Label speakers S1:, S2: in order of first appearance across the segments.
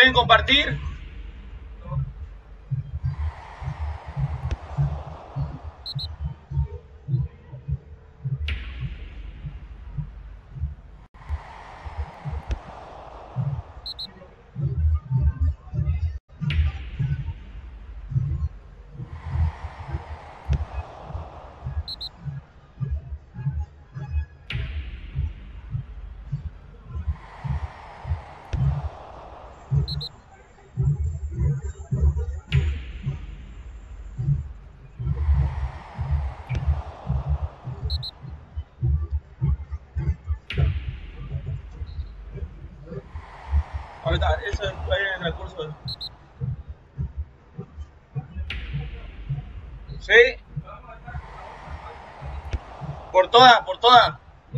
S1: ¿Pueden compartir? Ahorita, eso es en el curso. ¿Sí? Por todas, por todas.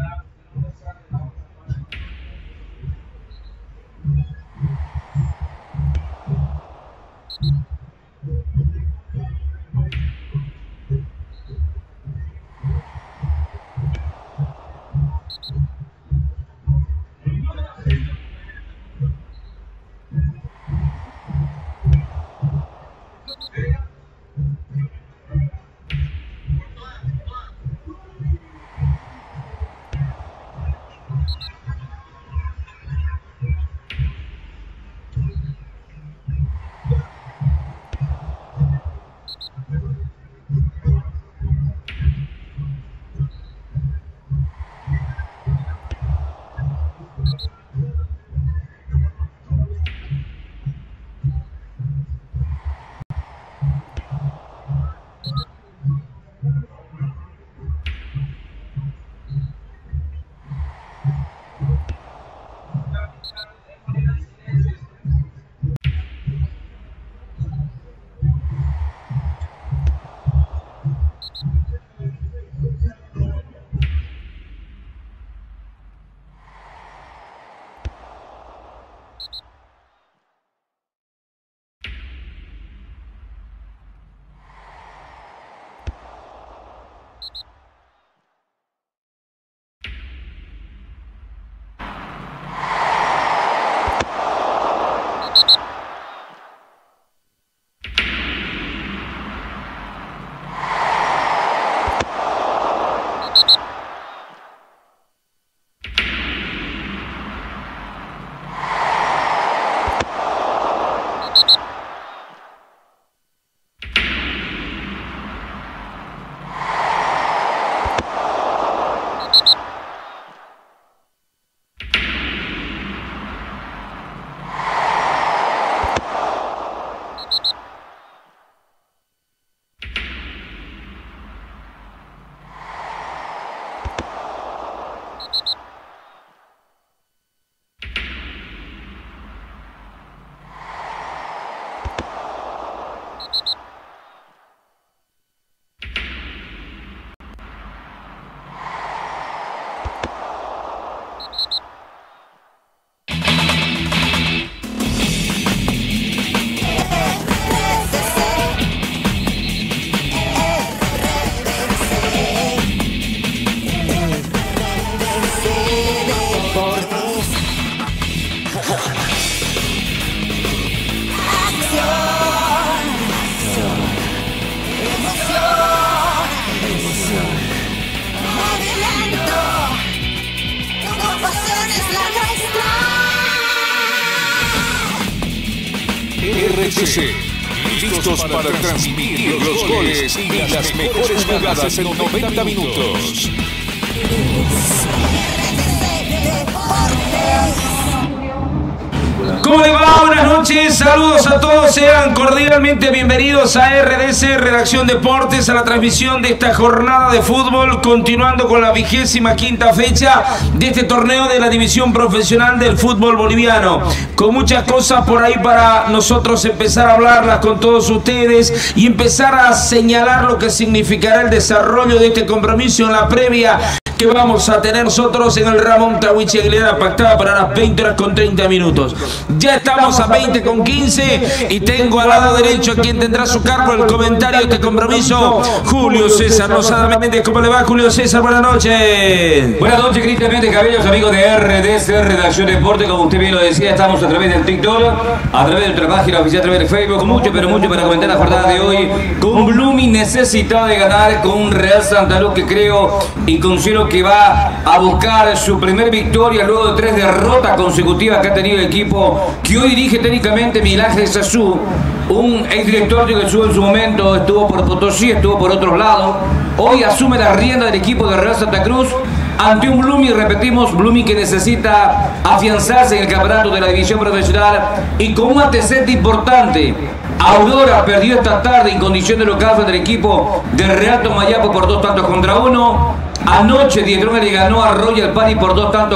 S2: RCC, listos para transmitir los goles y las mejores jugadas en 90 minutos.
S3: ¿Cómo les va? Buenas noches, saludos a todos, sean cordialmente bienvenidos a RDC, Redacción Deportes, a la transmisión de esta jornada de fútbol, continuando con la 25ª fecha de este torneo de la división profesional del fútbol boliviano, con muchas cosas por ahí para nosotros empezar a hablarlas con todos ustedes y empezar a señalar lo que significará el desarrollo de este compromiso en la previa que vamos a tener nosotros en el Ramón Tahuichi Aguilera, pactada para las 20 horas con 30 minutos. Ya estamos a 20 con 15 y tengo al lado derecho a quien tendrá su cargo el comentario de este compromiso, Julio César Lozada Méndez. ¿Cómo le va, Julio César? Buenas noches.
S4: Buenas noches, Cristian Méndez Cabellos, amigos de RDC Redacción Deporte. Como usted bien lo decía, estamos a través del TikTok, a través de nuestra página oficial, a través de Facebook. Mucho, pero mucho para comentar la jornada de hoy. Con Blooming necesitado de ganar, con un Real Santa Cruz que creo y considero que va a buscar su primer victoria luego de 3 derrotas consecutivas que ha tenido el equipo que hoy dirige técnicamente Miguel Ángel Sazú, un exdirector que estuvo en su momento, estuvo por Potosí, estuvo por otros lados. Hoy asume la rienda del equipo de Real Santa Cruz ante un Blooming, repetimos, Blooming que necesita afianzarse en el campeonato de la división profesional y con un antecedente importante. Aurora perdió esta tarde en condición de local frente al equipo del Real Tomayapo por 2-1. Anoche Dietrón le ganó a Royal Party por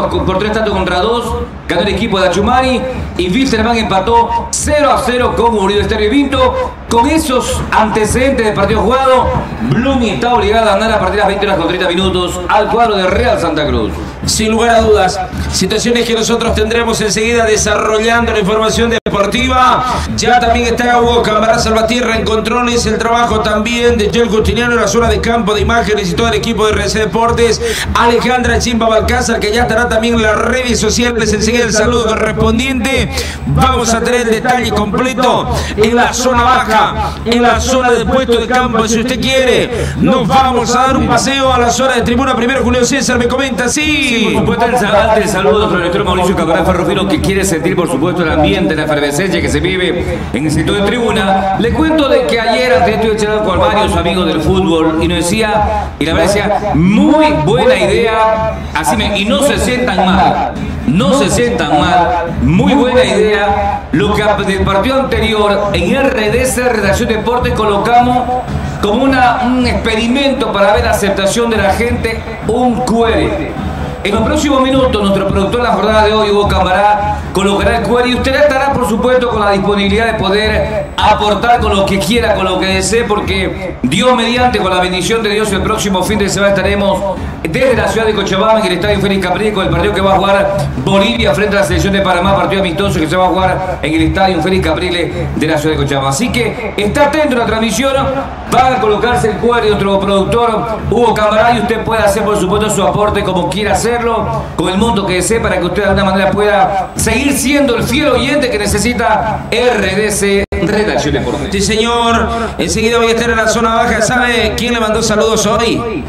S4: 3-2. Ganó el equipo de Achumani y Wilstermann empató 0-0 con Uribe Estéreo Vinto. Con esos antecedentes de partido jugado, Blooming está obligado a ganar a partir de las 20 horas con 30 minutos al cuadro de Real Santa Cruz.
S3: Sin lugar a dudas, situaciones que nosotros tendremos enseguida desarrollando la información deportiva. Ya también está Hugo Cambará Salvatierra en controles, el trabajo también de Joel Justiniano en la zona de campo de imágenes y todo el equipo de RC Deportes. Alejandra Chimba Balcázar, que ya estará también en las redes sociales. Enseguida el saludo correspondiente. Vamos a tener el detalle completo en la zona baja, en la zona del puesto de campo. Si usted quiere, nos vamos a dar un paseo a la zona de tribuna. Primero Julio César me comenta, sí.
S4: Por supuesto, el saludo a nuestro Mauricio Cambará Ferrufino, que quiere sentir, por supuesto, el ambiente, la efervescencia que se vive en el sector de tribuna. Le cuento de que ayer antes estuve charlando con varios amigos del fútbol y nos decía, y la verdad decía, muy buena idea, y no se sientan mal. No se sientan mal, muy buena idea. Lo que del partido anterior en RDC Redacción Deportes colocamos como un experimento para ver la aceptación de la gente, un QR. En los próximos minutos, nuestro productor en la jornada de hoy, Hugo Cambará, colocará el QR y usted estará, por supuesto, con la disponibilidad de poder aportar con lo que quiera, con lo que desee, porque Dios mediante, con la bendición de Dios, el próximo fin de semana estaremos desde la ciudad de Cochabamba en el estadio Félix Capriles con el partido que va a jugar Bolivia frente a la selección de Panamá, partido amistoso que se va a jugar en el estadio Félix Capriles de la ciudad de Cochabamba. Así que está atento a la transmisión, va a colocarse el QR de nuestro productor Hugo Cambará y usted puede hacer, por supuesto, su aporte como quiera hacerlo, con el monto que desee, para que usted de alguna manera pueda seguir siendo el fiel oyente que necesita RDC Redacción Deportes.
S3: Sí, señor. Enseguida voy a estar en la zona baja. ¿Sabe quién le mandó saludos hoy?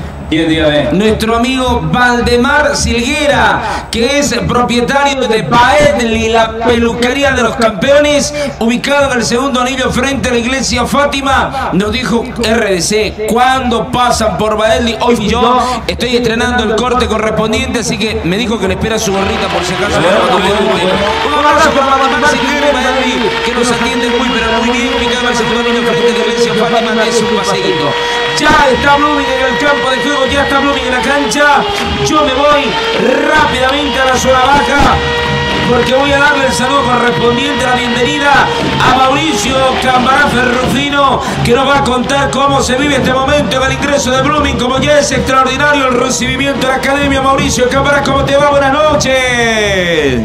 S3: Nuestro amigo Valdemar Silguera, que es propietario de Baedli, la peluquería de los campeones, ubicado en el segundo anillo frente a la iglesia Fátima. Nos dijo RDC, cuando pasan por Baedli, hoy yo estoy estrenando el corte correspondiente, así que me dijo que le espera su gorrita por si acaso. Un abrazo para Valdemar Silguera y Baedli, que nos atiende muy pero muy bien, ubicado en el segundo anillo frente a la iglesia Fátima. Es un paseíto. Ya está Blooming en el campo de juego, ya está Blooming en la cancha. Yo me voy rápidamente a la zona baja porque voy a darle el saludo correspondiente, la bienvenida a Mauricio Cambará Ferrufino, que nos va a contar cómo se vive este momento en el ingreso de Blooming, como ya es extraordinario el recibimiento de la academia. Mauricio Cambará, ¿cómo te va? Buenas noches.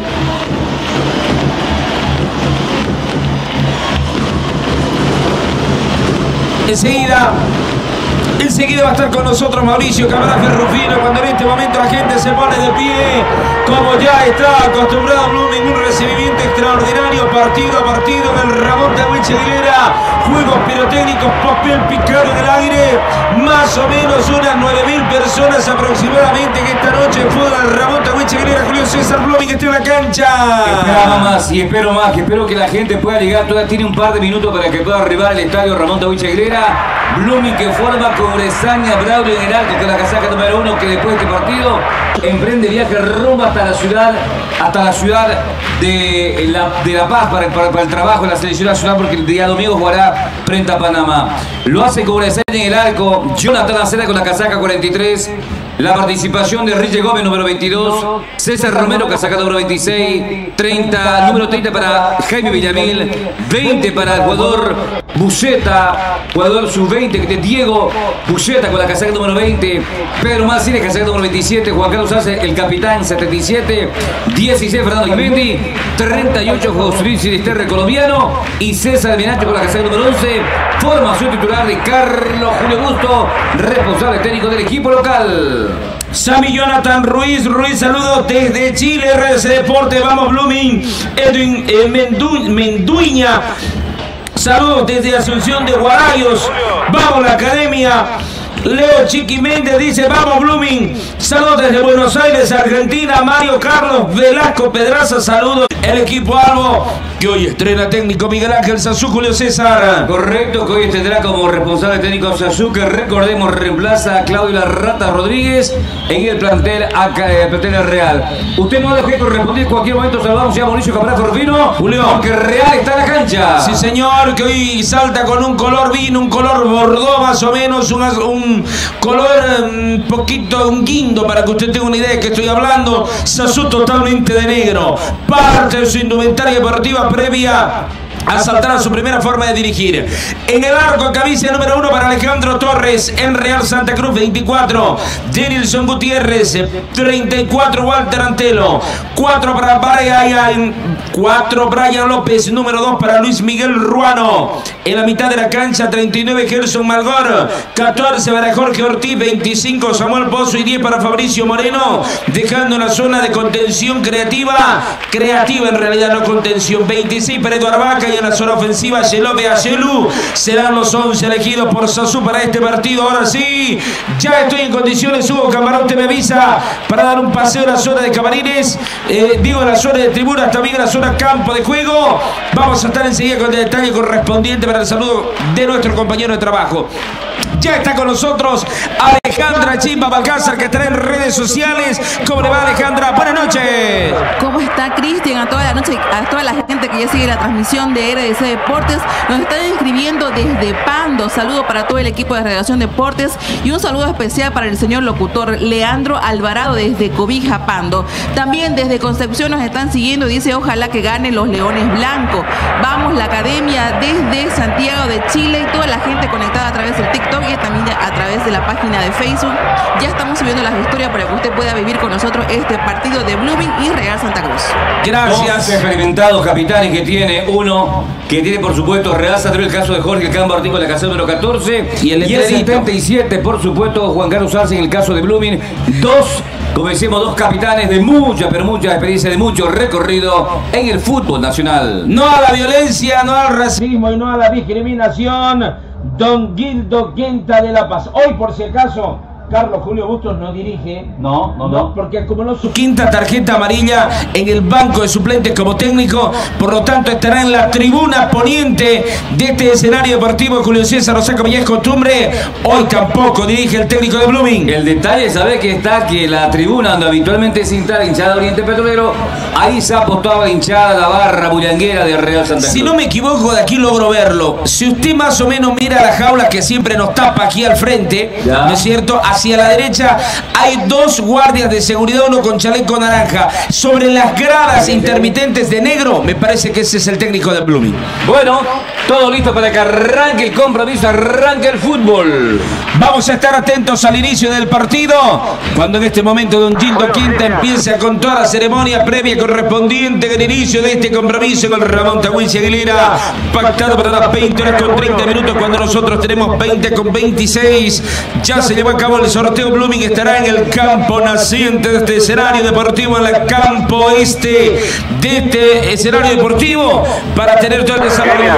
S3: Enseguida va a estar con nosotros Mauricio Cambará Ferrufino, cuando en este momento la gente se pone de pie, como ya está acostumbrado a Blooming, un recibimiento extraordinario partido a partido en el Ramón Tahuichi Aguilera, juegos pirotécnicos, papel picado en el aire, más o menos unas 9.000 personas aproximadamente que esta noche juega el Ramón Tahuichi Aguilera. Julio César, Blooming está en la cancha.
S4: Esperaba más y espero más, que espero que la gente pueda llegar, todavía tiene un par de minutos para que pueda arribar al estadio Ramón Tahuichi Aguilera. Blooming que forma con Bresaña, Braulio en el arco, con la casaca número 1, que después de este partido emprende viaje rumbo hasta la ciudad de La Paz. paz para el trabajo en la selección nacional, porque el día domingo jugará frente a Panamá. Lo hace con una seña en el arco Jonathan Acera con la casaca 43. La participación de Richie Gómez, número 22. César Romero, casaca número 26. 30, número 30 para Jaime Villamil. 20 para el jugador Buceta, jugador sub-20, que es Diego Buceta con la casaca número 20. Pedro Mancini, casaca número 27. Juan Carlos Arce, el capitán, 77. 16, Fernando Gimendi. 38, José Luis Sinisterre, colombiano. Y César Menacho con la casaca número 11. Formación titular de Carlos Julio Busto, responsable técnico del equipo local.
S3: Sammy Jonathan Ruiz, saludos desde Chile, RDC Deporte, vamos Blooming. Edwin Menduña, saludos desde Asunción de Guarayos, vamos la academia. Leo Chiqui Méndez dice, vamos Blooming. Saludos desde Buenos Aires, Argentina. Mario Carlos Velasco Pedraza, saludos. El equipo Albo, que hoy estrena técnico Miguel Ángel Sazú, Julio César.
S4: Correcto, que hoy tendrá como responsable técnico Sazú, que recordemos reemplaza a Claudio La Rata Rodríguez en el plantel Real. Usted no deje corresponder en cualquier momento. Saludamos ya a Mauricio Cabral Rufino, Julio, que Real está en la cancha.
S3: Sí señor, que hoy salta con un color vino, un color bordó más o menos, un color un poquito, un guindo, para que usted tenga una idea de que estoy hablando. Sazú totalmente de negro, parte de su indumentaria deportiva previa a saltar a su primera forma de dirigir. En el arco, camisa número 1 para Alejandro Torres, en Real Santa Cruz 24, Denilson Gutiérrez 34, Walter Antelo 4 para Brian, 4 Brian López, número 2 para Luis Miguel Ruano. En la mitad de la cancha 39 Gerson Malgor, 14 para Jorge Ortiz, 25 Samuel Pozo y 10 para Fabricio Moreno, dejando la zona de contención creativa en realidad no contención, 26 para Eduardo Vaca. Y en la zona ofensiva Yelobe Ayelu serán los 11 elegidos por Sazú para este partido. Ahora sí, ya estoy en condiciones. Hugo Camarote me avisa para dar un paseo en la zona de camarines, digo en la zona de tribunas, también en la zona campo de juego. Vamos a estar enseguida con el detalle correspondiente para el saludo de nuestro compañero de trabajo. Ya está con nosotros Alejandra Chimba Balcázar, que estará en redes sociales. ¿Cómo le va, Alejandra? Buenas noches.
S5: ¿Cómo está, Cristian? A toda la noche, a toda la gente que ya sigue la transmisión de RDC Deportes. Nos están inscribiendo desde Pando. Saludo para todo el equipo de Redacción Deportes y un saludo especial para el señor locutor Leandro Alvarado desde Cobija, Pando. También desde Concepción nos están siguiendo. Dice, ojalá que ganen los Leones Blancos. Vamos, la academia desde Santiago de Chile y toda la gente conectada a través del TikTok y también a través de la página de Facebook. Ya estamos subiendo las historias para que usted pueda vivir con nosotros este partido de Blooming y Real Santa Cruz.
S4: Gracias. Experimentados capitanes que tiene uno, que tiene por supuesto Real Santa Cruz, el caso de Jorge Campo Ortiz con la caseta número 14 y el 77 por supuesto Juan Carlos Arce en el caso de Blooming. Como decimos, dos capitanes de mucha, pero mucha experiencia, de mucho recorrido en el fútbol nacional.
S3: No a la violencia, no al racismo y no a la discriminación. Don Gildo Quinta de La Paz. Hoy, por si acaso, Carlos Julio Bustos no dirige. No, porque acumuló su quinta tarjeta amarilla en el banco de suplentes como técnico, por lo tanto estará en la tribuna poniente de este escenario deportivo. Julio César Osaka, como ya es costumbre, hoy tampoco dirige el técnico de Blooming.
S4: El detalle, ¿sabe que está? Que la tribuna donde habitualmente se instala hinchada de Oriente Petrolero, ahí se ha apostado la hinchada, la barra bullanguera de Real Santa Cruz.
S3: Si no me equivoco, de aquí logro verlo. Si usted más o menos mira la jaula que siempre nos tapa aquí al frente, ¿no es cierto? Hacia la derecha hay dos guardias de seguridad, uno con chaleco naranja. Sobre las gradas intermitentes de negro, me parece que ese es el técnico de Blooming.
S4: Bueno, todo listo para que arranque el compromiso, arranque el fútbol.
S3: Vamos a estar atentos al inicio del partido, cuando en este momento Don Gildo Quinta empieza con toda la ceremonia previa correspondiente al inicio de este compromiso con Ramón Tahuichi Aguilera, pactado para las 20 horas con 30 minutos, cuando nosotros tenemos 20 con 26. Ya se llevó a cabo el sorteo. Blooming estará en el campo naciente de este escenario deportivo, en el campo este de este escenario deportivo, para tener todo el desarrollo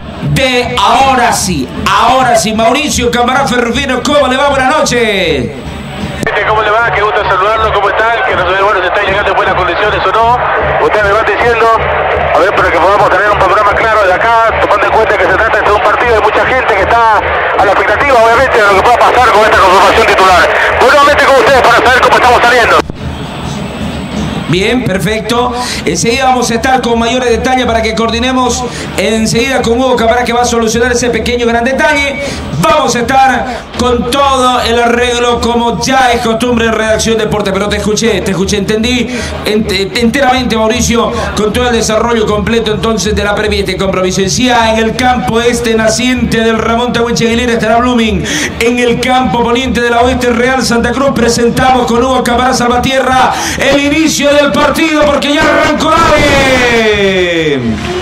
S3: de ahora sí, Mauricio Camarán Ferrufino. ¿Cómo le va? Buenas noches.
S6: ¿Cómo le va? Qué gusto saludarlo, ¿cómo están? Que no sé, bueno, si están llegando en buenas condiciones o no. Usted me va diciendo, a ver, para que podamos tener un panorama claro de acá, tomando en cuenta que se trata de un partido de mucha gente que está a la expectativa, obviamente, de lo que pueda pasar con esta conformación titular. Nuevamente con ustedes para saber cómo estamos saliendo.
S3: Bien, perfecto. Enseguida vamos a estar con mayores detalles para que coordinemos enseguida con Hugo Camará, que va a solucionar ese pequeño gran detalle. Vamos a estar con todo el arreglo como ya es costumbre en Redacción Deporte. Pero te escuché, entendí enteramente, Mauricio, con todo el desarrollo completo entonces de la previa este compromiso. Decía, en el campo este naciente del Ramón Tahuiche Aguilera estará Blooming. En el campo poniente de la Oeste Real Santa Cruz presentamos con Hugo Camará Salvatierra el inicio del partido, porque ya arrancó AVE.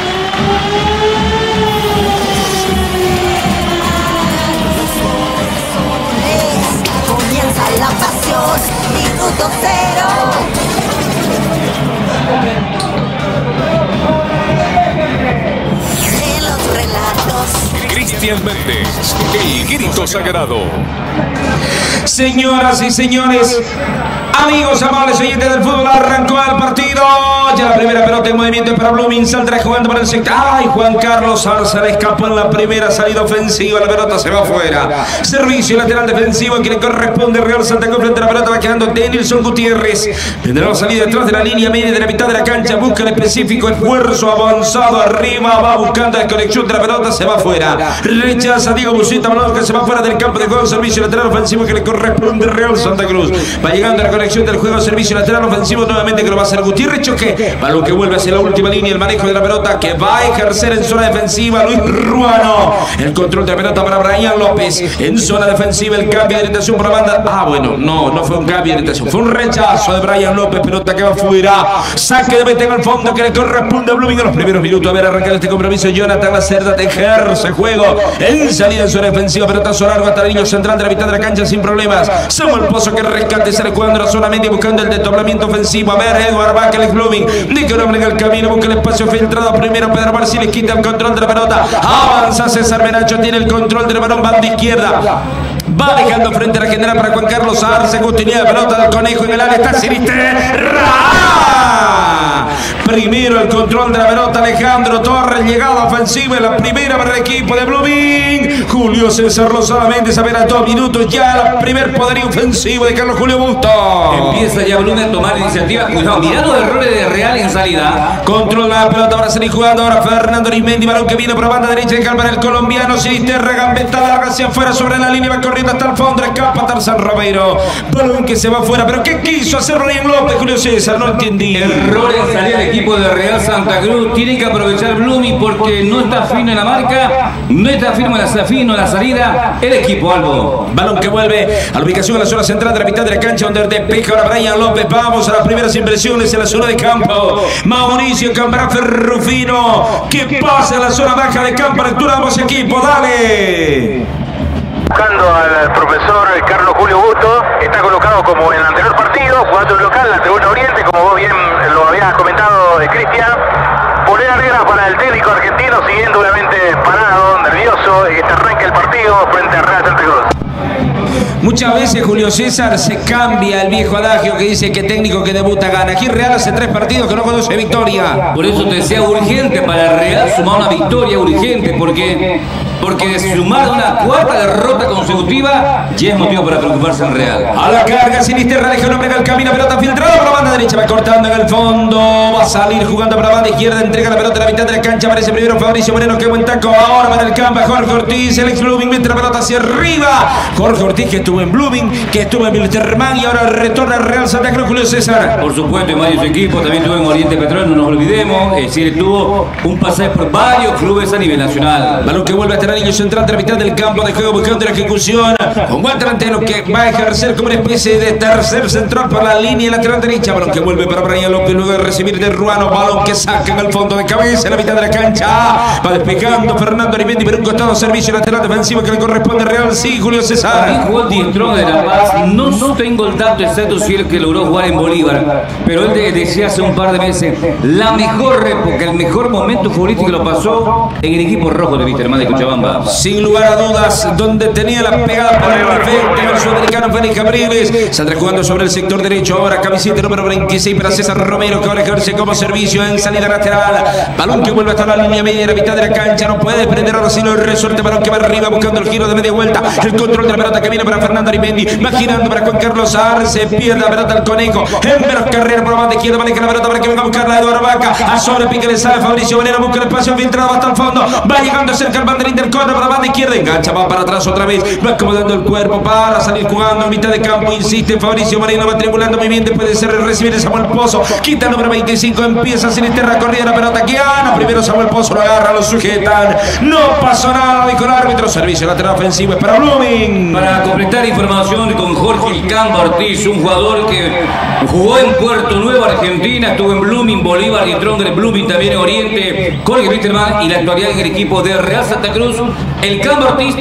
S7: Comienza la pasión, minuto cero. En los relatos,
S2: Cristian Méndez, el grito sagrado.
S3: Señoras y señores, amigos amables oyentes del fútbol, arrancó el partido. Ya la primera pelota en movimiento es para Blooming. Saldrá jugando para el sector. ¡Ay! Juan Carlos Arza le escapó en la primera salida ofensiva. La pelota se va afuera. Servicio lateral defensivo que le corresponde Real Santa Cruz. Frente a la pelota va quedando Denilson Gutiérrez. Tendrá la salida detrás de la línea media de la mitad de la cancha. Busca el específico esfuerzo avanzado arriba. Va buscando la conexión de la pelota. Se va afuera. Rechaza Diego Busita. Balón que se va fuera del campo de juego. Servicio lateral ofensivo que le corresponde Real Santa Cruz. Va llegando a la conexión del juego. Servicio lateral ofensivo nuevamente que lo va a hacer Gutiérrez. Choque. Balón que vuelve hacia la última línea. El manejo de la pelota que va a ejercer en zona defensiva Luis Ruano. El control de la pelota para Brian López. En zona defensiva el cambio de orientación por la banda. Bueno, no fue un cambio de orientación. Fue un rechazo de Brian López. Pelota que va fuera. Saque de meta en el fondo que le corresponde a Blooming en los primeros minutos. A ver, arrancar este compromiso. Jonathan Lacerda ejerce juego en salida en zona defensiva. Pelotazo largo hasta el niño central de la mitad de la cancha sin problemas. Samuel Pozo que rescate. Sale jugando la zona media buscando el desdoblamiento ofensivo. A ver, Eduardo Vázquez Blooming. De que no en el camino, busca el espacio filtrado primero. Pedro Marci le quita el control de la pelota. Avanza César Menacho, tiene el control del balón, banda izquierda. Va dejando frente a la general para Juan Carlos Arce. Continuidad de pelota del conejo en el área. Está Sinisterra. Primero el control de la pelota Alejandro Torres. Llegada ofensiva en la primera para el equipo de Blooming. Julio César solamente saber a 2 minutos ya el primer poderío ofensivo de Carlos Julio Busto.
S4: Empieza ya Blooming a tomar iniciativa. Cuidado, mirá los errores de Real en salida.
S3: Controla la pelota para salir jugando ahora Fernando Arismendi. Balón que viene por la banda derecha de Calvar el colombiano. Sinisterra, gambeta larga hacia afuera sobre la línea. Va corriendo hasta el fondo. Escapa Tarzán Romero. Balón que se va afuera. ¿Pero qué quiso hacer Brian López, Julio César? No entendí.
S4: Errores en salida del equipo de Real Santa Cruz. Tiene que aprovechar Blooming porque no está fino en la marca. No está fino en la salida. El equipo Albo.
S3: Balón que vuelve a la ubicación en la zona central de la mitad de la cancha donde despeja ahora Brian López. Vamos a las primeras impresiones en la zona de campo. Mauricio Cambrán Ferrufino. Que pasa en la zona baja de campo. Lecturamos equipo. Dale.
S6: Buscando al profesor Carlos Julio Busto, está colocado como en el anterior partido, jugando en local, la tribuna Oriente, como vos bien lo habías comentado, Cristian. Polera negra para el técnico argentino, siguiendo obviamente parado, nervioso, y que arranca el partido frente a Real Santa Cruz.
S3: Muchas veces, Julio César, se cambia el viejo adagio que dice que técnico que debuta gana. Aquí Real hace 3 partidos que no conoce victoria.
S4: Por eso te decía urgente para Real sumar una victoria urgente, porque de sumar una cuarta derrota consecutiva ya es motivo para preocuparse en Real.
S3: A la carga, Sinisterra deja un hombre en el camino, pelota filtrada por la banda derecha, va cortando en el fondo, va a salir jugando por la banda izquierda, entrega la pelota a la mitad de la cancha, aparece primero Fabricio Moreno, qué buen taco, ahora para el campo, Jorge Ortiz, el ex Blooming, mete la pelota hacia arriba, Jorge Ortiz que estuvo en Blooming, que estuvo en Wilstermann y ahora retorna al Real Santa Cruz, Julio César.
S4: Por supuesto, en varios equipos, también estuvo en Oriente Petróleo, no nos olvidemos, es decir, tuvo un pasaje por varios clubes a nivel nacional.
S3: Balón que vuelve a estar el niño central de la mitad del campo de juego buscando la ejecución, con Walter Antelo que va a ejercer como una especie de tercer central para la línea lateral derecha, balón que vuelve para Brian López luego de recibir de Ruano, balón que saca en el fondo de cabeza en la mitad de la cancha, va despejando Fernando Arismendi por un costado, servicio lateral defensivo que le corresponde a Real, sí, Julio César.
S4: También jugó el Dientrón de La Paz, no tengo el dato exacto si es el que logró jugar en Bolívar, pero él decía hace un par de meses, la mejor época, el mejor momento futbolístico lo pasó en el equipo rojo de Wilstermann de Cochabamba.
S3: Sin lugar a dudas, donde tenía la pegada para el efecto el sudamericano Félix Capriles, saldrá jugando sobre el sector derecho, ahora camiseta número 26 para César Romero, que ahora ejerce como servicio en salida lateral, balón que vuelve hasta la línea media de la mitad de la cancha, no puede desprender ahora sino el resorte, balón que va arriba buscando el giro de media vuelta, el control de la pelota que viene para Fernando Arimendi. Va girando para Juan Carlos Arce. Pierde la pelota al Conejo. Emberos Carrera por la banda izquierda. Maneja la pelota para que venga a buscarla Eduardo Vaca. A sobre pique le sale Fabricio Valera. Busca el espacio filtrado hasta el fondo. Va llegando cerca el banderín del corner para la banda izquierda. Engancha, va para atrás otra vez. Va acomodando el cuerpo para salir jugando en mitad de campo. Insiste Fabricio Moreno. Va triangulando muy bien. Después de ser recibir el Samuel Pozo. Quita el número 25. Empieza Sinisterra corrida la pelota. Kiana. Primero Samuel Pozo lo agarra. Lo sujetan. No pasó nada. Dijo el árbitro. Servicio lateral ofensivo es para Blooming.
S4: Para completar información con Jorge El Camba Ortiz, un jugador que jugó en Puerto Nuevo, Argentina, estuvo en Blooming, Bolívar y Stronger Blooming, también en Oriente, Jorge Wisterman, y la actualidad en el equipo de Real Santa Cruz. El Camba Ortiz,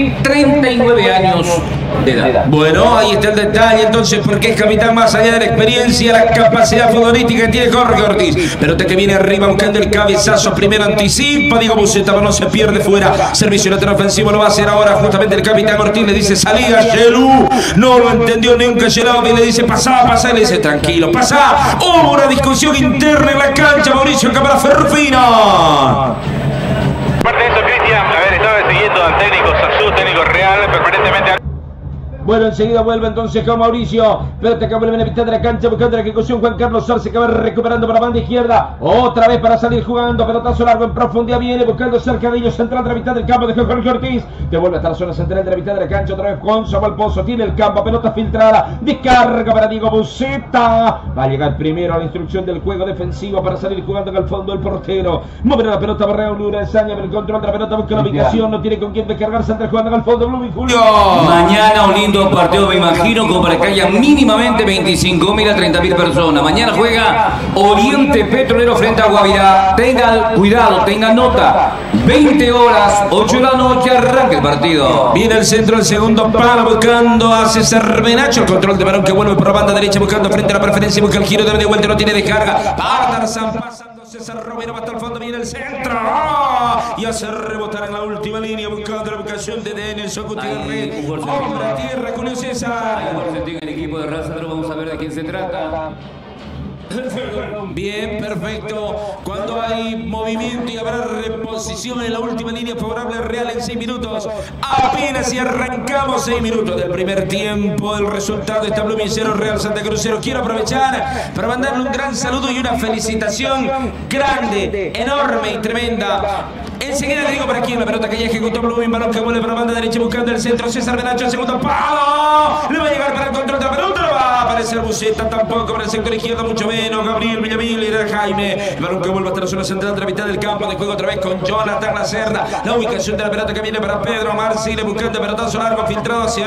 S4: 39 años de edad.
S3: Bueno, ahí está el detalle entonces, porque es capitán más allá de la experiencia, la capacidad futbolística que tiene Jorge Ortiz. Pelota que viene arriba buscando el cabezazo, primero anticipa Diego Buceta, pero no se pierde fuera. Servicio lateral ofensivo lo va a hacer ahora justamente el capitán Ortiz, le dice salida Gelú, no lo entendió nunca Gelú, y le dice pasá, pasá, y le dice tranquilo, pasá. Hubo una discusión interna en la cancha, Mauricio Cámara Ferrufino.
S6: Aparte de eso, Cristian, a ver, estaba siguiendo al técnico Sazú, técnico Real, permanentemente.
S3: Bueno, enseguida vuelve entonces con Mauricio. Pelota que vuelve en la mitad de la cancha buscando la ejecución. Juan Carlos Arce que va recuperando para la banda izquierda. Otra vez para salir jugando. Pelotazo largo en profundidad. Viene buscando cerca de ellos. Central de la mitad del campo de Jorge Ortiz. Devuelve hasta la zona central de la mitad de la cancha. Otra vez con Samuel Pozo. Tiene el campo. Pelota filtrada. Descarga para Diego Buceta. Va a llegar primero a la instrucción del juego defensivo para salir jugando en el fondo el portero. Mueve la pelota. Barrea un Urezaña. El control de la pelota. Busca la ubicación. No tiene con quién descargarse. Entre jugando en el fondo. Blooming Julio.
S4: Mañana un lindo partido, me imagino, como para que haya mínimamente 25.000 a 30.000 personas. Mañana juega Oriente Petrolero frente a Guavirá. Tengan cuidado, tengan nota. 20 horas, 8 de la noche, arranca el partido.
S3: Viene el centro, el segundo palo, buscando a César Benacho. El control de balón que vuelve por la banda derecha, buscando frente a la preferencia. Busca el giro de media vuelta, no tiene descarga. Para Tarzán, pasando César Romero, va hasta el fondo. Viene el centro. Y hace rebotar en la última línea, buscando la ubicación de Denilson Gutiérrez. Hombre a tierra con el César.
S4: En el equipo de Real Santa Cruz, vamos a ver de quién se trata.
S3: Bien, perfecto. Cuando hay movimiento y habrá reposición en la última línea favorable al Real en 6 minutos. Apenas y arrancamos 6 minutos del primer tiempo. El resultado está Blooming 0, Real Santa Cruz 0. Quiero aprovechar para mandarle un gran saludo y una felicitación grande, enorme y tremenda. Enseguida le digo para quién la pelota que ya ejecutó Blooming, balón que vuelve para la banda derecha buscando el centro. César Benacho, el segundo palo. Le va a llegar para el control de la pelota. No va a aparecer Buceta tampoco para el sector izquierdo, mucho menos. Gabriel Villamil y era Jaime. El balón que vuelve hasta la zona central de la mitad del campo de juego otra vez con Jonathan Lacerda. La ubicación de la pelota que viene para Pedro Marcile buscando pelotazo largo filtrado hacia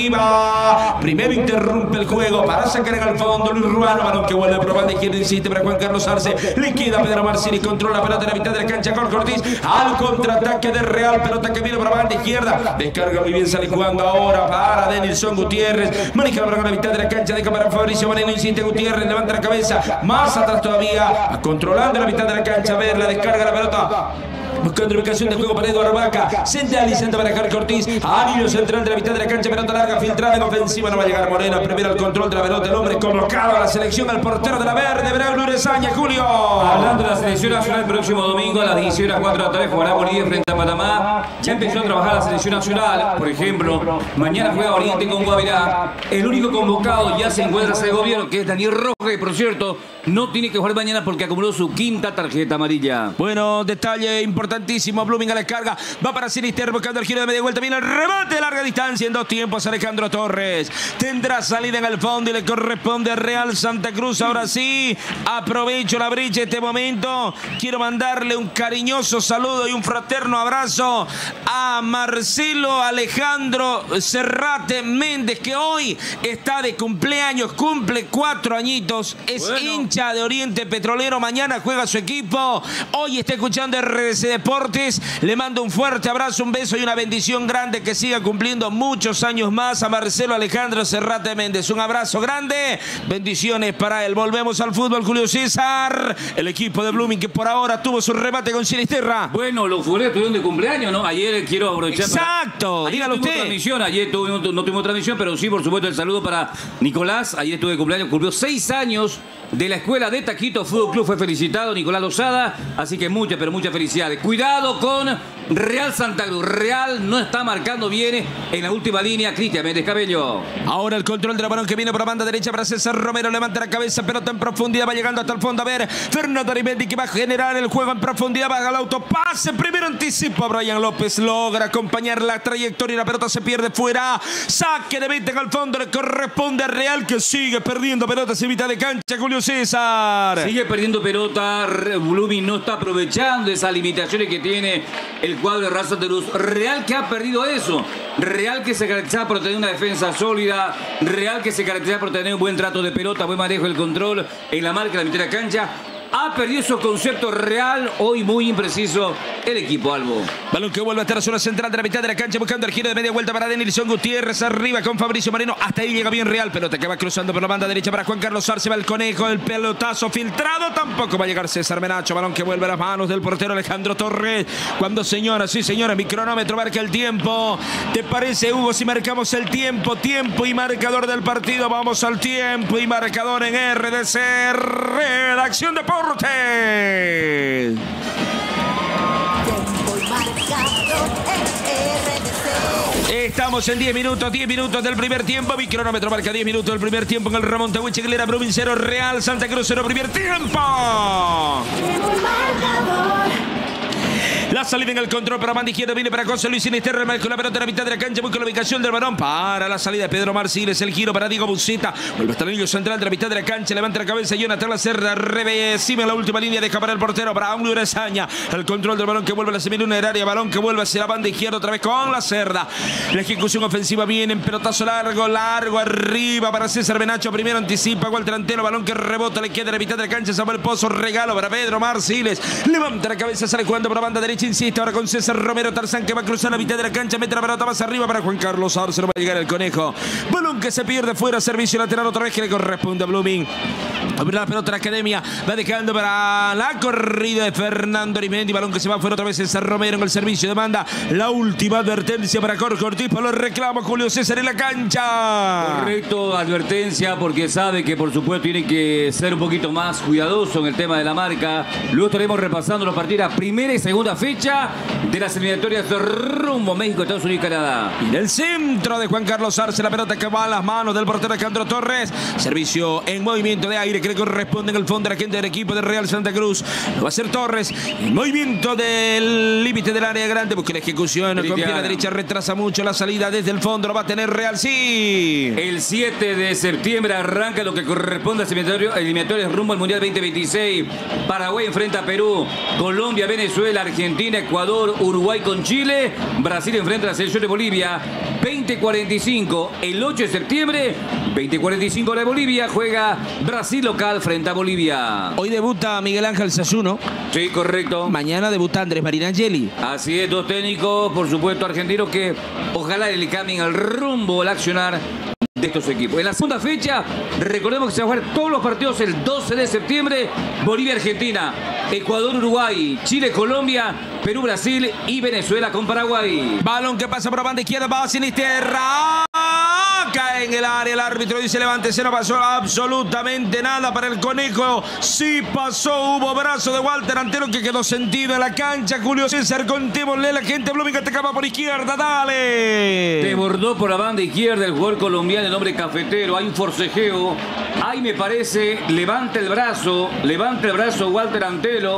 S3: arriba. Primero interrumpe el juego para sacar al fondo Luis Ruano. Balón que vuelve por la banda izquierda, insiste para Juan Carlos Arce. Le queda Pedro Marcile y controla la pelota en la mitad de la cancha. Jorge Ortiz al contraataque de Real. Pelota que viene por la banda izquierda. Descarga muy bien, sale jugando ahora para Denilson Gutiérrez. Maneja la pelota en la mitad de la cancha. Deja para Fabricio Moreno. Insiste Gutiérrez. Levanta la cabeza. Más atrás todavía. Controlando la mitad de la cancha. A ver, la descarga la pelota. Buscando ubicación de juego para Eduardo Vaca. Centralizando para Jorge Ortiz. Anillo central de la mitad de la cancha. Pelota larga, filtrada en ofensiva. No va a llegar Moreno. Primero al control de la pelota. El hombre convocado a la selección. Al portero de la verde. Braulio Urezaña. Julio.
S4: Hablando de la selección nacional, el próximo domingo a las 18:04 de la tarde jugará Bolivia frente a Panamá. Ya empezó a trabajar la selección nacional. Por ejemplo, mañana juega Oriente con Guavirá. El único convocado ya se encuentra ese gobierno, que es Daniel Rojas, que por cierto no tiene que jugar mañana porque acumuló su 5ª tarjeta amarilla.
S3: Bueno, detalle importantísimo. Blooming a la descarga. Va para Sinisterra buscando el giro de media vuelta. Viene el remate de larga distancia en 2 tiempos. Alejandro Torres tendrá salida en el fondo y le corresponde a Real Santa Cruz. Ahora sí, aprovecho la brecha este momento. Quiero mandarle un cariñoso saludo y un fraterno abrazo a Marcelo Alejandro Serrate Méndez, que hoy está de cumpleaños, cumple 4 añitos, es hincha de Oriente Petrolero, mañana juega su equipo, hoy está escuchando RDC Deportes. Le mando un fuerte abrazo, un beso y una bendición grande, que siga cumpliendo muchos años más a Marcelo Alejandro Serrate Méndez. Un abrazo grande, bendiciones para él. Volvemos al fútbol, Julio César. El equipo de Blooming que por ahora tuvo su remate con Sinisterra.
S4: Bueno, los futbolistas tuvieron de cumpleaños, ¿no? Ayer quiero aprovechar.
S3: Exacto, dígalo usted.
S4: Ayer no tuvimos transmisión, pero sí, por supuesto, el saludo para Nicolás. Ayer estuve de cumpleaños, cumplió 6 años de la escuela de Taquito Fútbol Club. Fue felicitado Nicolás Lozada, así que muchas, pero muchas felicidades. Cuidado con Real Santa Cruz. Real no está marcando bien en la última línea. Cristian Méndez Cabello.
S3: Ahora el control del balón que viene por la banda derecha para César Romero. Levanta la cabeza, pelota en profundidad, va llegando hasta el fondo. A ver, Fernando Arimendi que va a generar el juego en profundidad. Va al autopase. Primero anticipa Brian López. Logra acompañar la trayectoria y la pelota se pierde fuera. Saque de 20 al fondo. Le corresponde a Real que sigue perdiendo pelotas en mitad de cancha. Julio César.
S4: Sigue perdiendo pelota. Blooming no está aprovechando esas limitaciones que tiene el cuadro de Real Santa Cruz. Real que ha perdido eso. Real que se caracteriza por tener una defensa sólida. Real que se caracteriza por tener un buen trato de pelota, buen manejo del control en la marca de la mitad de la cancha. Ha perdido esos conceptos. Real, hoy muy impreciso el equipo Albo.
S3: Balón que vuelve hasta la zona central de la mitad de la cancha, buscando el giro de media vuelta para Denilson Gutiérrez, arriba con Fabricio Moreno, hasta ahí llega bien Real, pelota que va cruzando por la banda derecha para Juan Carlos Arce, va el conejo, el pelotazo filtrado, tampoco va a llegar César Menacho, balón que vuelve a las manos del portero Alejandro Torres, cuando señoras y señores, mi cronómetro marca el tiempo. ¿Te parece, Hugo, si marcamos el tiempo y marcador del partido? Vamos al tiempo y marcador en RDC, Redacción Deportes. Estamos en 10 minutos del primer tiempo. Mi cronómetro marca 10 minutos del primer tiempo en el Ramón Tahuichi Aguilera. Blooming 0, Real Santa Cruz 0, primer tiempo. La salida en el control para banda izquierda, viene para José Luis Sinisterra, con la pelota en la mitad de la cancha, busca la ubicación del balón para la salida de Pedro Marciles, el giro para Diego Buceta, vuelve hasta el anillo central de la mitad de la cancha, levanta la cabeza Jonathan Lacerda, recibe en la última línea, deja para el portero Braulio Urezaña, el control del balón que vuelve a la semilunaria, balón que vuelve hacia la banda izquierda otra vez con Lacerda, la ejecución ofensiva viene en pelotazo largo arriba para César Menacho, primero anticipa Walter Antelo, balón que rebota, le queda en la mitad de la cancha, Samuel Pozo, regalo para Pedro Marciles, levanta la cabeza, sale jugando por la banda derecha, insiste ahora con César Romero, Tarzán que va a cruzar la mitad de la cancha, mete la pelota más arriba para Juan Carlos Arce, no va a llegar el conejo, balón que se pierde fuera, servicio lateral otra vez que le corresponde a Blooming. Abre la pelota la academia, va dejando para la corrida de Fernando Arimendi, balón que se va fuera otra vez César Romero en el servicio de banda, la última advertencia para Jorge Ortiz, por los reclamos Julio César en la cancha.
S4: Correcto, advertencia porque sabe que por supuesto tiene que ser un poquito más cuidadoso en el tema de la marca. Luego estaremos repasando los partidos, primera y segunda fecha de las eliminatorias rumbo México, Estados Unidos y Canadá.
S3: Y en el centro de Juan Carlos Arce, la pelota que va a las manos del portero Alejandro Torres, servicio en movimiento de aire que le corresponde en el fondo a la gente del equipo de Real Santa Cruz, lo va a hacer Torres, el movimiento del límite del área grande, busca la ejecución, con pierna derecha retrasa mucho la salida desde el fondo, lo va a tener Real, sí.
S4: El 7 de septiembre arranca lo que corresponde a eliminatorias rumbo al Mundial 2026. Paraguay enfrenta a Perú, Colombia, Venezuela, Argentina, Ecuador, Uruguay con Chile, Brasil enfrenta a la selección de Bolivia. 20:45 el 8 de septiembre, 20:45 hora de Bolivia, juega Brasil local frente a Bolivia.
S3: Hoy debuta Miguel Ángel Sassuno.
S4: Sí, correcto.
S3: Mañana debuta Andrés Marinangeli.
S4: Así es, dos técnicos, por supuesto, argentinos que ojalá le cambien el rumbo, el accionar de estos equipos. En la segunda fecha, recordemos que se van a jugar todos los partidos el 12 de septiembre, Bolivia-Argentina, Ecuador-Uruguay, Chile-Colombia, Perú-Brasil y Venezuela con Paraguay.
S3: Balón que pasa por la banda izquierda, va a Sinisterra. Cae en el área, el árbitro dice levántese, no pasó absolutamente nada para el conejo. Sí pasó, hubo brazo de Walter Antelo que quedó sentido en la cancha. Julio César, contémosle, la gente Blooming atacaba por izquierda, dale.
S4: Desbordó por la banda izquierda el jugador colombiano, el hombre cafetero, hay un forcejeo. Ahí me parece, levanta el brazo Walter Antelo.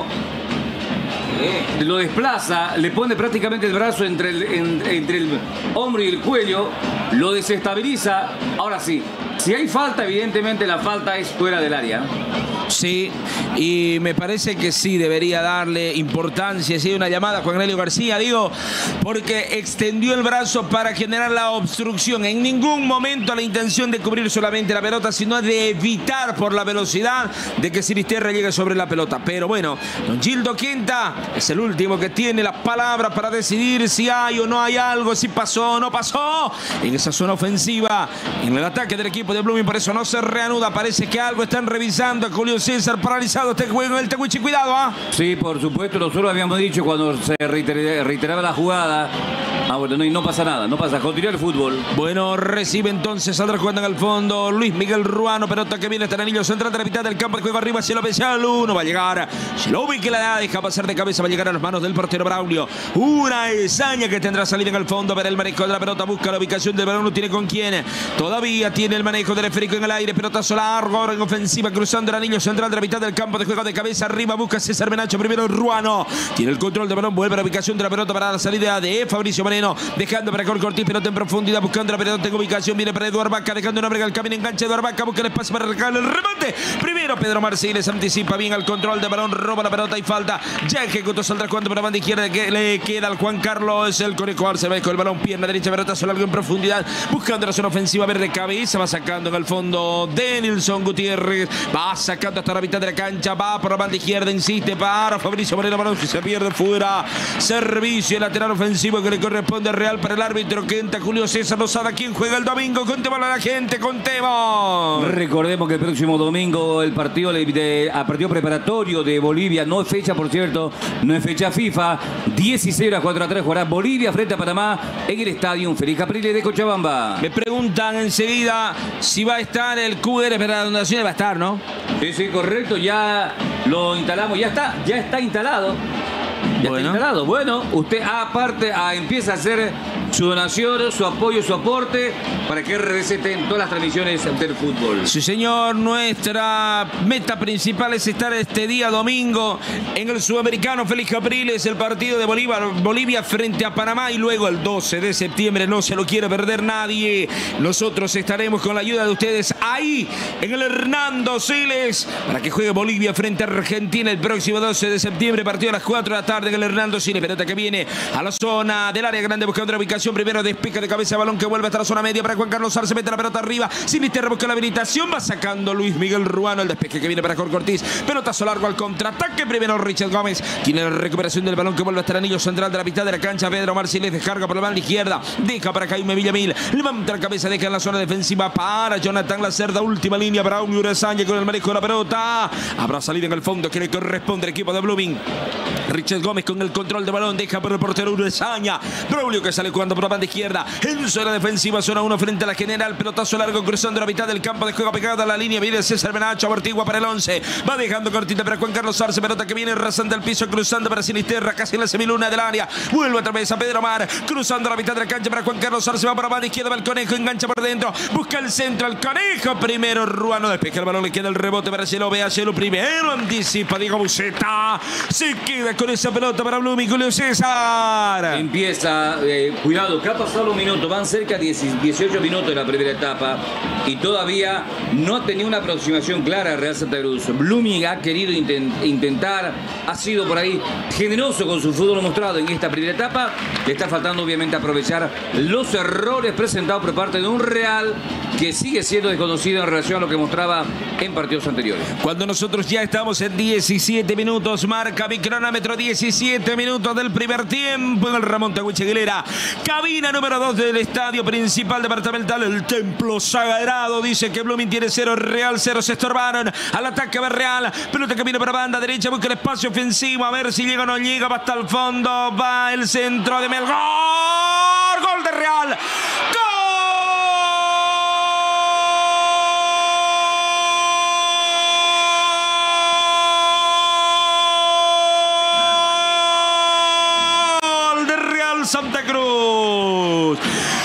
S4: Lo desplaza, le pone prácticamente el brazo entre el hombro y el cuello, lo desestabiliza. Ahora sí, si hay falta, evidentemente la falta es fuera del área.
S3: Sí, y me parece que sí debería darle importancia. Sí, una llamada a Juan Aurelio García, digo, porque extendió el brazo para generar la obstrucción. En ningún momento la intención de cubrir solamente la pelota, sino de evitar por la velocidad de que Sinisterra llegue sobre la pelota. Pero bueno, don Gildo Quinta es el último que tiene las palabras para decidir si hay o no hay algo, si pasó o no pasó en esa zona ofensiva, en el ataque del equipo de Blooming. Por eso no se reanuda, parece que algo están revisando. Julio César paralizado este juego en el Tahuichi, cuidado, ¿ah?
S4: Sí, por supuesto, nosotros habíamos dicho cuando se reiteraba la jugada Bueno, no, y no pasa nada, no pasa. Continúa el fútbol.
S3: Bueno, recibe entonces, saldrá jugando en el fondo Luis Miguel Ruano, pelota que viene hasta el anillo central de la mitad del campo, el juego arriba, Shelobi, no va a llegar. Shelobi que la deja pasar de cabeza, va a llegar a las manos del portero Braulio. Una Ezaña que tendrá salida en el fondo, verá el manejo de la pelota, busca la ubicación del balón, no tiene con quién. Todavía tiene el manejo del esférico en el aire, pelotazo largo, ahora en ofensiva, cruzando el anillo central de la mitad del campo, de juego de cabeza arriba, busca César Menacho, primero Ruano, tiene el control del balón, vuelve a la ubicación de la pelota para la salida de Fabricio Moreno, dejando para Cortis, pelota en profundidad, buscando la pelota en ubicación, viene para Eduardo Vaca, dejando una brega al camino, engancha Eduardo Vaca, busca el espacio para recargar el remate, primero Pedro Marciles, anticipa bien al control del balón, roba la pelota y falta, ya ejecutó, saldrá jugando para la banda izquierda, que le queda al Juan Carlos, el Conejo Arce, va con el balón, pierna derecha, pelotazo largo en profundidad, buscando la zona ofensiva, verde cabeza, va sacando en el fondo de Nilson Gutiérrez, va sacando hasta la mitad de la cancha, va por la banda izquierda, insiste para Fabricio Moreno, balón que se pierde fuera, servicio lateral ofensivo que le corresponde a Real para el árbitro que entra Julio César Lozada, quien juega el domingo, contemos a la gente, contemos.
S4: Recordemos que el próximo domingo el partido preparatorio de Bolivia, no es fecha por cierto, no es fecha FIFA, 16:4-3 jugará Bolivia frente a Panamá en el estadio Félix Capriles de Cochabamba.
S3: Me preguntan enseguida si va a estar el QR para la donación, va a estar, ¿no?
S4: Sí, correcto, ya lo instalamos, ya está instalado. Está instalado. Bueno, usted aparte empieza a hacer su donación, su apoyo, su aporte para que RDC en todas las transmisiones del fútbol.
S3: Sí, señor, nuestra meta principal es estar este día domingo en el Sudamericano Félix Capriles, el partido de Bolivia frente a Panamá, y luego el 12 de septiembre, no se lo quiere perder nadie. Nosotros estaremos con la ayuda de ustedes ahí en el Hernando Siles para que juegue Bolivia frente a Argentina el próximo 12 de septiembre, partido a las 4 de la tarde en el Hernando Siles. Pelota que viene a la zona del área grande buscando la ubicación, primero despeja de cabeza, balón que vuelve hasta la zona media para Juan Carlos Arce, mete la pelota arriba, Sinisterra busca la habilitación, va sacando Luis Miguel Ruano, el despeje que viene para Jorge Ortiz, pelotazo largo al contraataque, primero Richard Gómez, tiene la recuperación del balón que vuelve hasta el anillo central de la mitad de la cancha, Pedro Marciles descarga por la banda izquierda, deja para Jaime Villamil, levanta la cabeza, deja en la zona defensiva para Jonathan Lacerda, última línea para Braulio Urezaña con el manejo de la pelota, habrá salida en el fondo que le corresponde al equipo de Blooming. Richard Gómez con el control de balón, deja por el portero Urezaña, Braulio que sale jugando por la banda izquierda, en zona defensiva, zona 1 frente a la general, pelotazo largo cruzando la mitad del campo de juego, pegada a la línea, viene César Menacho, amortigua para el 11, va dejando cortita para Juan Carlos Arce, pelota que viene rasando el piso, cruzando para Sinisterra, casi en la semiluna del área, vuelve otra vez a Pedro Mar, cruzando la mitad de la cancha para Juan Carlos Arce, va para la banda izquierda, va el Conejo, engancha por dentro, busca el centro, el Conejo, primero Ruano, despeja el balón, le queda el rebote para Cielo, ve a Cielo primero, anticipa Diego Buceta, se queda con esa pelota para Blooming, Julio César.
S4: Empieza, cuidado, que ha pasado los minutos, van cerca de 18 minutos de la primera etapa y todavía no ha tenido una aproximación clara a Real Santa Cruz. Blooming ha querido intentar, ha sido por ahí generoso con su fútbol mostrado en esta primera etapa. Le está faltando obviamente aprovechar los errores presentados por parte de un Real que sigue siendo desconocido en relación a lo que mostraba en partidos anteriores.
S3: Cuando nosotros ya estamos en 17 minutos, marca mi cronómetro, 17 minutos del primer tiempo en el Ramón Tahuiche Aguilera, cabina número 2 del estadio principal departamental, el Templo Sagrado. Dice que Blooming tiene 0, Real 0, se estorbaron al ataque de Real, pelota que viene para banda derecha, busca el espacio ofensivo, a ver si llega o no llega, va hasta el fondo, va el centro de Melgar, gol de Real, ¡gol! Santa Cruz.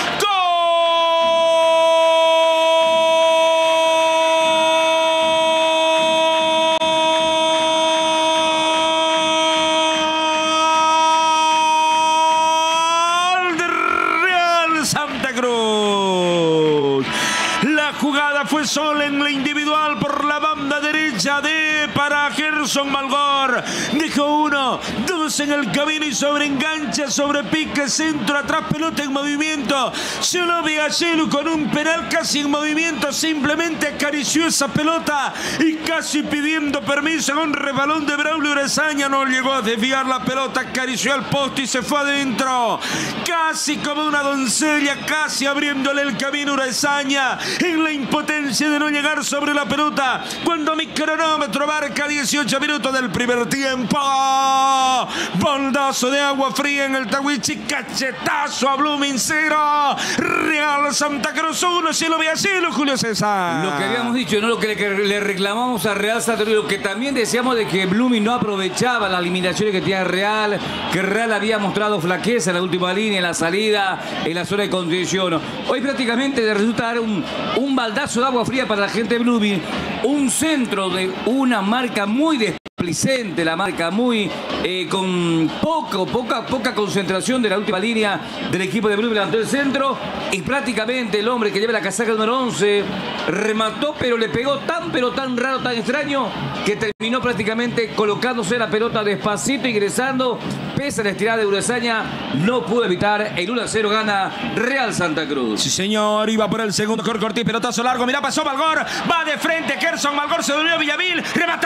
S3: ¡Gol de Real Santa Cruz! La jugada fue sola en la individual por la banda derecha para Gerson Malgor. Dejó 1, 2 en el camino y sobre engancha, sobre pique, centro, atrás, pelota en movimiento. Shelobi Ayelu con un penal casi en movimiento, simplemente acarició esa pelota y casi pidiendo permiso con un rebalón de Braulio Urezaña. No llegó a desviar la pelota, acarició al poste y se fue adentro. Casi casi como una doncella, casi abriéndole el camino a Urezaña, en la impotencia de no llegar sobre la pelota, cuando mi cronómetro marca 18 minutos del primer tiempo. Baldazo de agua fría en el Tahuichi, cachetazo a Blooming 0, Real Santa Cruz 1, cielo vía cielo, Julio César.
S4: Lo que habíamos dicho, no lo que le reclamamos a Real Santa Cruz, lo que también decíamos de que Blooming no aprovechaba las limitaciones que tenía Real, que Real había mostrado flaqueza en la última línea, en la salida, en la zona de contención. Hoy prácticamente le resulta dar un baldazo de agua fría para la gente de Blooming, un centro de una marca muy desplicente, la marca muy con poca concentración de la última línea del equipo de Blooming ante el centro, y prácticamente el hombre que lleva la casaca número 11 remató, pero le pegó tan raro, tan extraño, que terminó prácticamente colocándose la pelota despacito, ingresando, pese a la estirada de Urezaña, no pudo evitar el 1-0, gana Real Santa Cruz.
S3: Sí, señor, iba por el segundo, Jorge Ortiz, pelotazo largo, mirá, pasó Malgor, va de frente, Gerson Malgor, se durmió Villamil, remató,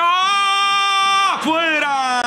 S3: ¡fuera!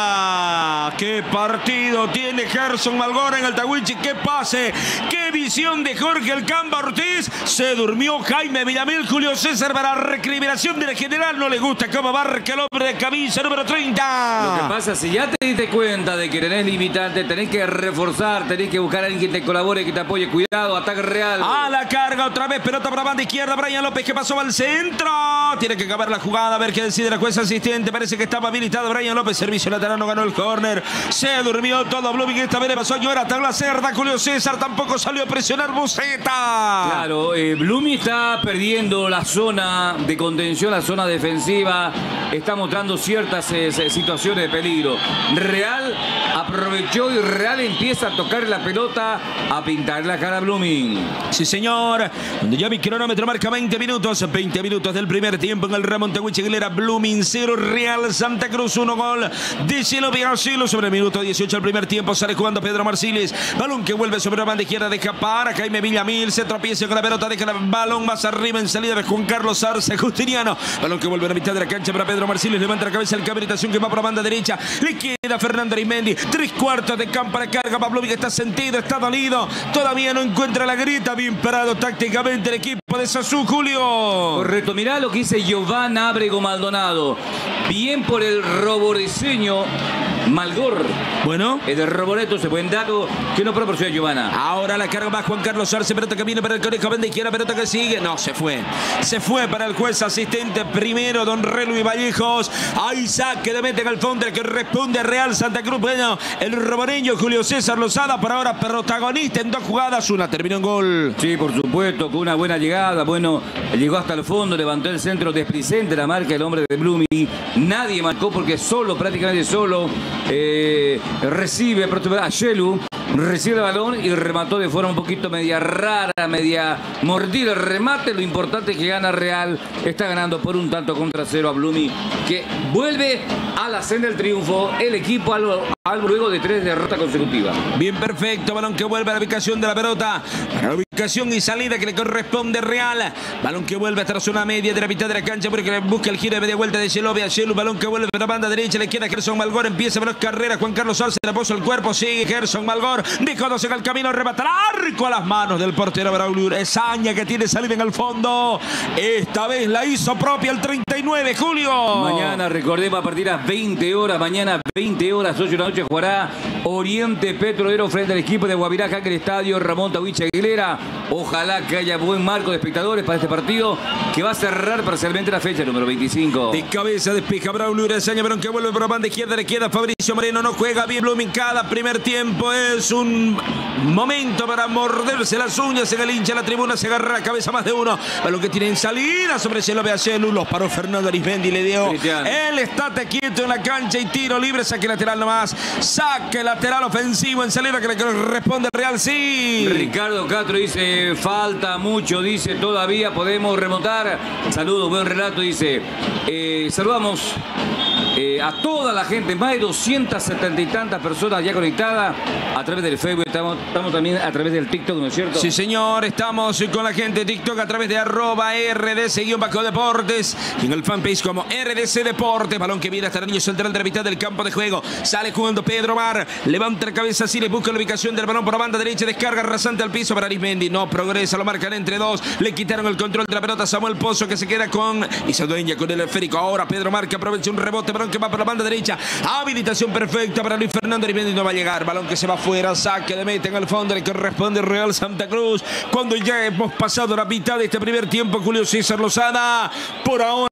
S3: ¡Qué partido tiene Gerson Malgor en el Tahuichi! ¡Qué pase! ¡Qué visión de Jorge El Camba Ortiz! Se durmió Jaime Villamil. Julio César, para recriminación del general, no le gusta cómo marca el hombre de camisa número 30.
S4: Lo que pasa, si ya te diste cuenta de que tenés limitante, tenés que reforzar, tenés que buscar a alguien que te colabore, que te apoye. Cuidado, ataque Real.
S3: A la carga otra vez, pelota para banda izquierda, Brian López, que pasó al centro. Tiene que acabar la jugada, a ver qué decide la jueza asistente. Parece que estaba habilitado Brian López, servicio lateral, no ganó el córner. Se durmió todo Blooming, esta vez le pasó a llorar hasta la cerda. Julio César tampoco salió a presionar Buceta.
S4: Claro, Blooming está perdiendo la zona de contención, la zona defensiva. Está mostrando ciertas situaciones de peligro. Real aprovechó y Real empieza a tocar la pelota, a pintar la cara a Blooming.
S3: Sí, señor. Donde ya mi cronómetro marca 20 minutos. 20 minutos del primer tiempo en el Ramón Tahuichi Aguilera. Blooming 0, Real Santa Cruz 1, gol de Cielo Villasilo sobre el minuto 18 del primer tiempo. Sale jugando Pedro Marciles. Balón que vuelve sobre la banda izquierda, deja para Jaime Villamil. Se tropieza con la pelota, deja el balón más arriba en salida de Juan Carlos Arce Justiniano. Balón que vuelve a la mitad de la cancha para Pedro Marciles. Levanta la cabeza el caberitación que va por la banda derecha. Le queda Fernando Arismendi. 3/4 de campo de carga. Pablo que está sentido, está dolido. Todavía no encuentra la grita. Bien parado tácticamente el equipo de Sasú, Julio.
S4: Correcto, mirá lo que dice Giovanni Ábrego Maldonado. Bien por el robodiseño Malgor.
S3: Bueno,
S4: el Roboreto, ese buen dato que no proporciona Giovanna.
S3: Ahora la carga va Juan Carlos Arce, pelota que viene para el Conejo, banda izquierda, pelota que sigue. No, se fue. Se fue para el juez asistente primero, don Relui Vallejos. Hay saque de meta en el fondo, el que responde Real Santa Cruz. Bueno, el roboreño Julio César Lozada, por ahora protagonista en dos jugadas. Una terminó en gol.
S4: Sí, por supuesto, con una buena llegada. Bueno, llegó hasta el fondo, levantó el centro desplicente, la marca el hombre de Blooming. Nadie marcó porque solo, prácticamente solo, recibe a Shelu, recibe el balón y remató de forma un poquito media rara, media mordida el remate. Lo importante es que gana Real, está ganando por 1-0 a Blooming, que vuelve a la senda del triunfo el equipo algo luego de 3 derrotas consecutivas.
S3: Bien, perfecto, balón que vuelve a la ubicación de la pelota, para la ubicación y salida que le corresponde Real. Balón que vuelve hasta la zona media de la mitad de la cancha, porque busca el giro de media vuelta de Shelovia. Shelu, balón que vuelve para la banda derecha, le queda Gerson Malgor, empieza veloz carrera, Juan Carlos Arce, le puso el cuerpo, sigue Gerson Malgor, dejándose en el camino, remata el arco a las manos del portero Braulio Urezaña, que tiene salida en el fondo. Esta vez la hizo propia el 39, Julio.
S4: Mañana, recordemos, a partir de las 20 horas, mañana 20 horas, 8 de la noche, jugará Oriente Petrolero frente al equipo de Guavirá, acá en el estadio Ramón Tahuichi Aguilera. Ojalá que haya buen marco de espectadores para este partido, que va a cerrar parcialmente la fecha número 25.
S3: De cabeza despeja Braulio Urezaña, pero que vuelve por la banda izquierda, le queda Fabricio Moreno, no juega bien Blooming. Cada primer tiempo es un momento para morderse las uñas en el hincha de la tribuna, se agarra la cabeza más de uno. Balón que tiene en salida sobre Cielo Shelu, los paró Fernando Arismendi, le dio el estate quieto en la cancha y tiro libre, saque lateral nomás, saque lateral ofensivo en salida que le corresponde al Real. Sí,
S4: Ricardo Castro dice, falta mucho, dice, todavía podemos remontar. Saludos, buen relato, dice. Saludamos a toda la gente, más de 270 y tantas personas ya conectadas a través del Facebook. Estamos también a través del TikTok, ¿no es cierto?
S3: Sí, señor, estamos con la gente de TikTok a través de @RDC-Deportes y en el fanpage como RDC Deportes. Balón que viene hasta el anillo central de la mitad del campo de juego. Sale jugando Pedro Mar, levanta la cabeza así, le busca la ubicación del balón por la banda derecha, descarga rasante al piso para Arismendi. No progresa, lo marcan entre dos. Le quitaron el control de la pelota a Samuel Pozo, que se queda con y se dueña con el esférico. Ahora Pedro Mar, que aprovecha un rebote, balón que va por la banda derecha. Habilitación perfecta para Luis Fernando Arismendi, no va a llegar. Balón que se va afuera, saque de meta en el fondo, le corresponde Real Santa Cruz. Cuando ya hemos pasado la mitad de este primer tiempo, Julio César Lozada, por ahora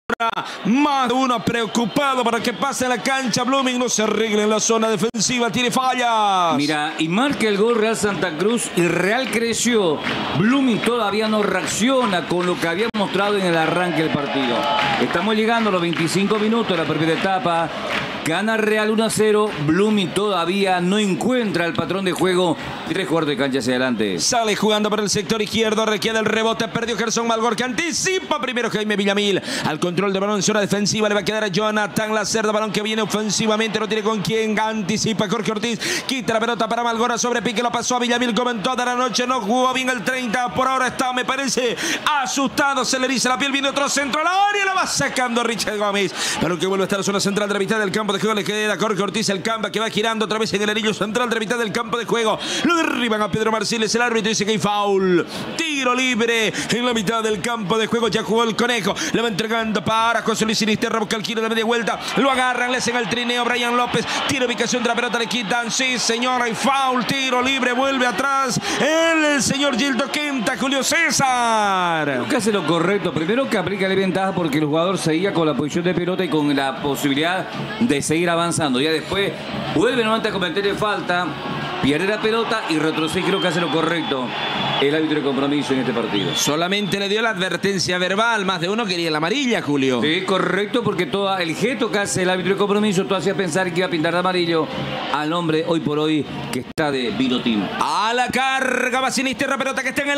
S3: más de uno preocupado para que pase a la cancha. Blooming no se arregle en la zona defensiva, tiene fallas.
S4: Mira, y marca el gol Real Santa Cruz y Real creció. Blooming todavía no reacciona con lo que había mostrado en el arranque del partido. Estamos llegando a los 25 minutos de la primera etapa. Gana Real 1-0. Blooming todavía no encuentra el patrón de juego. 3 cuartos de cancha hacia adelante.
S3: Sale jugando por el sector izquierdo. Requiere el rebote. Perdió Gerson Malgor, que anticipa primero Jaime Villamil. Al control de balón en zona defensiva le va a quedar a Jonathan Lacerda. Balón que viene ofensivamente. No tiene con quién. Anticipa Jorge Ortiz. Quita la pelota para Malgora sobre pique. Lo pasó a Villamil como en toda la noche. No jugó bien el 30. Por ahora está, me parece, asustado. Se le eriza la piel. Viene otro centro al área. Lo va sacando Richard Gómez. Balón que vuelve a estar en la zona central de la mitad del campo de juego. Le queda a Jorge Ortiz, el Camba, que va girando otra vez en el anillo central de la mitad del campo de juego. Lo derriban a Pedro Marciles. El árbitro dice que hay foul. Tiro libre en la mitad del campo de juego. Ya jugó el Conejo. Le va entregando para José Luis Sinisterra. Busca el giro de media vuelta. Lo agarran, le hacen el trineo. Brian López tiene ubicación de la pelota. Le quitan. Sí, señor, hay foul. Tiro libre. Vuelve atrás el señor Gildo Quinta. Julio César.
S4: Creo que hace lo correcto. Primero que aplica la ventaja porque el jugador seguía con la posición de pelota y con la posibilidad de seguir avanzando. Ya después vuelve nuevamente a cometer falta, pierde la pelota y retrocede. Creo que hace lo correcto el árbitro de compromiso en este partido.
S3: Solamente le dio la advertencia verbal. Más de uno quería la amarilla, Julio.
S4: Sí, correcto, porque todo el gesto que hace el árbitro de compromiso, todo hacía pensar que iba a pintar de amarillo al hombre hoy por hoy que está de Vinotín.
S3: A la carga va Sinisterra, pelota que está en el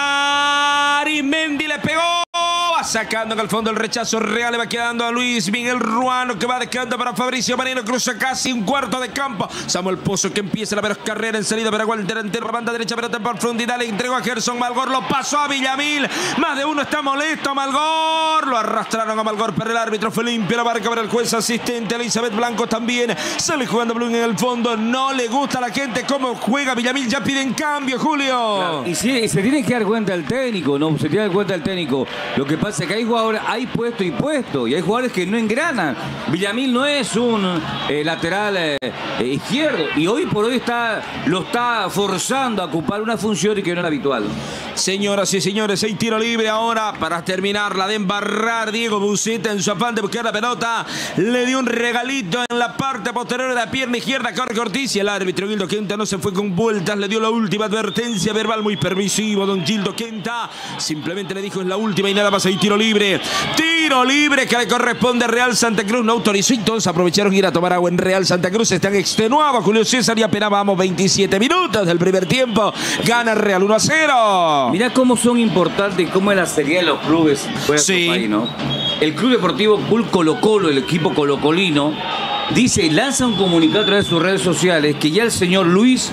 S3: área. Arismendi le pegó. Va sacando en el fondo el rechazo real. Le va quedando a Luis Miguel Ruano, que va dejando para Fabricio Marino. Cruza casi un cuarto de campo. Samuel Pozo, que empieza la veloz carrera en salida para Walter entero. La banda derecha, pelota en profundidad. Le entregó a Gerson Malgor. Lo pasó a Villamil. Más de uno está molesto. Malgor. Lo arrastraron a Malgor, pero el árbitro fue limpio. La marca para el juez asistente. Elizabeth Blanco también. Sale jugando Blum en el fondo. No le gusta a la gente cómo juega Villamil. Ya piden cambio, Julio.
S4: Claro. Y sí, se tiene que dar cuenta el técnico, ¿no? Se tiene que dar cuenta el técnico. Lo que pasa es que hay jugadores, hay puesto y puesto. Y hay jugadores que no engranan. Villamil no es un lateral izquierdo. Y hoy por hoy lo está forzando a ocupar una función y que no es habitual.
S3: Señoras y señores, hay tiro libre ahora para terminar la de embarrar. Diego Buceta, en su afán de buscar la pelota, le dio un regalito en la parte posterior de la pierna izquierda a Jorge Ortiz, y el árbitro Gildo Quinta no se fue con vueltas, le dio la última advertencia verbal, muy permisivo don Gildo Quinta. Simplemente le dijo es la última y nada más. Hay tiro libre. Tiro libre que le corresponde a Real Santa Cruz. No autorizó y todos aprovecharon ir a tomar agua en Real Santa Cruz. Están extenuados Julio César y apenas vamos 27 minutos del primer tiempo. Gana Real 1-0.
S4: Mirá cómo son importantes, cómo es la seriedad de los clubes fuera de su país, ¿no? El Club Deportivo Bull Colo Colo, el equipo colocolino, dice y lanza un comunicado a través de sus redes sociales que ya el señor Luis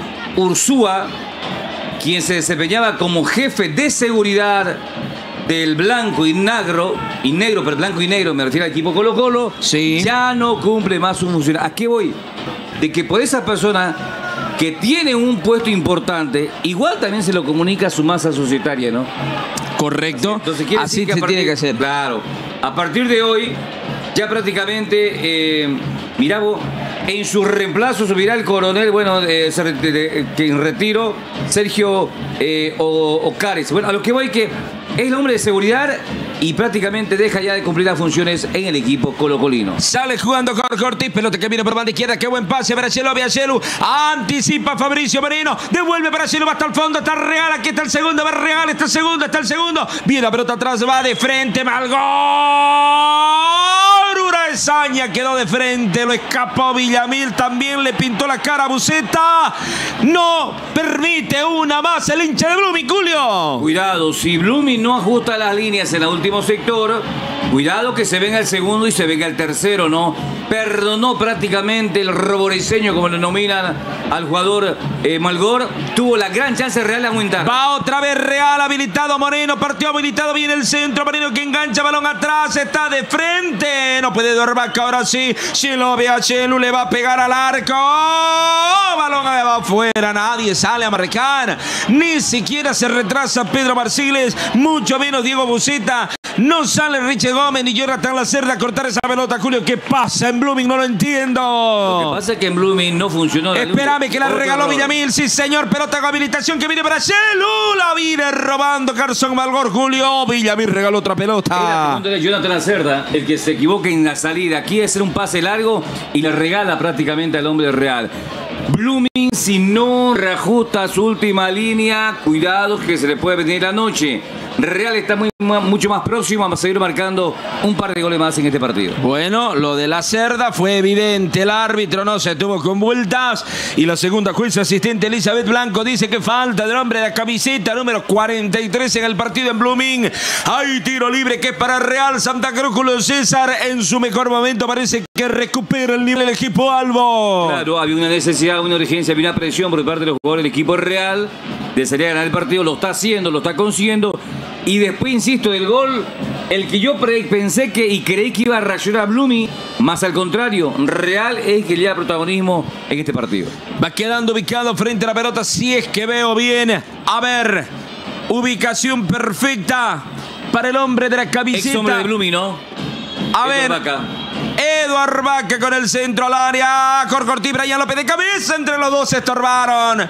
S4: Ursúa, quien se desempeñaba como jefe de seguridad del blanco y negro, pero blanco y negro, me refiero al equipo Colo Colo,
S3: sí,
S4: ya no cumple más su función. ¿A qué voy? De que por esa persona que tiene un puesto importante, igual también se lo comunica a su masa societaria, ¿no?
S3: Correcto.
S4: Entonces quiere
S3: así
S4: decir que
S3: se tiene que hacer.
S4: Claro. A partir de hoy, ya prácticamente, mirá vos, en su reemplazo subirá el coronel, bueno, que en retiro, Sergio Ocares. Bueno, a lo que voy que es el hombre de seguridad y prácticamente deja ya de cumplir las funciones en el equipo colocolino.
S3: Sale jugando Jorge Ortiz, pelota que viene por banda izquierda, qué buen pase para Cielo, Cielo, anticipa Fabricio Marino, devuelve para Cielo, va hasta el fondo, está Real, aquí está el segundo, va Real, está el segundo, viene la pelota atrás, va de frente, Malgor, Uraesaña quedó de frente, lo escapó Villamil, también le pintó la cara a Buceta, no permite una más el hincha de Blooming, Julio.
S4: Cuidado, si Blooming no ajusta las líneas en el último sector, Cuidado que se venga el segundo y se venga el tercero, ¿no? Perdonó prácticamente el roboreseño, como lo denominan al jugador Malgor. Tuvo la gran chance real de aumentar.
S3: Va otra vez Real, habilitado Moreno, partió habilitado, viene el centro, Moreno que engancha, balón atrás, está de frente. No puede Dorvaca, ahora sí. Si lo ve a Chelu, le va a pegar al arco. ¡Oh! Balón va afuera, nadie sale a marcar. Ni siquiera se retrasa Pedro Marsiles, mucho menos Diego Buceta. No sale Richie Gómez ni Jonathan Lacerda a cortar esa pelota. Julio, ¿qué pasa en Blooming? No lo entiendo.
S4: Lo que pasa es que en Blooming no funcionó.
S3: Espérame que la regaló Villamil. Sí, señor. Pelota con habilitación que viene para Chelu. La viene robando Carson Malgor. Julio, Villamil regaló otra pelota.
S4: Era Jonathan Lacerda el que se equivoca en la salida. Quiere hacer un pase largo y le regala prácticamente al hombre del Real. Blooming, si no reajusta su última línea, cuidado que se le puede venir la noche. Real está mucho más próximo a seguir marcando un par de goles más en este partido.
S3: Bueno, lo de la Cerda fue evidente. El árbitro no se tuvo con vueltas. Y la segunda jueza asistente Elizabeth Blanco dice que falta del hombre de la camiseta número 43 en el partido en Blooming. Hay tiro libre que es para Real Santa Cruz. Julio César en su mejor momento parece que recupera el nivel del equipo albo.
S4: Claro, había una necesidad, una urgencia, había una presión por parte de los jugadores del equipo Real de salir a ganar el partido. Lo está haciendo, lo está consiguiendo. Y después, insisto, del gol, el que yo pensé que y creí que iba a reaccionar Blooming, más al contrario, Real es el que le da protagonismo en este partido.
S3: Va quedando ubicado frente a la pelota, si es que veo bien. A ver, ubicación perfecta para el hombre de la camiseta.
S4: Ex hombre de Blooming, ¿no?
S3: A ver, Eduard Vaca con el centro al área. Corcortí, Brian López de cabeza. Entre los dos se estorbaron.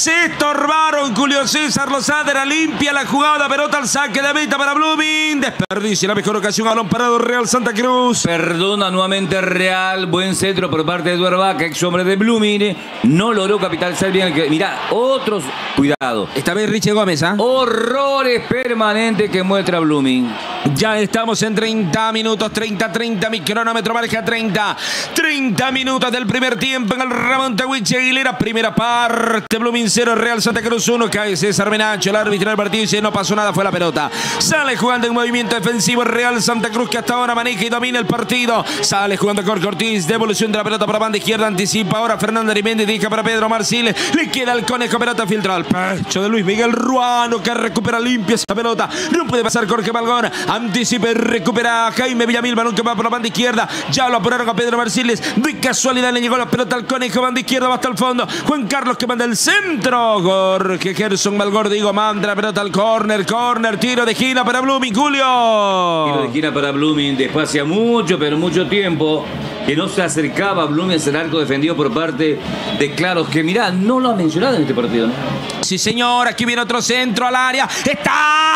S3: Julio César Lozada, limpia la jugada. Pelota al saque de meta para Blooming. Desperdicia la mejor ocasión. Balón parado Real Santa Cruz.
S4: Perdona nuevamente Real. Buen centro por parte de Eduard Vaca, ex hombre de Blooming. No logró capitalizar bien. Mirá, otros. Cuidado.
S3: Esta vez Richie Gómez, ¿ah?
S4: Horrores permanentes que muestra Blooming.
S3: Ya estamos en 30 minutos. 30. Mi cronómetro marca 30 minutos del primer tiempo en el Ramón Tahuichi Aguilera. Primera parte, Blooming 0, Real Santa Cruz 1. Cae César Menacho, el árbitro del partido, dice no pasó nada, fue la pelota. Sale jugando en movimiento defensivo Real Santa Cruz, que hasta ahora maneja y domina el partido. Sale jugando Jorge Ortiz, devolución de la pelota para banda izquierda, anticipa ahora Fernando Arimendi, deja para Pedro Marsiles. Le queda el conejo, pelota filtrada al pecho de Luis Miguel Ruano, que recupera limpia esa pelota. No puede pasar Jorge Malgón, anticipa y recupera Jaime Villamil, balón que va por la banda izquierda. Ya lo apuraron a Pedro Marsiles. De casualidad le llegó la pelota al conejo. Banda izquierda, va hasta el fondo. Juan Carlos que manda el centro. Jorge Gerson Malgor, manda la pelota al córner. Tiro de esquina para Blooming, Julio.
S4: Tiro de esquina para Blooming. Después hacía mucho, pero mucho tiempo que no se acercaba a Blooming hacia el arco defendido por parte de Claros. Que mirá, no lo ha mencionado en este partido, ¿no?
S3: Sí, señor. Aquí viene otro centro al área. Está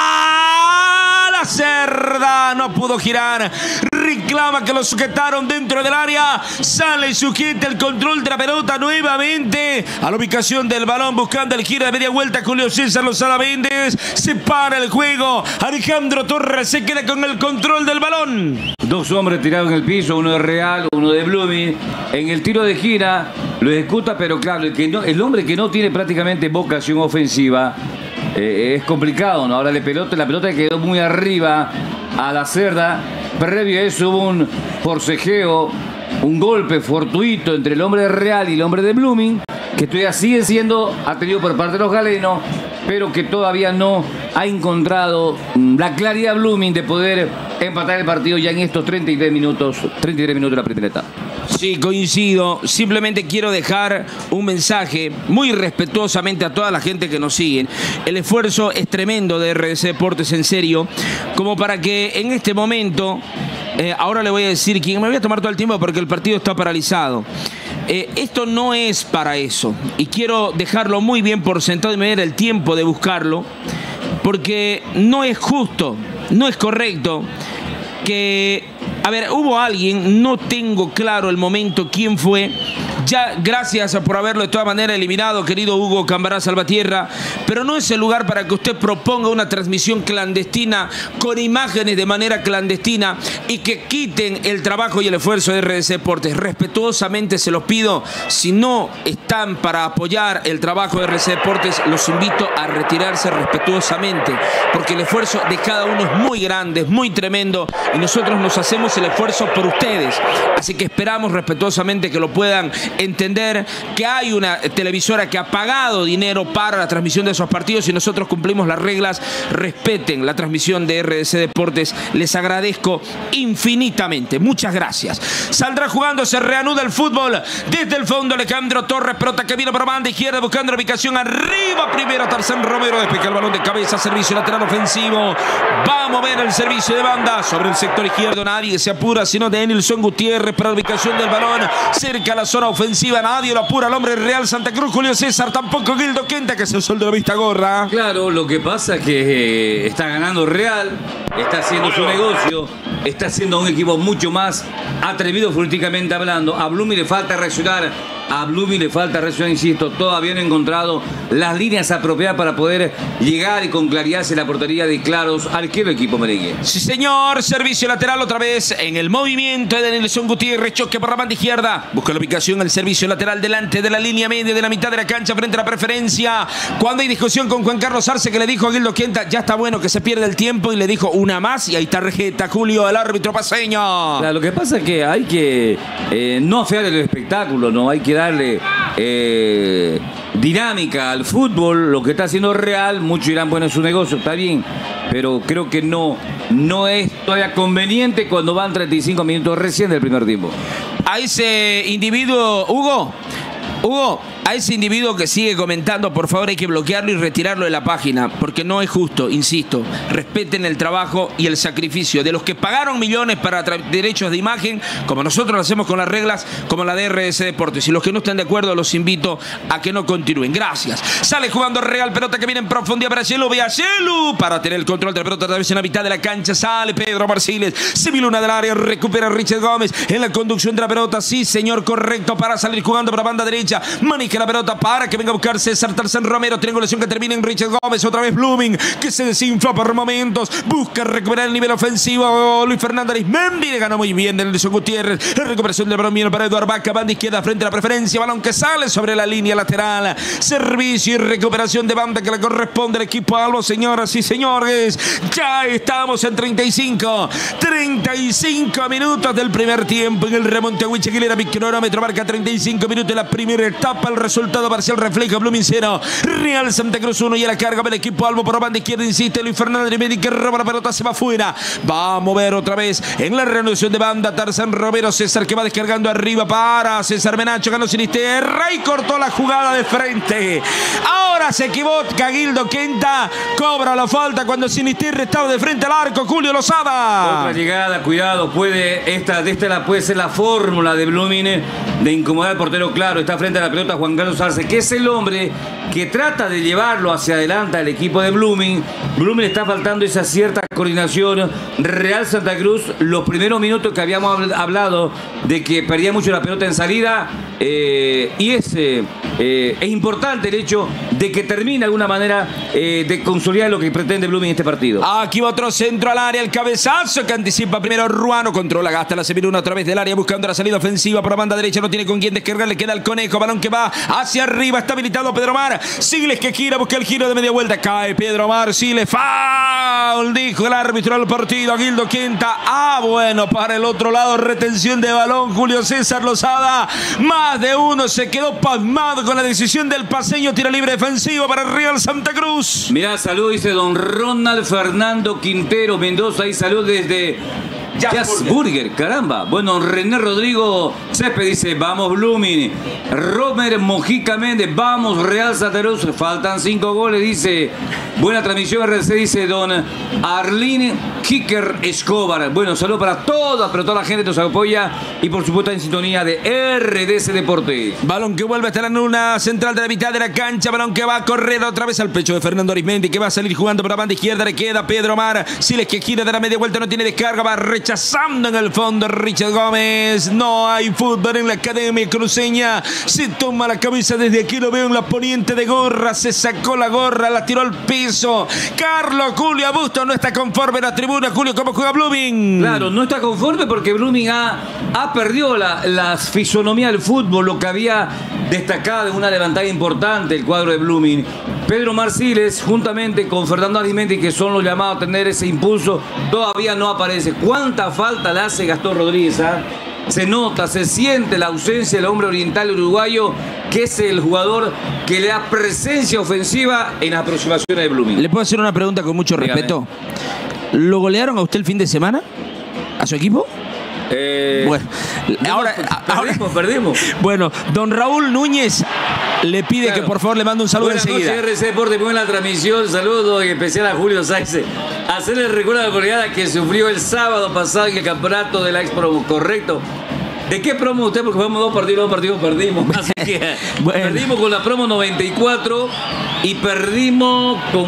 S3: la Cerda. No pudo girar. Reclama que lo sujetaron dentro del área. Sale y sujeta el control de la pelota nuevamente a la ubicación del balón, buscando el giro de media vuelta. Julio César Lozada Méndez. Se para el juego. Alejandro Torres se queda con el control del balón.
S4: Dos hombres tirados en el piso, uno de Real, uno de Blooming. En el tiro de gira lo ejecuta, pero claro, el hombre que no tiene prácticamente vocación ofensiva es complicado, ¿no? Ahora la pelota quedó muy arriba a la Cerda. Previo a eso hubo un forcejeo, un golpe fortuito entre el hombre de Real y el hombre de Blooming, que todavía sigue siendo atendido por parte de los galenos, pero que todavía no ha encontrado la claridad Blooming de poder empatar el partido ya en estos 33 minutos de la primera etapa.
S3: Sí, coincido. Simplemente quiero dejar un mensaje muy respetuosamente a toda la gente que nos sigue. El esfuerzo es tremendo de RDC Deportes, en serio, como para que en este momento, ahora le voy a decir quién, me voy a tomar todo el tiempo porque el partido está paralizado. Esto no es para eso y quiero dejarlo muy bien por sentado y me dar el tiempo de buscarlo, porque no es justo, no es correcto que... A ver, hubo alguien, no tengo claro el momento quién fue, Ya, gracias por haberlo de todas maneras eliminado, querido Hugo Cambará Salvatierra, pero no es el lugar para que usted proponga una transmisión clandestina con imágenes de manera clandestina y que quiten el trabajo y el esfuerzo de RDC Deportes. Respetuosamente se los pido, si no están para apoyar el trabajo de RDC Deportes, los invito a retirarse respetuosamente, porque el esfuerzo de cada uno es muy grande, es muy tremendo, y nosotros nos hacemos el esfuerzo por ustedes. Así que esperamos respetuosamente que lo puedan entender, que hay una televisora que ha pagado dinero para la transmisión de esos partidos y nosotros cumplimos las reglas. Respeten la transmisión de RDC Deportes. Les agradezco infinitamente. Muchas gracias. Saldrá jugando, se reanuda el fútbol desde el fondo. Alejandro Torres, pelota que vino por banda izquierda buscando la ubicación arriba. Primero Tarzán Romero, despeja el balón de cabeza, servicio lateral ofensivo. Vamos a ver el servicio de banda sobre el sector izquierdo. Nadie se apura sino Denilson Gutiérrez para la ubicación del balón cerca a la zona ofensiva. Nadie lo apura al hombre Real Santa Cruz, Julio César, tampoco Gildo Quenta, que es el sol de la vista gorra.
S4: Claro, lo que pasa es que está ganando Real, está haciendo su negocio, está haciendo un equipo mucho más atrevido futbolísticamente hablando. A Blooming le falta reaccionar. A Blooming le falta reaccionar, insisto, todavía no ha encontrado las líneas apropiadas para poder llegar y con claridad hacia la portería de claros arquero equipo merengue.
S3: Sí, señor. Servicio lateral otra vez en el movimiento de Nelson Gutiérrez. Choque por la banda izquierda. Busca la ubicación, el servicio lateral delante de la línea media de la mitad de la cancha frente a la preferencia. Cuando hay discusión con Juan Carlos Arce, que le dijo a Gildo Quenta, ya está bueno que se pierde el tiempo, y le dijo una más y hay tarjeta, Julio, el árbitro paseño.
S4: Claro, lo que pasa es que hay que no afear el espectáculo, no hay que darle dinámica al fútbol. Lo que está haciendo Real, muchos dirán, bueno, es un negocio, está bien, pero creo que no es todavía conveniente cuando van 35 minutos recién del primer tiempo.
S3: A ese individuo, Hugo, a ese individuo que sigue comentando, por favor hay que bloquearlo y retirarlo de la página, porque no es justo, insisto. Respeten el trabajo y el sacrificio de los que pagaron millones para derechos de imagen, como nosotros lo hacemos con las reglas, como la de RDC Deportes. Y los que no estén de acuerdo, los invito a que no continúen. Gracias. Sale jugando Real, pelota que viene en profundidad para Cielo, ve a Cielo para tener el control de la pelota otra vez en la mitad de la cancha. Sale Pedro Marciles, se Luna del área, recupera Richard Gómez en la conducción de la pelota. Sí, señor, correcto, para salir jugando para banda derecha. Maneja la pelota para que venga a buscar César Tarzán Romero. Triangulación que termina en Richard Gómez. Otra vez Blooming, que se desinfla por momentos. Busca recuperar el nivel ofensivo. Luis Fernando Arismendi le ganó muy bien de Nelson Gutiérrez. La recuperación del balón viene para Eduardo Vaca. Banda izquierda frente a la preferencia. Balón que sale sobre la línea lateral. Servicio y recuperación de banda que le corresponde al equipo Albo. Señoras y señores, ya estamos en 35 minutos del primer tiempo. En el remonte a Huichaquilera, mi cronómetro marca 35 minutos de la primera etapa. El resultado parcial refleja Blooming 0, Real Santa Cruz 1, y a la carga del equipo Albo por la banda izquierda, insiste Luis Fernando Arismendi, que roba la pelota, se va afuera. Vamos a ver otra vez en la reanudación de banda Tarzán Romero. César que va descargando arriba para César Menacho, ganó Sinisterra y cortó la jugada de frente. Ahora se equivoca Gildo Quenta, cobra la falta cuando Sinisterra estaba de frente al arco. Julio Lozada.
S4: Otra llegada, cuidado, puede ser la fórmula de Blooming de incomodar al portero. Claro, está frente a la pelota Juan Carlos Arce, que es el hombre que trata de llevarlo hacia adelante al equipo de Blooming. Blooming está faltando esa cierta coordinación. Real Santa Cruz, los primeros minutos que habíamos hablado de que perdía mucho la pelota en salida, y es importante el hecho de que termine de alguna manera de consolidar lo que pretende Blooming en este partido.
S3: Aquí va otro centro al área, el cabezazo que anticipa primero Ruano, controla, gasta la semiluna a través del área buscando la salida ofensiva por la banda derecha, no tiene con quién descargar, le queda el Conejo, balón que va hacia arriba, está habilitado Pedro Omar Siles, que gira, busca el giro de media vuelta, cae Pedro Omar Siles, foul, dijo el árbitro del partido, Gildo Quenta. Bueno, para el otro lado, retención de balón, Julio César Lozada, más de uno se quedó pasmado con la decisión del paseño. Tiro libre defensivo para Real Santa Cruz.
S4: Mirá, salud, dice don Ronald Fernando Quintero Mendoza, y salud desde Jazz Burger, caramba. Bueno, René Rodrigo Césped dice, vamos Blooming. Romer Mojica Méndez, vamos Real Santa Cruz. Faltan 5 goles, dice. Buena transmisión RC, dice don Arlene Kicker Escobar. Bueno, saludo para toda la gente que nos apoya y por supuesto en sintonía de RDC Deportes.
S3: Balón que vuelve hasta la luna central de la mitad de la cancha. Balón que va a correr otra vez al pecho de Fernando Arismendi, que va a salir jugando por la banda izquierda. Le queda Pedro Omar Siles, que gira de la media vuelta, no tiene descarga, va a rechazando en el fondo Richard Gómez. No hay fútbol en la academia cruceña. Se toma la cabeza desde aquí, lo veo en la poniente de gorra. Se sacó la gorra, la tiró al piso. Carlos Julio Bustos no está conforme en la tribuna. Julio, ¿cómo juega Blooming?
S4: Claro, no está conforme porque Blooming ha perdido la fisonomía del fútbol, lo que había destacado en una levantada importante el cuadro de Blooming. Pedro Marciles, juntamente con Fernando Arismendi, que son los llamados a tener ese impulso, todavía no aparece. ¿Cuánta falta le hace Gastón Rodríguez? Se nota, se siente la ausencia del hombre oriental uruguayo, que es el jugador que le da presencia ofensiva en las aproximaciones de Blooming.
S3: ¿Le puedo hacer una pregunta con mucho respeto? ¿Lo golearon a usted el fin de semana? ¿A su equipo? Bueno, ahora
S4: perdimos.
S3: Bueno, don Raúl Núñez le pide, claro, que por favor le mande un saludo enseguida.
S4: Buenas noches, RC Deporte, muy buena transmisión. Saludos en especial a Julio Sáenz. Hacerle el recuerdo a la goleada que sufrió el sábado pasado en el campeonato de la Ex Promo, correcto. ¿De qué promo usted? Porque jugamos dos partidos, perdimos. Así que bueno, perdimos con la promo 94 y perdimos con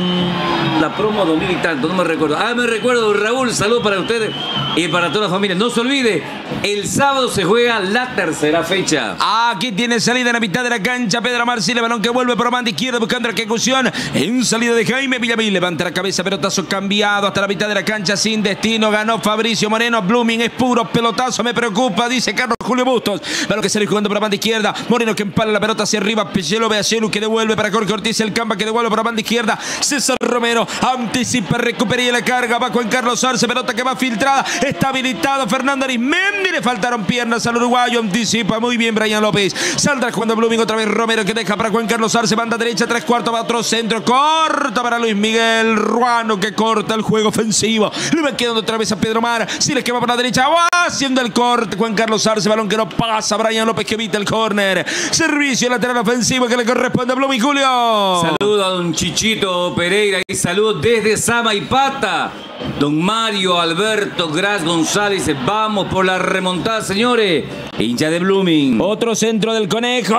S4: la promo 2000 y tanto, no me recuerdo. Me recuerdo, Raúl, saludos para ustedes y para toda la familia. No se olvide, el sábado se juega la tercera fecha.
S3: Aquí tiene salida en la mitad de la cancha Pedro Marciles, balón que vuelve por la banda izquierda buscando la ejecución. En salida de Jaime Villamil, levanta la cabeza, pelotazo cambiado hasta la mitad de la cancha sin destino. Ganó Fabricio Moreno. Blooming es puro pelotazo, me preocupa, dice Carlos Julio Bustos. Balón que sale jugando por la banda izquierda. Moreno que empala la pelota hacia arriba. Pellelo Beachelu que devuelve para Jorge Ortiz. El Camba que devuelve por la banda izquierda. César Romero anticipa, recupera y la carga. Va Juan Carlos Arce. Pelota que va filtrada. Está habilitado Fernando Arismendi. Le faltaron piernas al uruguayo. Anticipa muy bien Brian López. Saldrá jugando Blooming otra vez. Romero que deja para Juan Carlos Arce. Banda derecha, 3/4. Va otro centro. Corta para Luis Miguel Ruano que corta el juego ofensivo. Le va quedando otra vez a Pedro Mar. Si les quema por la derecha. Va haciendo el corte Juan Carlos Arce. Balón que no pasa. Brian López que evita el córner. Servicio lateral ofensivo que le corresponde a Blooming. Julio.
S4: Saludo a don Chichito Pereira y saludo desde Samaipata. Don Mario Alberto Gras González. Vamos por la remontada, señores. Hincha de Blooming.
S3: Otro centro del Conejo.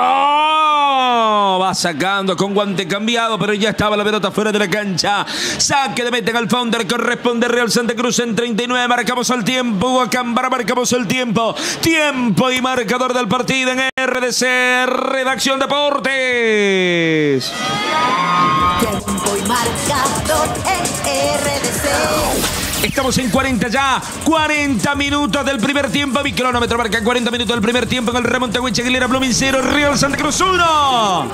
S3: Va sacando con guante cambiado, pero ya estaba la pelota fuera de la cancha. Saque de meta en el Founder. Corresponde Real Santa Cruz en 39. Marcamos el tiempo. Guacambara, marcamos el tiempo. Tiempo y marcador del partido en RDC Redacción Deportes.
S7: Tiempo y marcador en RDC.
S3: Estamos en 40 ya, 40 minutos del primer tiempo. Mi cronómetro marca 40 minutos del primer tiempo en el remonte Huichaguilera. Blooming 0, Real Santa Cruz 1.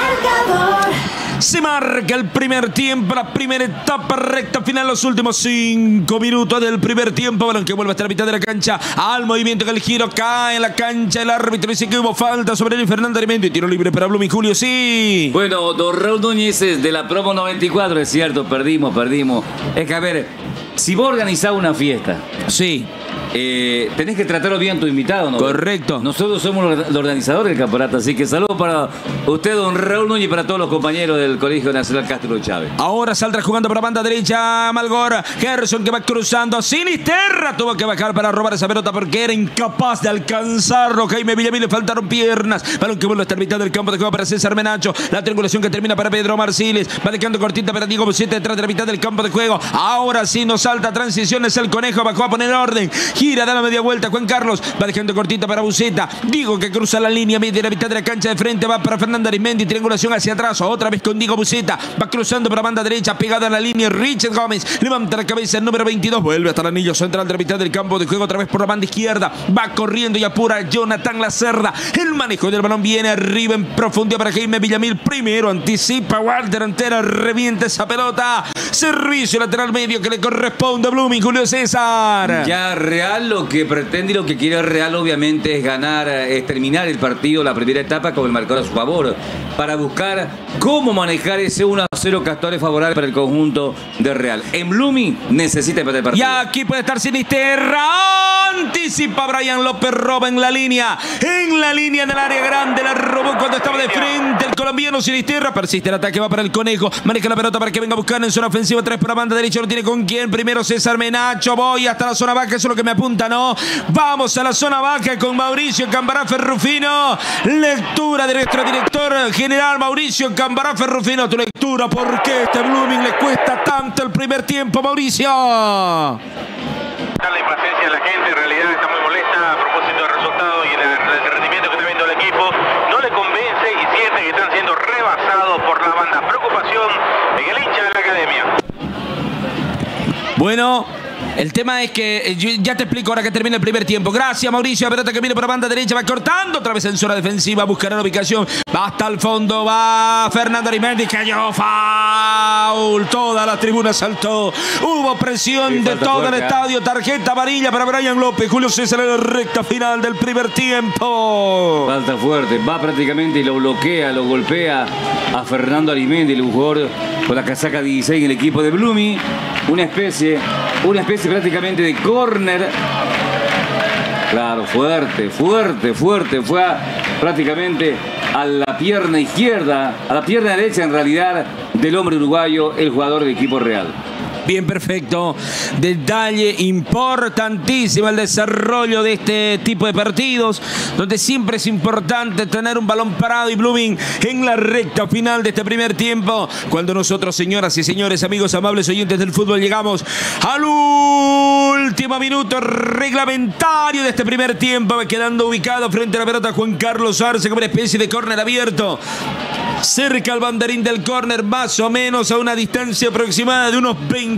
S3: Se marca el primer tiempo, la primera etapa, recta final, los últimos 5 minutos del primer tiempo. Balón que vuelve hasta la mitad de la cancha. Al movimiento que el giro cae en la cancha. El árbitro dice que hubo falta sobre el Fernando Arismendi. Tiro libre para Blooming. Julio, sí.
S4: Bueno, don Raúl Núñez de la promo 94, es cierto, perdimos. Es que a ver, si vos organizás una fiesta,
S3: sí,
S4: tenés que tratarlo bien a tu invitado, ¿no?
S3: Correcto.
S4: Nosotros somos los organizadores del campeonato, así que saludos para usted, don Raúl Núñez, y para todos los compañeros del Colegio Nacional Castro Chávez.
S3: Ahora saldrá jugando por la banda derecha Malgor. Gerson que va cruzando. Sinisterra tuvo que bajar para robar esa pelota porque era incapaz de alcanzarlo. Jaime Villamil le faltaron piernas. Balón que vuelve hasta la mitad del campo de juego para César Menacho. La triangulación que termina para Pedro Marciles. Va dejando cortita para Diego Buceta detrás de la mitad del campo de juego. Ahora sí nos salta transiciones el Conejo. Bajó a poner orden. Gira, da la media vuelta. Juan Carlos va dejando cortita para Buceta. Diego que cruza la línea media de la mitad de la cancha de frente. Va para Fernando Arismendi. Triangulación hacia atrás. Otra vez con Diego Buceta. Va cruzando por la banda derecha. Pegada a la línea. Richard Gómez. Levanta la cabeza el número 22. Vuelve hasta el anillo central de la mitad del campo de juego. Otra vez por la banda izquierda. Va corriendo y apura Jonathan Lacerda. El manejo del balón viene arriba en profundidad para Jaime Villamil. Primero anticipa Walter Antera. Revienta esa pelota. Servicio lateral medio que le corresponde a Blooming. Julio César.
S4: Ya Real lo que pretende y lo que quiere Real obviamente es ganar, es terminar el partido, la primera etapa con el marcador a su favor, para buscar cómo manejar ese 1-0 Castores favorable para el conjunto de Real. En Blooming necesita empatar el partido.
S3: Y aquí puede estar Sinisterra. Anticipa Brian López, roba en la línea en el área grande, la robó cuando estaba de frente el colombiano Sinisterra. Persiste el ataque, va para el Conejo, maneja la pelota para que venga a buscar en zona ofensiva, 3 por la banda derecha, no tiene con quién. Primero César Menacho, voy hasta la zona baja, eso es lo que me apunta, ¿no? Vamos a la zona baja con Mauricio Cambarafe Rufino. Lectura de nuestro director general Mauricio Cambarafe Rufino. Tu lectura, ¿por qué este Blooming le cuesta tanto el primer tiempo, Mauricio?
S6: La impaciencia de la gente en realidad está muy molesta a propósito del resultado y del rendimiento que está viendo el equipo. No le convence y siente que están siendo rebasados por la banda. Preocupación en el hincha de la academia.
S3: Bueno, el tema es que ya te explico ahora que termina el primer tiempo. Gracias, Mauricio. La pelota que viene por la banda derecha, va cortando otra vez en zona defensiva, buscará la ubicación. Va hasta el fondo, va Fernando Arimendi, cayó, foul. Toda la tribuna saltó. Hubo presión de todo el estadio. Tarjeta amarilla para Brian López. Julio César en la recta final del primer tiempo.
S4: Falta fuerte, va prácticamente y lo bloquea, lo golpea a Fernando Arimendi, el jugador con la casaca 16 en el equipo de Blooming. Una especie prácticamente de córner. Claro, fuerte. Fue prácticamente a la pierna izquierda, a la pierna derecha en realidad del hombre uruguayo, el jugador del equipo real.
S3: Bien, perfecto. Detalle importantísimo el desarrollo de este tipo de partidos, donde siempre es importante tener un balón parado y Blooming en la recta final de este primer tiempo. Cuando nosotros, señoras y señores, amigos amables oyentes del fútbol, llegamos al último minuto reglamentario de este primer tiempo, quedando ubicado frente a la pelota Juan Carlos Arce como una especie de córner abierto. Cerca al banderín del córner, más o menos a una distancia aproximada de unos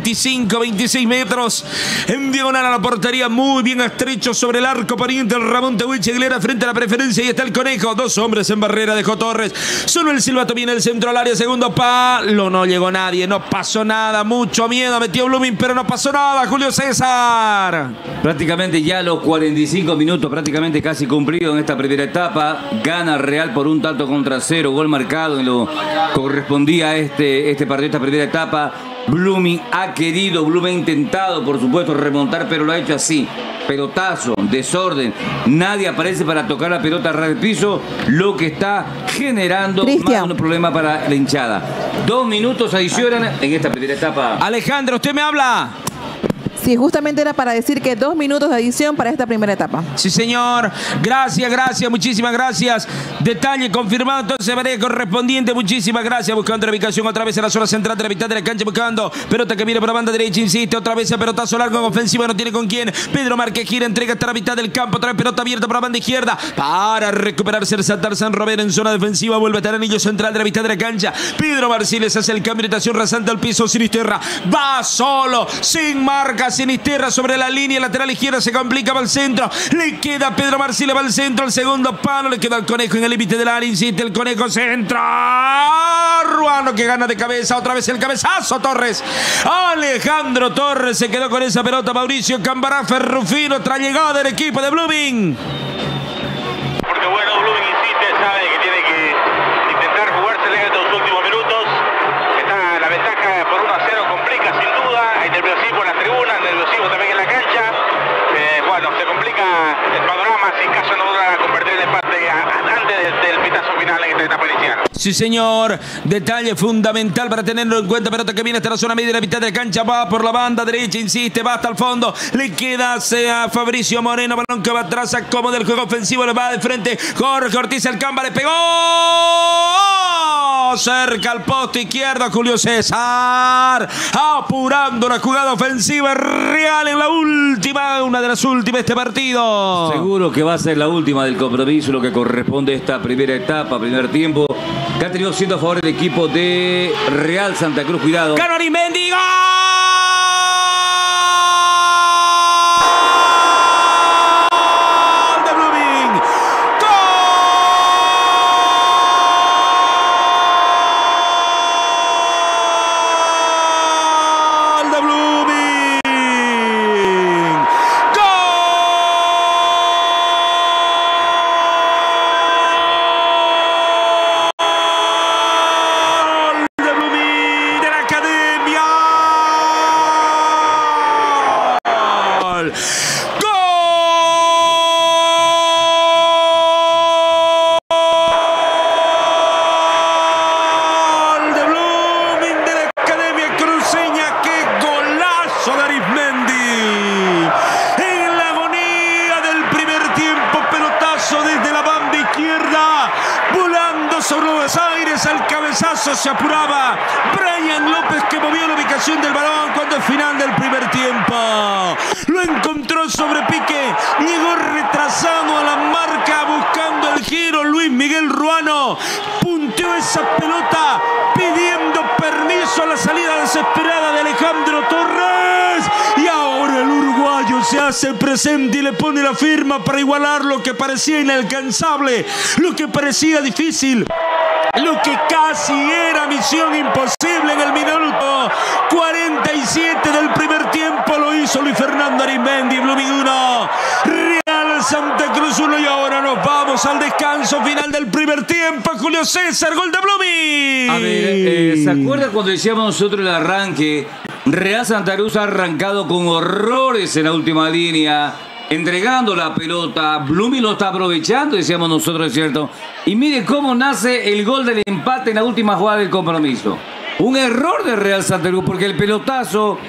S3: 25-26 metros. En diagonal a la portería, muy bien estrecho sobre el arco pariente el Ramón Tehuiche Aguilera frente a la preferencia. Y está el Conejo, dos hombres en barrera, dejó Torres. Solo el silbato viene el centro al área, segundo palo. No llegó nadie, no pasó nada. Mucho miedo metió Blooming, pero no pasó nada. Julio César.
S4: Prácticamente ya los 45 minutos, prácticamente casi cumplido en esta primera etapa. Gana Real por un tanto contra cero, gol marcado en lo correspondía a este partido, esta primera etapa. Blooming ha intentado, por supuesto, remontar, pero lo ha hecho así. Pelotazo, desorden. Nadie aparece para tocar la pelota ras del piso, lo que está generando más un problema para la hinchada. 2 minutos adicionan en esta primera etapa.
S3: Alejandro, ¿usted me habla?
S5: Sí, justamente era para decir que 2 minutos de adición para esta primera etapa.
S3: Sí, señor. Gracias, muchísimas gracias. Detalle confirmado, entonces veré correspondiente. Muchísimas gracias. Buscando la ubicación otra vez en la zona central de la mitad de la cancha. Buscando pelota que viene por la banda derecha. Insiste otra vez el pelotazo largo en ofensiva. No tiene con quién. Pedro Márquez gira, entrega hasta la mitad del campo. Otra vez pelota abierta por la banda izquierda. Para recuperarse el saltar San Romero en zona defensiva. Vuelve a estar el anillo central de la mitad de la cancha. Pedro Marciles hace el cambio de orientación rasante al piso. Sinisterra va solo, sin marca. Sinisterra sobre la línea lateral izquierda, se complica, va al centro, le queda Pedro Marciles, va al centro, al segundo palo, le queda al Conejo en el límite del área, insiste el Conejo, centra, Ruano que gana de cabeza, otra vez el cabezazo, Torres, Alejandro Torres se quedó con esa pelota, Mauricio Cambarafe Rufino, otra llegada del equipo de Blooming.
S6: Porque bueno, Blooming insiste, sabe que tiene que intentar jugársela en estos últimos minutos. Está la ventaja por 1-0, complica sin duda. Hay nerviosismo en la tribuna, nerviosismo también en la cancha. Bueno, se complica el panorama si caso no logra convertir el empate antes del pitazo final en esta etapa inicial.
S3: Sí, señor. Detalle fundamental para tenerlo en cuenta. Pelota que viene hasta la zona media de la mitad de la cancha. Va por la banda derecha, insiste, va hasta el fondo. Le queda a Fabricio Moreno. Balón que va atrás, acomoda el juego ofensivo. Le va de frente. Jorge Ortiz, el Camba le pegó. Cerca al poste izquierdo, Julio César. Apurando la jugada ofensiva Real en la última, una de las últimas de este partido.
S4: Seguro que va a ser la última del compromiso, lo que corresponde a esta primera etapa, primer tiempo, que ha tenido siendo a favor el equipo de Real Santa Cruz. Cuidado.
S3: Ganó Arimendi. ¡Gol! Se apuraba Brian López, que movió la ubicación recuperación del balón cuando es final del primer tiempo. Lo encontró sobre pique, llegó retrasado a la marca buscando el giro. Luis Miguel Ruano punteó esa pelota pidiendo permiso a la salida desesperada de Alejandro Torres. Y ahora el uruguayo se hace presente y le pone la firma para igualar lo que parecía inalcanzable, lo que parecía difícil, lo que casi era misión imposible. En el minuto 47 del primer tiempo lo hizo Luis Fernando Arismendi. Blooming 1, Real Santa Cruz 1, y ahora nos vamos al descanso final del primer tiempo. Julio César, gol de Blooming.
S4: A ver, ¿se acuerda cuando decíamos nosotros el arranque? Real Santa Cruz ha arrancado con horrores en la última línea, entregando la pelota. Blooming lo está aprovechando, decíamos nosotros, es cierto. Y mire cómo nace el gol del empate en la última jugada del compromiso. Un error de Real Santa Cruz, porque el pelotazo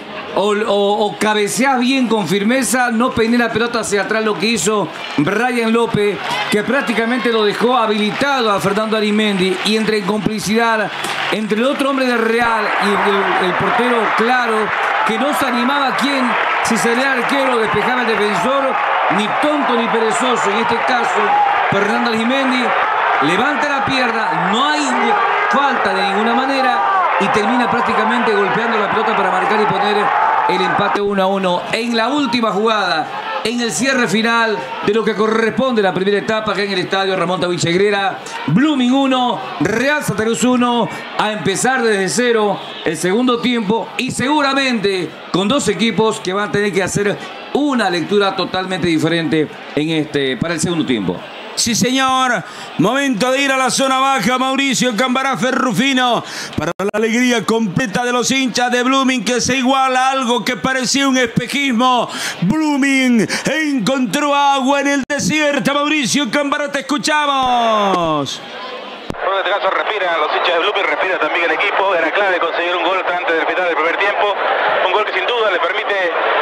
S4: o cabecea bien con firmeza, no peiné la pelota hacia atrás, lo que hizo Brian López, que prácticamente lo dejó habilitado a Fernando Arismendi, y entre complicidad entre el otro hombre de Real y el portero Claro, que no se animaba quien, si salía el arquero, despejaba el defensor, ni tonto ni perezoso. En este caso, Fernando Arismendi levanta la pierna, no hay falta de ninguna manera, y termina prácticamente golpeando la pelota para marcar y poner el empate 1-1 en la última jugada, en el cierre final de lo que corresponde a la primera etapa acá en el estadio Ramón Tavichegrera. Blooming 1, Real Santa Cruz 1, a empezar desde cero el segundo tiempo, y seguramente con dos equipos que van a tener que hacer una lectura totalmente diferente para el segundo tiempo.
S3: Sí, señor. Momento de ir a la zona baja. Mauricio Cambará Ferrufino, para la alegría completa de los hinchas de Blooming, que se iguala a algo que parecía un espejismo. Blooming encontró agua en el desierto. Mauricio Cambará, te escuchamos.
S6: En este caso respiran los hinchas de Blooming, respira también el equipo. Era clave conseguir un gol antes del final del primer tiempo. Un gol que sin duda le permite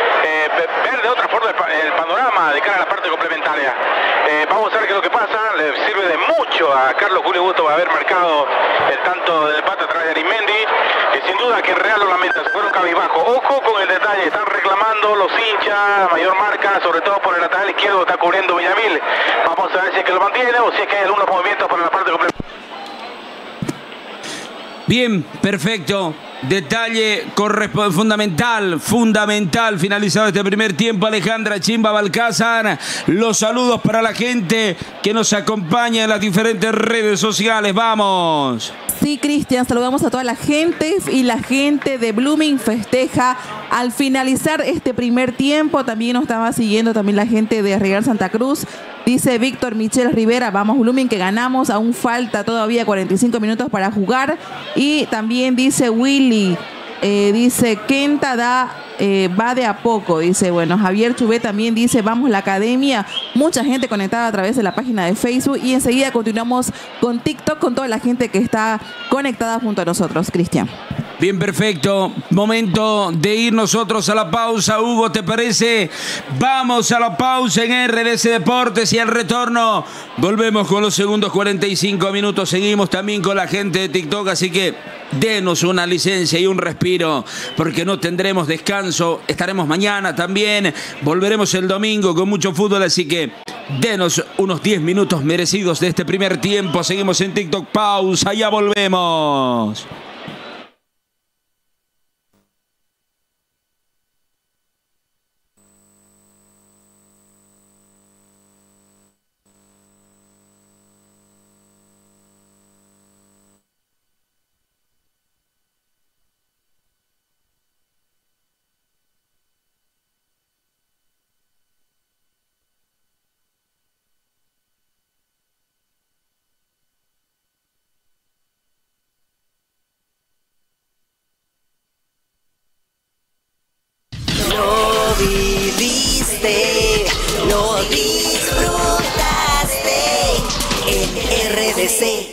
S6: ver de otra forma el panorama de cara a la parte complementaria. Vamos a ver qué es lo que pasa. Le sirve de mucho a Carlos Julio Busto haber marcado el tanto del empate a través de Arismendi. Sin duda que en Real lo lamenta, se fueron cabizbajo. Ojo con el detalle, están reclamando los hinchas mayor marca, sobre todo por el lateral izquierdo, está cubriendo Villamil. Vamos a ver si es que lo mantiene o si es que hay algunos movimientos para la parte complementaria.
S3: Bien, perfecto. Detalle fundamental, finalizado este primer tiempo. Alejandra Chimba Balcázar, los saludos para la gente que nos acompaña en las diferentes redes sociales. ¡Vamos!
S5: Sí, Cristian, saludamos a toda la gente, y la gente de Blooming festeja al finalizar este primer tiempo. También nos estaba siguiendo también la gente de Real Santa Cruz. Dice Víctor Michel Rivera, vamos Blooming, que ganamos, aún falta todavía 45 minutos para jugar. Y también dice Willy, dice Kenta va de a poco, dice, bueno, Javier Chubé también dice, vamos la academia. Mucha gente conectada a través de la página de Facebook, y enseguida continuamos con TikTok, con toda la gente que está conectada junto a nosotros, Cristian.
S3: Bien, perfecto. Momento de ir nosotros a la pausa. Hugo, ¿te parece? Vamos a la pausa en RDC Deportes, y al retorno volvemos con los segundos 45 minutos. Seguimos también con la gente de TikTok, así que denos una licencia y un respiro, porque no tendremos descanso. Estaremos mañana también. Volveremos el domingo con mucho fútbol, así que denos unos 10 minutos merecidos de este primer tiempo. Seguimos en TikTok. Pausa, ya volvemos.
S7: Lo viviste, lo disfrutaste en RDC.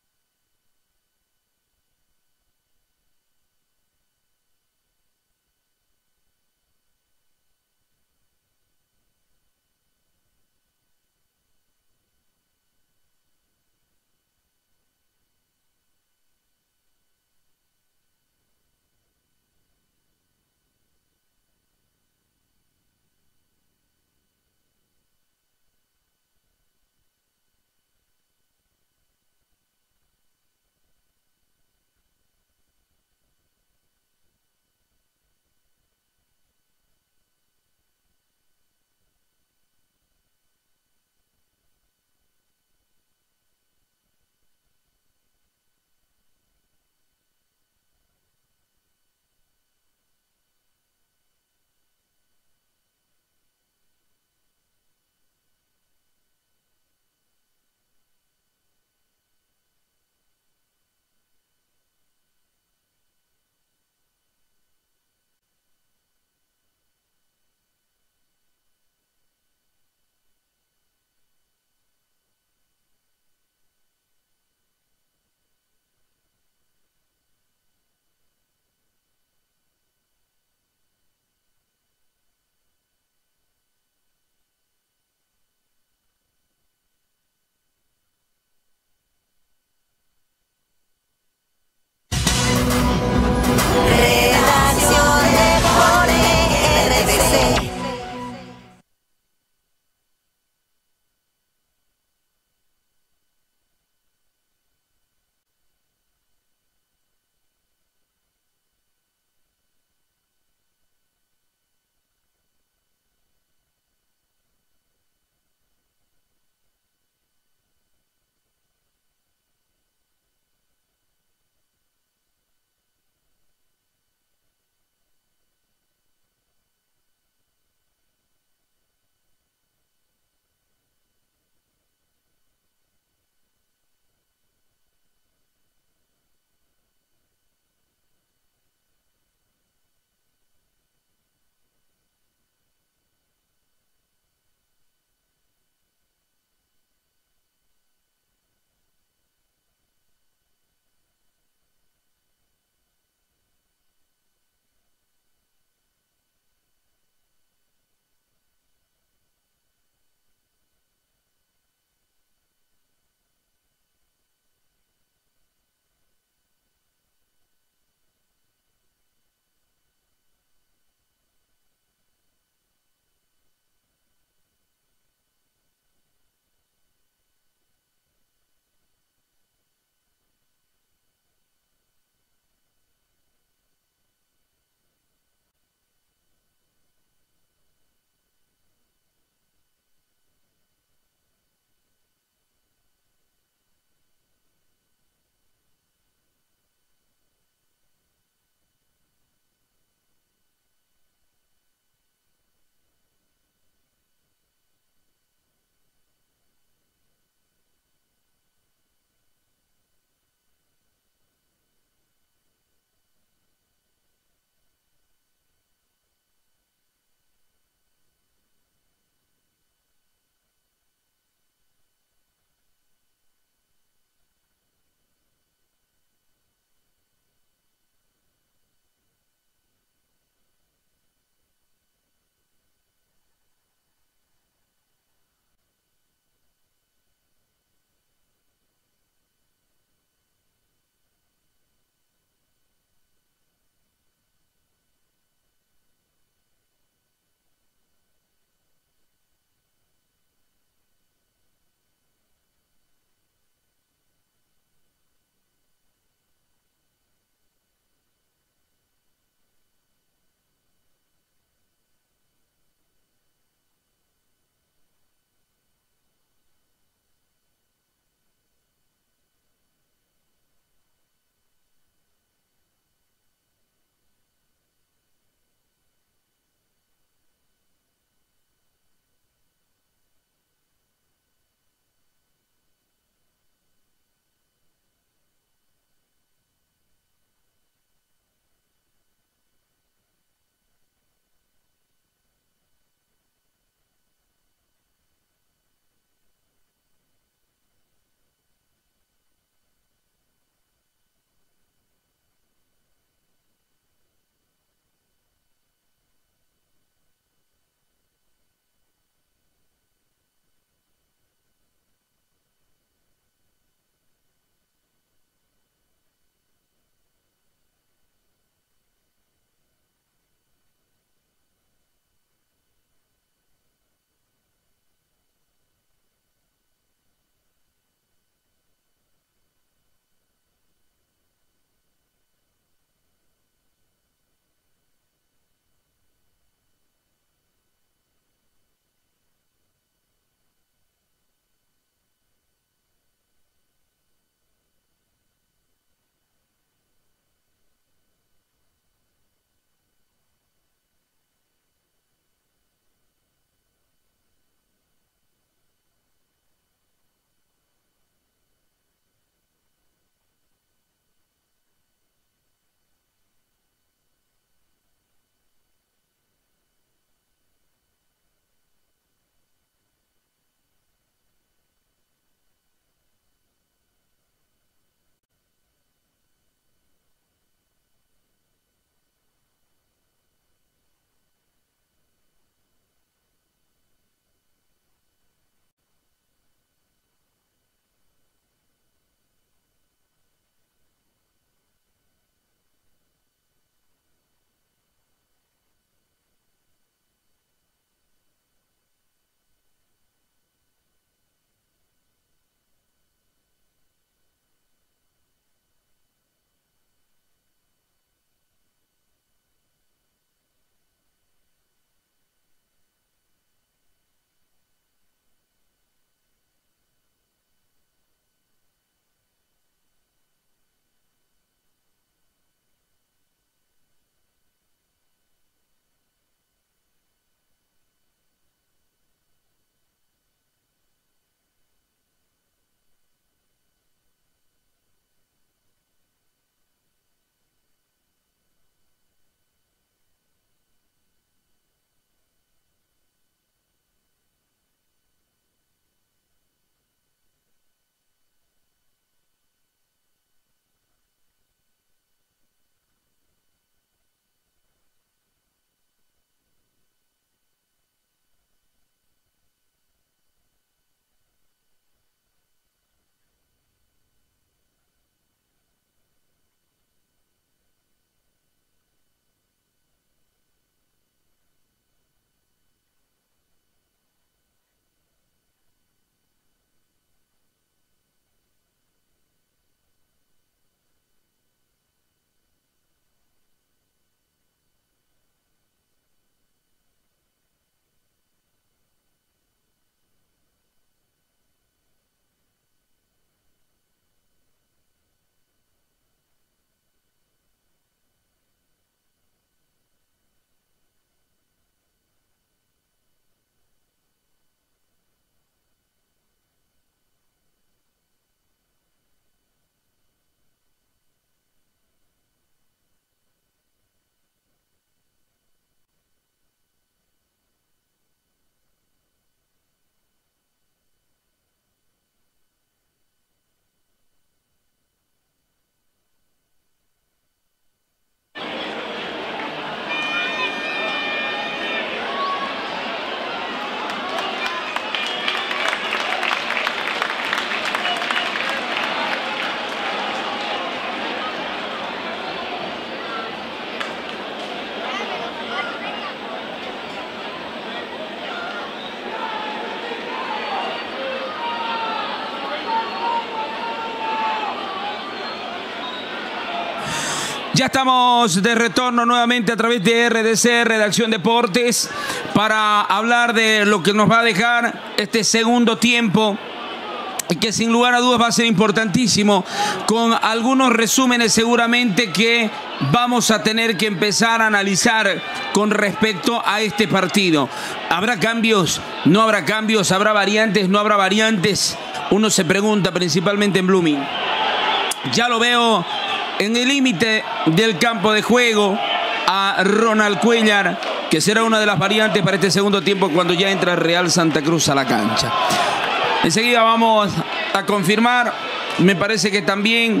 S3: Ya estamos de retorno nuevamente a través de RDC, Redacción Deportes, para hablar de lo que nos va a dejar este segundo tiempo, que sin lugar a dudas va a ser importantísimo, con algunos resúmenes seguramente que vamos a tener que empezar a analizar con respecto a este partido. ¿Habrá cambios? ¿No habrá cambios? ¿Habrá variantes? ¿No habrá variantes? Uno se pregunta principalmente en Blooming. Ya lo veo en el límite del campo de juego a Ronald Cuellar, que será una de las variantes para este segundo tiempo cuando ya entra Real Santa Cruz a la cancha. Enseguida vamos a confirmar. Me parece que también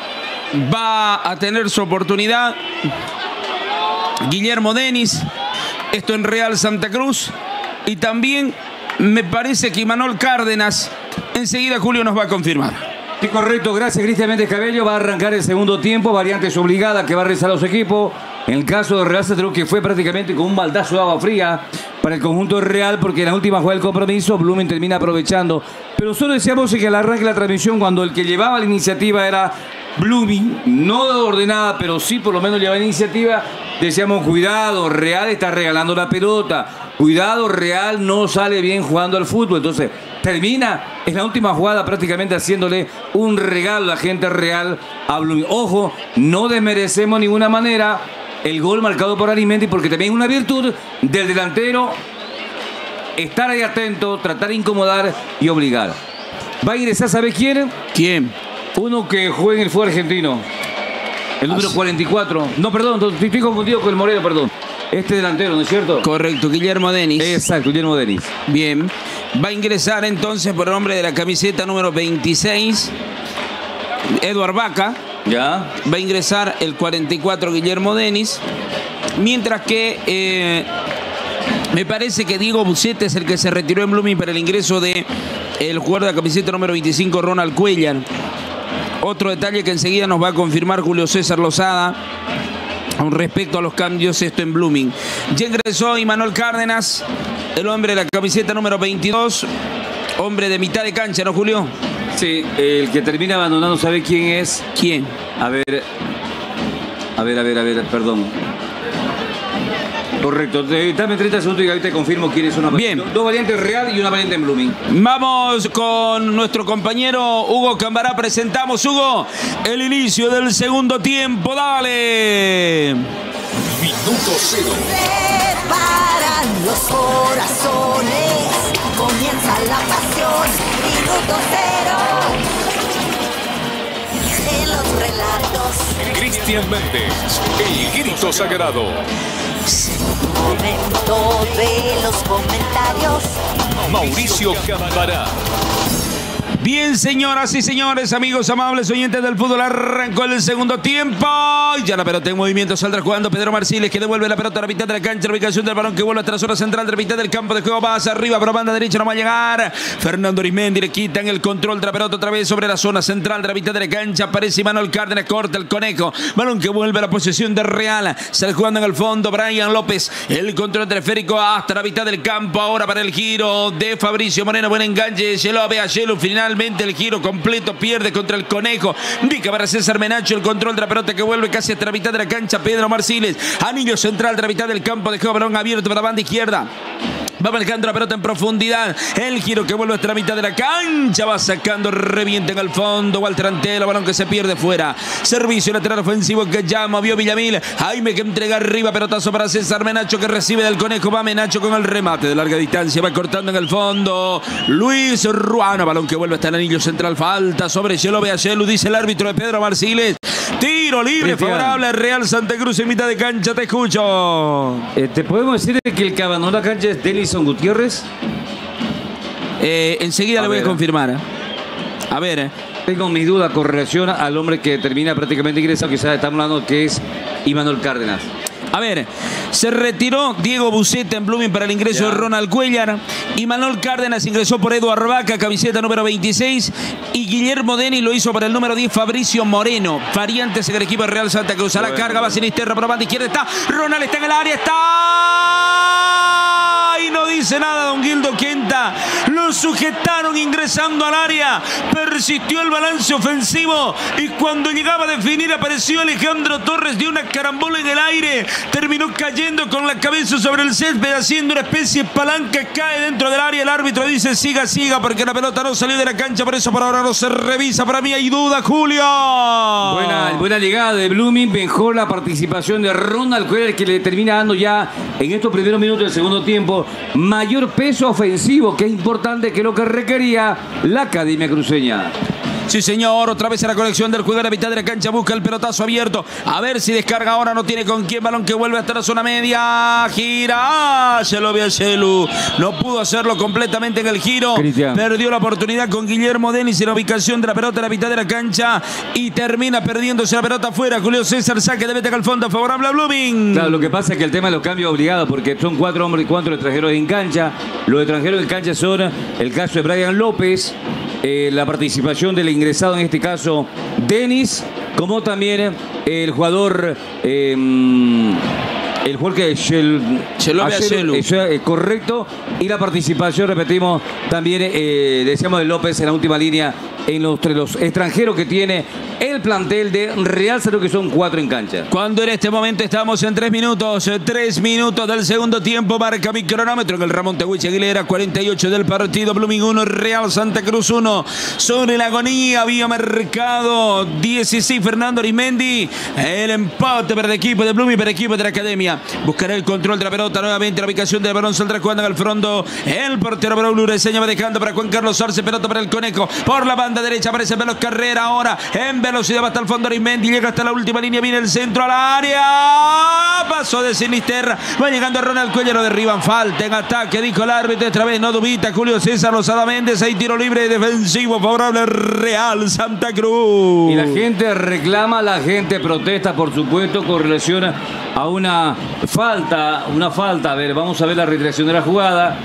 S3: va a tener su oportunidad Guillermo Denis, esto en Real Santa Cruz. Y también me parece que Imanol Cárdenas, enseguida Julio nos va a confirmar.
S4: Sí, correcto, gracias Cristian Méndez Cabello. Va a arrancar el segundo tiempo, variantes obligadas que va a realizar los equipos. En el caso de Real Santa Cruz, que fue prácticamente con un baldazo de agua fría para el conjunto real, porque en la última jugada del compromiso Blooming termina aprovechando. Pero solo decíamos que al arranque de la transmisión, cuando el que llevaba la iniciativa era Blooming, no ordenada, pero sí por lo menos llevaba la iniciativa, decíamos cuidado, Real está regalando la pelota, cuidado, Real no sale bien jugando al fútbol. Entonces termina en la última jugada prácticamente haciéndole un regalo a la gente Real a Blooming. Ojo, no desmerecemos de ninguna manera el gol marcado por Alimenti, porque también es una virtud del delantero estar ahí atento, tratar de incomodar y obligar. Va a ingresar, ¿sabe quién?
S3: ¿Quién?
S4: Uno que juega en el fútbol argentino. El número 44. No, perdón, estoy confundido con el Moreno, perdón. Este delantero, ¿no es cierto?
S3: Correcto, Guillermo Denis.
S4: Exacto, Guillermo Denis.
S3: Bien. Va a ingresar entonces por el nombre de la camiseta número 26, Eduard Vaca.
S4: Ya.
S3: Va a ingresar el 44, Guillermo Denis. Mientras que me parece que Diego Bucete es el que se retiró en Blooming para el ingreso de el jugador de la camiseta número 25, Ronald Cuellar. Otro detalle que enseguida nos va a confirmar Julio César Lozada con respecto a los cambios, esto en Blooming. Ya ingresó Imanol Cárdenas, el hombre de la camiseta número 22, hombre de mitad de cancha, ¿no, Julio?
S4: Sí, el que termina abandonando, ¿sabe quién es?
S3: ¿Quién?
S4: A ver, perdón. Correcto, dame 30 segundos y ahorita te confirmo quién es una variante.
S3: Bien.
S4: Dos variantes Real y una variante en Blooming.
S3: Vamos con nuestro compañero Hugo Cambará. Presentamos, Hugo, el inicio del segundo tiempo. ¡Dale!
S2: Minuto cero.
S7: Preparan los corazones, comienza la pasión, minuto cero. En los relatos,
S2: Cristian Méndez, el grito sagrado.
S7: momento de los comentarios.
S2: Mauricio Cambará.
S3: Bien, señoras y señores, amigos amables oyentes del fútbol, arrancó el segundo tiempo. Ya la pelota en movimiento, saldrá jugando Pedro Marciles, que devuelve la pelota a la mitad de la cancha. La ubicación del balón que vuelve hasta la zona central de la mitad del campo de juego. Va hacia arriba, pero banda derecha no va a llegar. Fernando Arismendi le quitan el control de la pelota otra vez sobre la zona central de la mitad de la cancha. Aparece Imanol Cárdenas, corta el conejo. Balón que vuelve a la posesión de Real. Sale jugando en el fondo Brian López. El control teleférico hasta la mitad del campo. Ahora para el giro de Fabricio Moreno. Buen enganche. Yelo ve a Yelo. Finalmente el giro completo, pierde contra el conejo. Indica para César Menacho el control de la pelota que vuelve casi hasta la mitad de la cancha. Pedro Marciles, anillo central de la mitad del campo de juego, balón abierto para la banda izquierda. Va marcando la pelota en profundidad. El giro que vuelve hasta la mitad de la cancha. Va sacando, revienta en el fondo. Walter Antelo, balón que se pierde fuera. Servicio lateral ofensivo que ya movió Villamil. Jaime que entrega arriba. Pelotazo para César Menacho que recibe del conejo. Va Menacho con el remate de larga distancia. Va cortando en el fondo. Luis Ruano, balón que vuelve hasta el anillo central. Falta sobre Yelo Beachelu, dice el árbitro de Pedro Marciles. Tiro libre favorable Real Santa Cruz en mitad de cancha. Te escucho.
S4: ¿Te podemos decir que el que abandonó la cancha es Delison Gutiérrez?
S3: Enseguida le voy a confirmar. A ver.
S4: Tengo mis dudas con relación al hombre que termina prácticamente ingresado. Quizás estamos hablando que es Imanol Cárdenas.
S3: A ver, se retiró Diego Buceta en Blooming para el ingreso de Ronald Cuellar. Imanol Cárdenas ingresó por Eduard Vaca, camiseta número 26. Y Guillermo Denis lo hizo para el número 10, Fabricio Moreno. Variantes en el equipo de Real Santa Cruz. A la carga va Sinisterra por la banda izquierda. Está Ronald, está en el área. Está y no dice nada don Gildo Quinta. Lo sujetaron ingresando al área. Persistió el balance ofensivo y cuando llegaba a definir apareció Alejandro Torres, dio una carambola en el aire, terminó cayendo con la cabeza sobre el césped haciendo una especie de palanca, cae dentro del área. El árbitro dice siga porque la pelota no salió de la cancha, por eso por ahora no se revisa. Para mí hay duda, Julio.
S4: Buena llegada de Blooming, mejor la participación de Ronald Cuellar, que le termina dando ya en estos primeros minutos del segundo tiempo mayor peso ofensivo, que es importante, que es lo que requería la Academia Cruceña.
S3: Sí, señor, otra vez en la conexión del juego a la mitad de la cancha, busca el pelotazo abierto, a ver si descarga ahora, no tiene con quién, balón que vuelve hasta la zona media, gira, se lo ve a Celu, no pudo hacerlo completamente en el giro,
S4: Cristian.
S3: Perdió la oportunidad con Guillermo Denis en la ubicación de la pelota en la mitad de la cancha y termina perdiéndose la pelota afuera. Julio César, saque de meta al fondo, favorable a Blooming.
S4: Claro, lo que pasa es que el tema de los cambios obligados, porque son 4 hombres y 4 extranjeros en cancha. Los extranjeros en cancha son el caso de Brian López, la participación del ingresado, en este caso Denis, como también el jugador que es correcto, y la participación, repetimos, también decíamos de López en la última línea entre los extranjeros que tiene el plantel de Real Salud, que son 4 en cancha.
S3: Cuando en este momento estamos en 3 minutos del segundo tiempo, marca mi cronómetro en el Ramón Tehuiche Aguilera, 48 del partido, Blooming 1, Real Santa Cruz 1. Sobre la agonía había marcado 16 Fernando Arismendi, el empate para el equipo de Blooming, para el equipo de la Academia. Buscará el control de la pelota nuevamente, la ubicación del balón saldrá jugando al fondo. El portero Braulio Ureseña va dejando para Juan Carlos Arce, pelota para el Conejo, por la banda derecha aparece Veloz Carrera, ahora en velocidad va hasta el fondo Arismendi, llega hasta la última línea, viene el centro al área, pasó de Sinisterra, va llegando a Ronald Cuellar, lo derriban, falta en ataque, dijo el árbitro, esta vez no dubita Julio César Lozada Méndez, hay tiro libre defensivo favorable Real Santa Cruz.
S4: Y la gente reclama, la gente protesta, por supuesto, con relación a una falta, a ver, vamos a ver la reiteración de la jugada,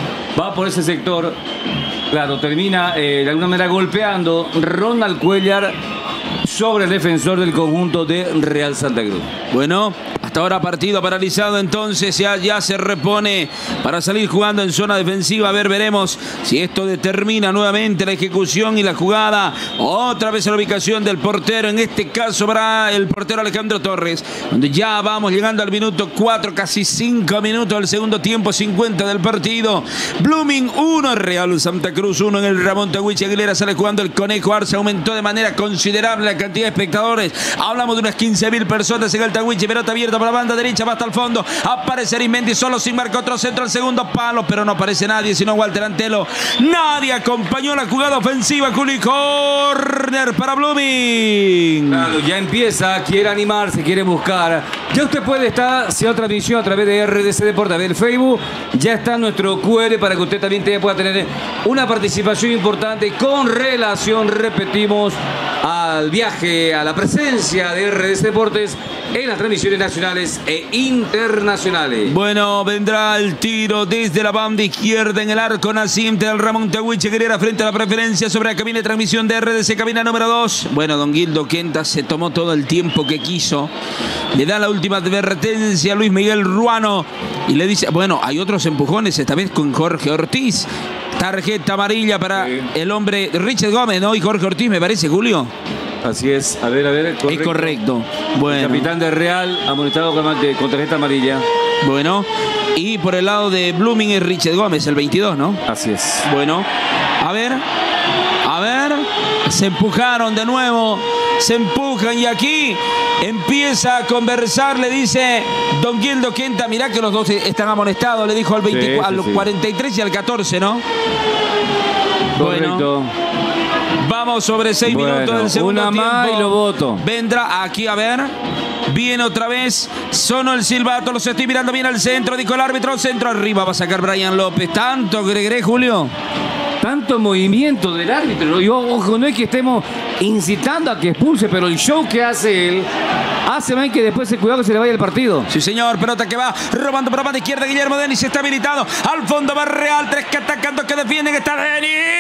S4: va por ese sector. Claro, termina de alguna manera golpeando Ronald Cuellar sobre el defensor del conjunto de Real Santa Cruz.
S3: Bueno, hasta ahora partido paralizado, entonces ya se repone para salir jugando en zona defensiva. A ver, veremos si esto determina nuevamente la ejecución y la jugada. Otra vez a la ubicación del portero, en este caso para el portero Alejandro Torres, donde ya vamos llegando al minuto 4, casi 5 minutos del segundo tiempo, 50 del partido. Blooming 1, Real Santa Cruz 1 en el Ramón Tehuiche Aguilera. Sale jugando el Conejo Arce, aumentó de manera considerable la cantidad de espectadores. Hablamos de unas 15.000 personas en el Tehuiche, pelota abierta por la banda derecha, va hasta el fondo, aparece Arismendi solo sin marca, otro centro al segundo palo, pero no aparece nadie, sino Walter Antelo. Nadie acompañó la jugada ofensiva, Juli, corner para Blooming.
S4: Claro, ya empieza, quiere animarse, quiere buscar. Ya usted puede estar, si hay transmisión a través de RDC Deportes, del Facebook, ya está nuestro QR para que usted también pueda tener una participación importante con relación, repetimos, al viaje, a la presencia de RDC Deportes en las transmisiones nacionales e internacionales.
S3: Bueno, vendrá el tiro desde la banda izquierda en el arco naciente del Ramón Tehuiche Aguilera frente a la preferencia sobre la cabina de transmisión de RDC, cabina número 2. Bueno, don Gildo Quinta se tomó todo el tiempo que quiso. Le da la última advertencia a Luis Miguel Ruano y le dice, bueno, hay otros empujones, esta vez con Jorge Ortiz. Tarjeta amarilla para el hombre Richard Gómez, ¿no? Y Jorge Ortiz, me parece, Julio.
S4: Así es, a ver, correcto.
S3: Es correcto. Bueno.
S4: El capitán de Real amonestado con tarjeta amarilla.
S3: Bueno, y por el lado de Blooming es Richard Gómez, el 22, ¿no?
S4: Así es.
S3: Bueno, a ver, se empujaron de nuevo, se empujan y aquí empieza a conversar, le dice don Gildo Quinta, mirá que los dos están amonestados, le dijo al 24, al 43 y al 14, ¿no?
S4: Correcto.
S3: Bueno, vamos sobre 6 minutos del segundo tiempo.
S4: Una más y lo voto.
S3: Vendrá aquí, a ver. Viene otra vez. Sonó el silbato. Los estoy mirando bien al centro. Dijo el árbitro. Centro arriba. Va a sacar Brian López. Tanto Gregre, Julio.
S4: Tanto movimiento del árbitro. Y ojo, no es que estemos incitando a que expulse, pero el show que hace él hace mal que después se cuidado que se le vaya el partido.
S3: Sí, señor. Pelota que va robando por la banda izquierda. Guillermo Denis está habilitado. Al fondo va Real. 3 que atacando, que defienden. Está Denis.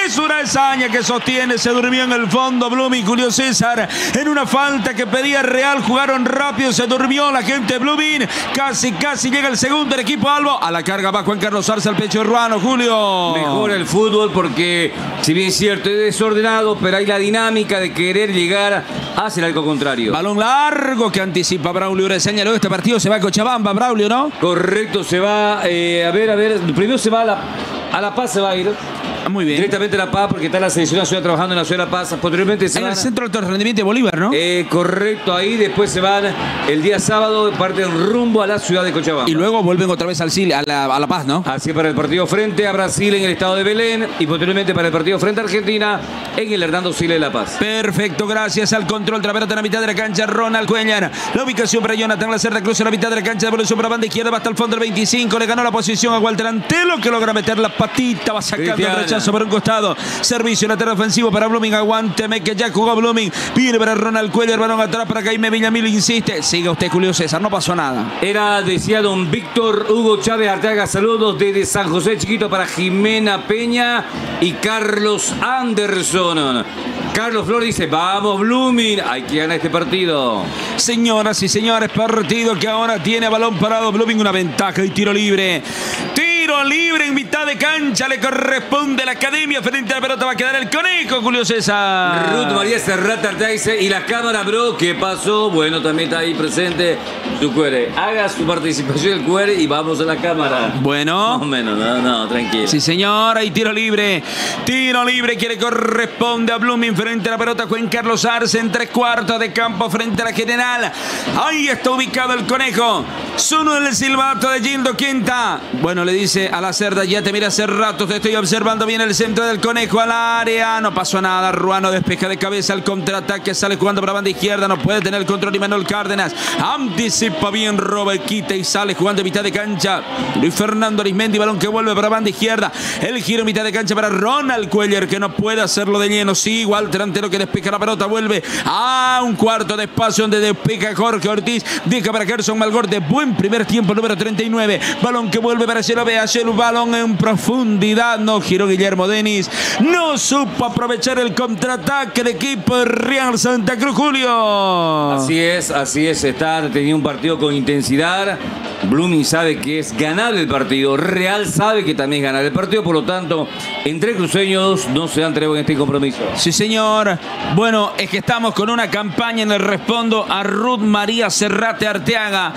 S3: Es una hazaña que sostiene, se durmió en el fondo Blooming, Julio César, en una falta que pedía Real, jugaron rápido, se durmió la gente de Blooming, casi llega el segundo, el equipo Albo, a la carga va Juan Carlos Arce al pecho de Ruano, Julio.
S4: Mejora el fútbol porque, si bien es cierto, es desordenado, pero hay la dinámica de querer llegar hacia el arco contrario.
S3: Balón largo que anticipa Braulio Ureseña, luego este partido se va a Cochabamba, Braulio, ¿no?
S4: Correcto, se va, a ver, primero se va a La Paz, se va a ir.
S3: Muy bien.
S4: Directamente a La Paz, porque está la selección nacional trabajando en la ciudad de La Paz. Posteriormente se
S3: en
S4: van
S3: el centro de alto rendimiento de Bolívar, ¿no?
S4: Correcto, ahí después se van el día sábado, parten rumbo a la ciudad de Cochabamba.
S3: Y luego vuelven otra vez a La Paz, ¿no?
S4: Así para el partido frente a Brasil en el estado de Belén y posteriormente para el partido frente a Argentina en el Hernando Siles de La Paz.
S3: Perfecto, gracias al control de la pelota en la mitad de la cancha, Ronald Cuellar. La ubicación para Jonathan Lacerda, cruza en la mitad de la cancha, devolución para la banda izquierda, va hasta el fondo del 25, le ganó la posición a Walter Antelo, que logra meter la patita, va sacando el rechazo por un costado. Servicio lateral ofensivo para Blooming, aguánteme que ya jugó Blooming, viene para Ronald Cuellar, balón atrás para Jaime Villamil, insiste, siga usted Julio César, no pasó nada.
S4: Era, decía don Víctor Hugo Chávez Arteaga, saludos desde San José Chiquito para Jimena Peña y Carlos Anderson. Carlos Flor dice, vamos Blooming, hay que ganar este partido.
S3: Señoras y señores, partido que ahora tiene balón parado Blooming, una ventaja y tiro libre. Tiro libre en mitad de cancha, le corresponde a la academia, frente a la pelota va a quedar el conejo, Julio César.
S4: Ruth María Serrata Arteaga dice, y la cámara, bro, ¿qué pasó? Bueno, también está ahí presente su QR. Haga su participación el QR y vamos a la cámara.
S3: Bueno.
S4: Más o menos, no, tranquilo.
S3: Sí, señor, hay tiro libre. Tiro libre que le corresponde a Blooming frente a la pelota. Juan Carlos Arce en 3/4 de campo frente a la general. Ahí está ubicado el conejo. Sonó el silbato de Gildo Quinta. Bueno, le dice a la Cerda, ya te mira hace rato, te estoy observando bien el centro del conejo al área. No pasó nada, Ruano despeja de cabeza el contraataque, sale jugando para la banda izquierda, no puede tener el control Imanol Cárdenas. Anticipa bien, roba, quita y sale jugando en mitad de cancha. Luis Fernando Arismendi, balón que vuelve para la banda izquierda. El giro en mitad de cancha para Ronald Cuellar, que no puede hacerlo de lleno. Sí, Walter Antelo que despeja la pelota, vuelve a un cuarto de espacio donde despeja Jorge Ortiz. Deja para Gerson Malgorde, buen primer tiempo, número 39. Balón que vuelve para Cielo Bea, balón en profundidad. No giró Guillermo Denis. No supo aprovechar el contraataque del equipo de Real Santa Cruz, Julio.
S4: Así es. Está teniendo un partido con intensidad. Blooming sabe que es ganar el partido. Real sabe que también es ganar el partido. Por lo tanto, entre cruceños no se dan tregua en este compromiso.
S3: Sí, señor. Bueno, es que estamos con una campaña en el respondo a Ruth María Serrate Arteaga.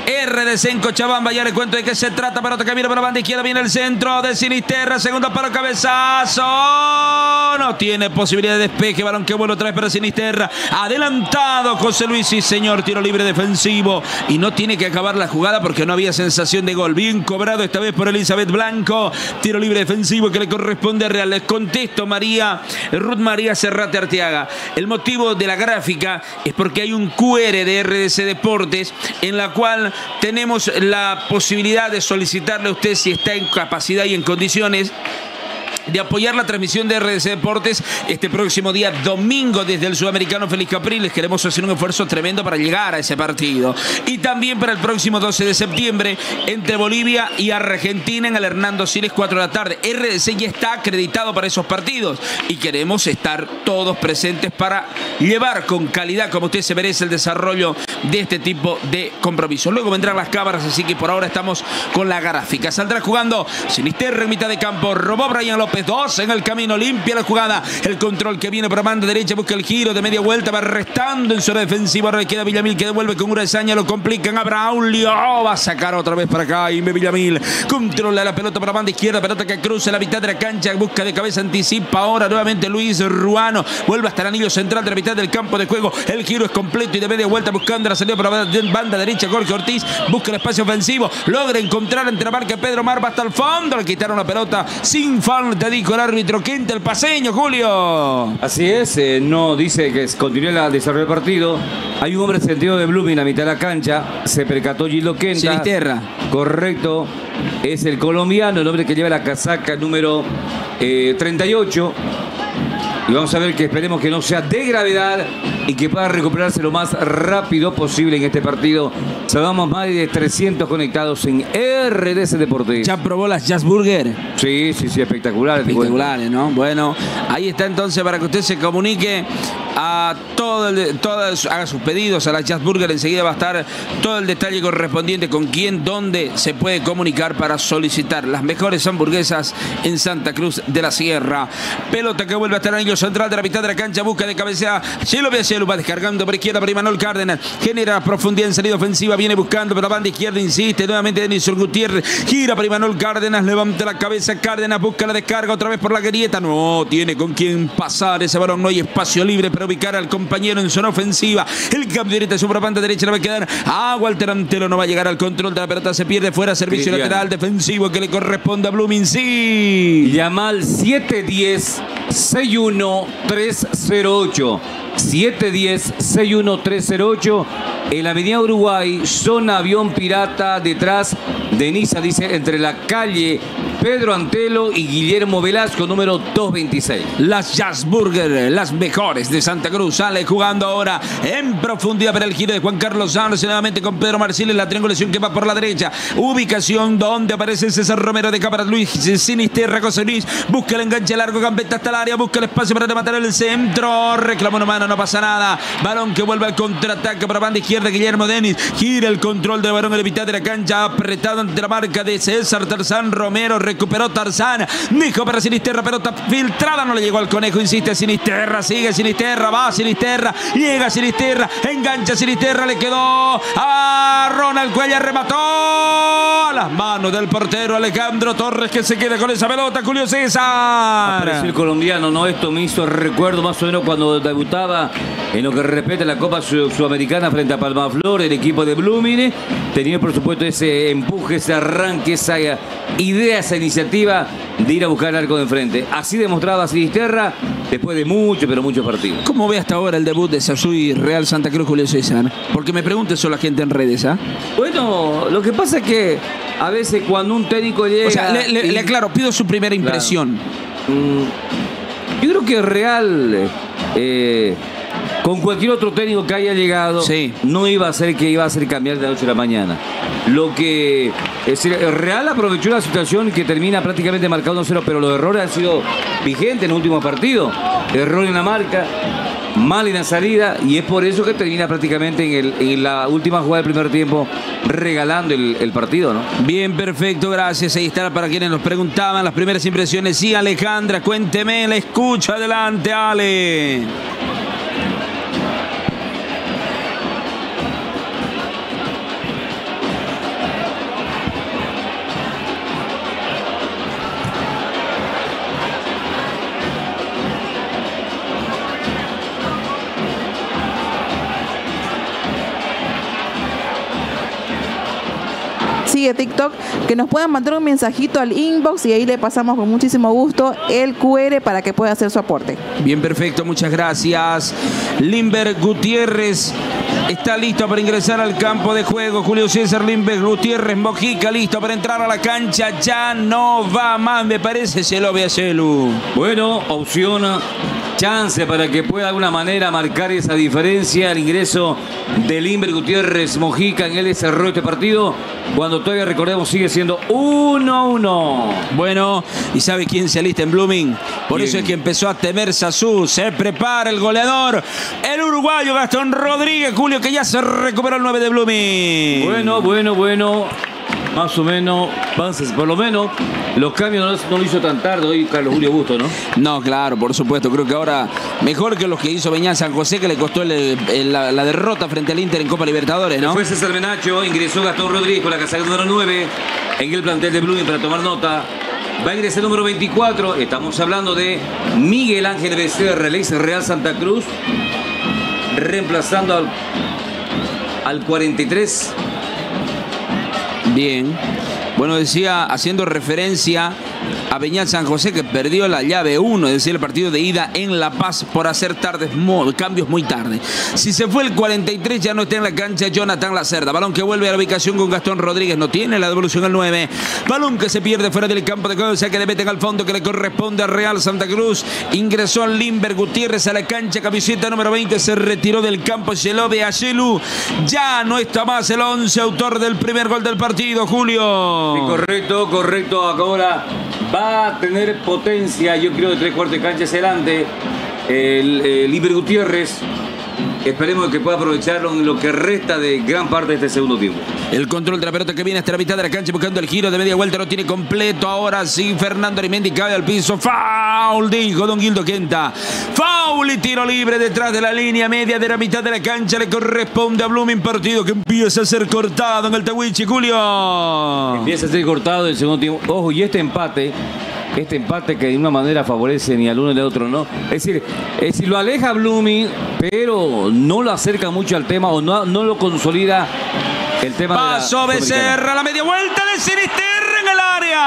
S3: RDC en Cochabamba, ya le cuento de qué se trata. Pelota que viene para la banda izquierda, viene el centro de Sinisterra, segundo palo, cabezazo. No tiene posibilidad de despeje, balón que vuelve otra vez para Sinisterra. Adelantado José Luis, sí señor, tiro libre defensivo. Y no tiene que acabar la jugada porque no había sensación de gol. Bien cobrado esta vez por Elizabeth Blanco. Tiro libre defensivo que le corresponde a Real. Les contesto, Ruth María Serrate Arteaga. El motivo de la gráfica es porque hay un QR de RDC Deportes en la cual tenemos la posibilidad de solicitarle a usted, si está en capacidad y en condiciones, de apoyar la transmisión de RDC Deportes este próximo día domingo desde el Sudamericano Félix Capriles. Queremos hacer un esfuerzo tremendo para llegar a ese partido. Y también para el próximo 12 de septiembre entre Bolivia y Argentina en el Hernando Siles, 4 de la tarde. RDC ya está acreditado para esos partidos y queremos estar todos presentes para llevar con calidad, como usted se merece, el desarrollo de este tipo de compromisos. Luego vendrán las cámaras, así que por ahora estamos con la gráfica. Saldrá jugando Sinisterra en mitad de campo, robó Brian López, 2 en el camino, limpia la jugada, el control que viene por la banda derecha, busca el giro de media vuelta, va restando en zona defensiva, ahora queda Villamil que devuelve con una hazaña, lo complican a Braulio, va a sacar otra vez para acá, y Villamil controla la pelota para la banda izquierda, pelota que cruza la mitad de la cancha, busca de cabeza, anticipa ahora nuevamente Luis Ruano, vuelve hasta el anillo central de la mitad del campo de juego, el giro es completo y de media vuelta buscando la salida por la banda derecha, Jorge Ortiz busca el espacio ofensivo, logra encontrar entre la marca Pedro Marva hasta el fondo, le quitaron la pelota sin falta, dijo el árbitro Quinta, el paseño, Julio.
S4: Así es, no dice que continúe el desarrollo del partido. Hay un hombre sentido de Blooming a mitad de la cancha, se percató Gildo Quinta.
S3: Sinisterra.
S4: Correcto, es el colombiano, el hombre que lleva la casaca número 38. Y vamos a ver que esperemos que no sea de gravedad y que pueda recuperarse lo más rápido posible en este partido. Saludamos más de 300 conectados en RDC Deportes.
S3: ¿Ya probó las Jazz Burger?
S4: Sí, espectaculares.
S3: Espectaculares, ¿no? Bueno, ahí está entonces para que usted se comunique a haga sus pedidos a la Jazz Burger. Enseguida va a estar todo el detalle correspondiente con quién, dónde se puede comunicar para solicitar las mejores hamburguesas en Santa Cruz de la Sierra. Pelota que vuelve a estar en el anillo central de la mitad de la cancha, busca de cabeza Cielo Cielo, va descargando por izquierda para Imanol Cárdenas, genera profundidad en salida ofensiva, viene buscando pero la banda izquierda, insiste nuevamente Denison Gutiérrez, gira para Imanol Cárdenas, levanta la cabeza Cárdenas, busca la descarga otra vez por la grieta, no tiene con quién pasar ese balón, no hay espacio libre para ubicar al compañero en zona ofensiva. El cambio directo sobre la banda derecha, le va a quedar a Walter Antelo, no va a llegar al control de la pelota, se pierde fuera, servicio lateral defensivo que le corresponde a Blooming. Sí.
S4: Llama al 710-61308. 710-61308. En la avenida Uruguay, zona Avión Pirata, detrás de Niza, dice, entre la calle Pedro Antelo y Guillermo Velasco, número 226.
S3: Las Jazz Burger, las mejores de Santa Cruz. Sale jugando ahora en profundidad para el giro de Juan Carlos Santos, nuevamente con Pedro Marciles, la triangulación que va por la derecha. Ubicación donde aparece César Romero de cámara, Luis Sinisterra, José Luis, busca el enganche largo, gambeta hasta el área, busca el espacio para rematar el centro, reclama una mano, no pasa nada. Balón que vuelve al contraataque para banda izquierda, Guillermo Denis, gira el control del balón en la mitad de la cancha, apretado ante la marca de César Tarzán Romero, recuperó Tarzán, dijo para Sinisterra, pelota filtrada, no le llegó al conejo, insiste Sinisterra, sigue Sinisterra, va Sinisterra, llega Sinisterra, engancha Sinisterra, le quedó a Ronald Cuellar, remató a las manos del portero Alejandro Torres, que se queda con esa pelota. Julio César.
S4: Apareció el colombiano, ¿no? Esto me hizo recuerdo más o menos cuando debutaba en lo que respecta a la Copa Sudamericana frente a Palmaflor, el equipo de Blooming. Tenía por supuesto ese empuje, ese arranque, esa idea, esa iniciativa de ir a buscar el arco de enfrente. Así demostraba Sinisterra después de muchos, pero muchos partidos.
S3: ¿Cómo ve hasta ahora el debut de Sassuy Real Santa Cruz, Julio César? Porque me pregunta eso la gente en redes, ¿ah?
S4: Bueno, lo que pasa es que a veces cuando un técnico llega...
S3: O sea, le aclaro, pido su primera impresión.
S4: Claro. Yo creo que Real... con cualquier otro técnico que haya llegado,
S3: sí,
S4: no iba a ser que iba a hacer cambiar de la noche a la mañana. Lo que el Real aprovechó la situación que termina prácticamente marcado 1-0, pero los errores han sido vigentes en el último partido. Error en la marca, mal en la salida, y es por eso que termina prácticamente en la última jugada del primer tiempo regalando el partido, ¿no?
S3: Bien, perfecto, gracias. Ahí está para quienes nos preguntaban las primeras impresiones. Sí, Alejandra, cuénteme, la escucho. Adelante, Ale.
S5: Sigue TikTok, que nos puedan mandar un mensajito al inbox y ahí le pasamos con muchísimo gusto el QR para que pueda hacer su aporte.
S3: Bien, perfecto, muchas gracias. Limber Gutiérrez está listo para ingresar al campo de juego. Julio César Limber Gutiérrez Mojica listo para entrar a la cancha. Ya no va más, me parece. Se lo ve a Celu.
S4: Bueno, opción, chance para que pueda de alguna manera marcar esa diferencia. El ingreso de Limber Gutiérrez Mojica, en él cerró este partido cuando todavía, recordemos, sigue siendo 1-1.
S3: Bueno, ¿y sabe quién se alista en Blooming? Por
S4: ¿Quién?
S3: eso es que empezó a temer Sasú. Se prepara el goleador, el uruguayo Gastón Rodríguez, Julio, que ya se recuperó el 9 de Blooming.
S4: Bueno. Más o menos, por lo menos, los cambios no lo hizo tan tarde hoy Carlos Julio Busto, ¿no?
S3: No, claro, por supuesto. Creo que ahora mejor que los que hizo Beñán San José, que le costó la derrota frente al Inter en Copa Libertadores, ¿no?
S4: Fue César Menacho, ingresó Gastón Rodríguez con la casaca número 9 en el plantel de Blooming para tomar nota. Va a ingresar el número 24. Estamos hablando de Miguel Ángel Becerra, el ex Real Santa Cruz, reemplazando al 43.
S3: Bien. Bueno, decía, haciendo referencia a Peñal San José, que perdió la llave 1, es decir, el partido de ida en La Paz por hacer cambios muy tarde. Si se fue el 43, ya no está en la cancha Jonathan Lacerda. Balón que vuelve a la ubicación con Gastón Rodríguez, no tiene la devolución al 9. Balón que se pierde fuera del campo de juego, que le meten al fondo, que le corresponde a Real Santa Cruz. Ingresó al Limber Gutiérrez a la cancha, camiseta número 20, se retiró del campo Shelobe Ayelu. Ya no está más el 11, autor del primer gol del partido, Julio.
S4: Sí, correcto. Ahora va a tener potencia, yo creo, de 3/4 de cancha hacia adelante. El Limber Gutiérrez. Esperemos que pueda aprovecharlo en lo que resta de gran parte de este segundo tiempo.
S3: El control de la pelota que viene hasta la mitad de la cancha buscando el giro de media vuelta, lo tiene completo. Ahora sí, Fernando Arimendi cae al piso. Foul, dijo Don Gildo Quenta. Foul y tiro libre detrás de la línea media de la mitad de la cancha. Le corresponde a Blooming, partido que empieza a ser cortado en el Tahuichi, Julio.
S4: Empieza a ser cortado en el segundo tiempo. Ojo, y este empate que de una manera favorece ni al uno ni al otro, ¿no? Es decir, lo aleja Blooming, pero no lo acerca mucho al tema o no lo consolida el tema.
S3: Paso Becerra, la media vuelta de Sinisterra en el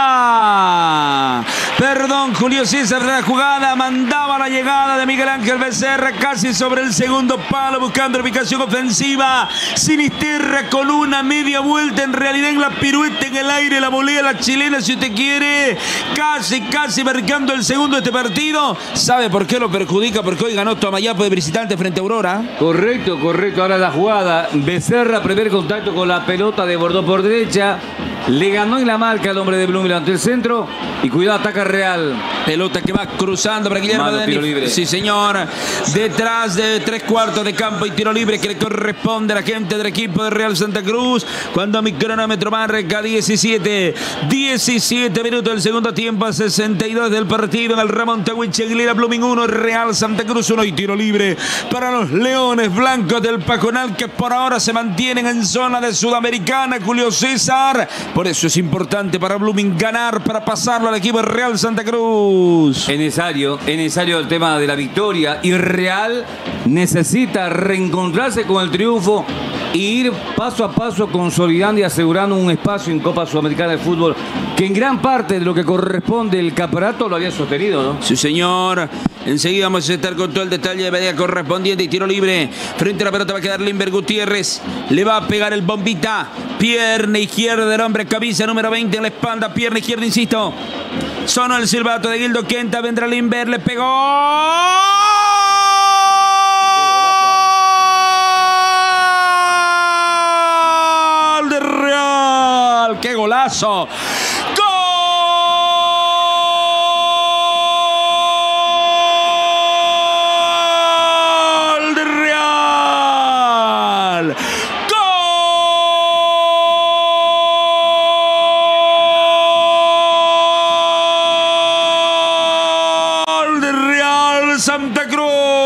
S3: área. Perdón, Julio César, de la jugada mandaba la llegada de Miguel Ángel Becerra casi sobre el segundo palo buscando la ubicación ofensiva. Sinisterra con una media vuelta, en realidad en la pirueta en el aire, la volea la chilena si usted quiere, casi marcando el segundo de este partido. ¿Sabe por qué lo perjudica? Porque hoy ganó Tomayapo de visitante frente a Aurora.
S4: Correcto. Ahora la jugada, Becerra, primer contacto con la pelota, desbordó por derecha, le ganó en la marca al hombre de Blooming ante el centro y cuidado, ataca Real.
S3: Pelota que va cruzando para Guillermo Deni.
S4: Tiro libre.
S3: Sí, señor. Detrás de 3/4 de campo y tiro libre que le corresponde a la gente del equipo de Real Santa Cruz. Cuando mi cronómetro marca 17 minutos del segundo tiempo, a 62 del partido en el Ramón Tahuichi Aguilera. Blooming 1, Real Santa Cruz 1 y tiro libre para los Leones Blancos del Pajonal, que por ahora se mantienen en zona de Sudamericana, Julio César. Por eso es importante para Blooming ganar para pasarlo al equipo de Real Santa Cruz.
S4: Es necesario el tema de la victoria y Real necesita reencontrarse con el triunfo e ir paso a paso consolidando y asegurando un espacio en Copa Sudamericana de Fútbol que en gran parte de lo que corresponde el campeonato lo había sostenido, ¿no?
S3: Sí, señor. Enseguida vamos a estar con todo el detalle de medida correspondiente y tiro libre. Frente a la pelota va a quedar Limber Gutiérrez. Le va a pegar el bombita. Pierna izquierda del hombre, camisa número 20 en la espalda. Pierna izquierda, insisto. Sonó el silbato de Gildo Quenta. Vendrá Limber, le pegó. De Real. ¡Qué golazo! Santa Cruz.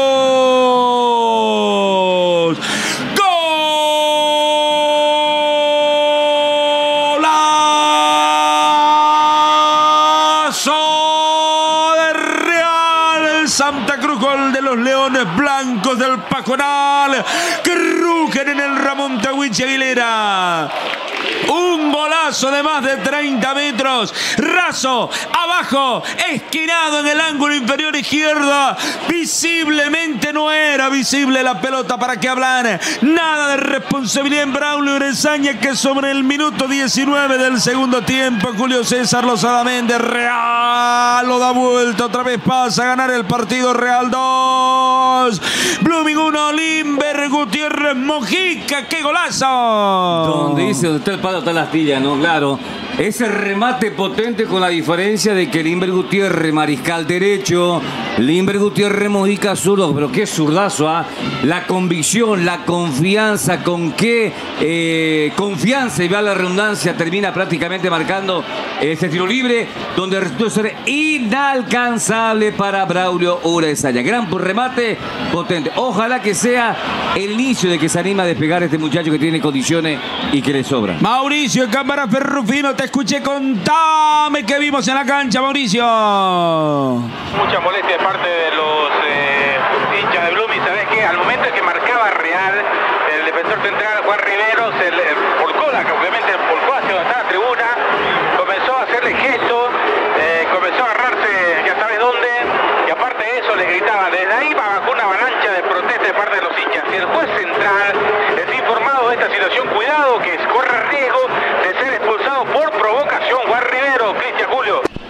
S3: Golazo de Real Santa Cruz, gol de los Leones Blancos del Pajonal que rugen en el Ramón Tahuichi Aguilera. Un golazo de más de 30 metros, raso, abajo, esquinado en el ángulo inferior izquierdo. Visiblemente no era visible la pelota, para qué hablar. Nada de responsabilidad en Braulio Urezaña, que sobre el minuto 19 del segundo tiempo, Julio César Lozada Méndez, Real lo da vuelta, otra vez pasa a ganar el partido. Real 2, Blooming 1, Limber Gutiérrez Mojica. ¡Qué golazo!
S4: Donde dice, donde está el palo, está la astilla, ¿no? Claro. Ese remate potente, con la diferencia de que Limber Gutiérrez, mariscal derecho, Limber Gutiérrez Mojica zurdo, pero qué zurdazo, ¿ah? La convicción, la confianza, con qué confianza, y vea la redundancia, termina prácticamente marcando este tiro libre, donde resultó ser inalcanzable para Braulio Urezaña. Gran remate potente. Ojalá que sea el inicio de que se anima a despegar este muchacho que tiene condiciones y que le sobra.
S3: Mauricio Cámara Ferrufino, te escuché, contame qué vimos en la cancha, Mauricio.
S6: Mucha molestia de parte de los hinchas de Blooming. ¿Sabes qué? Al momento en que marcaba Real, el defensor central Juan Rivero se le obviamente volcó hacia donde estaba la tribuna, comenzó a hacerle gestos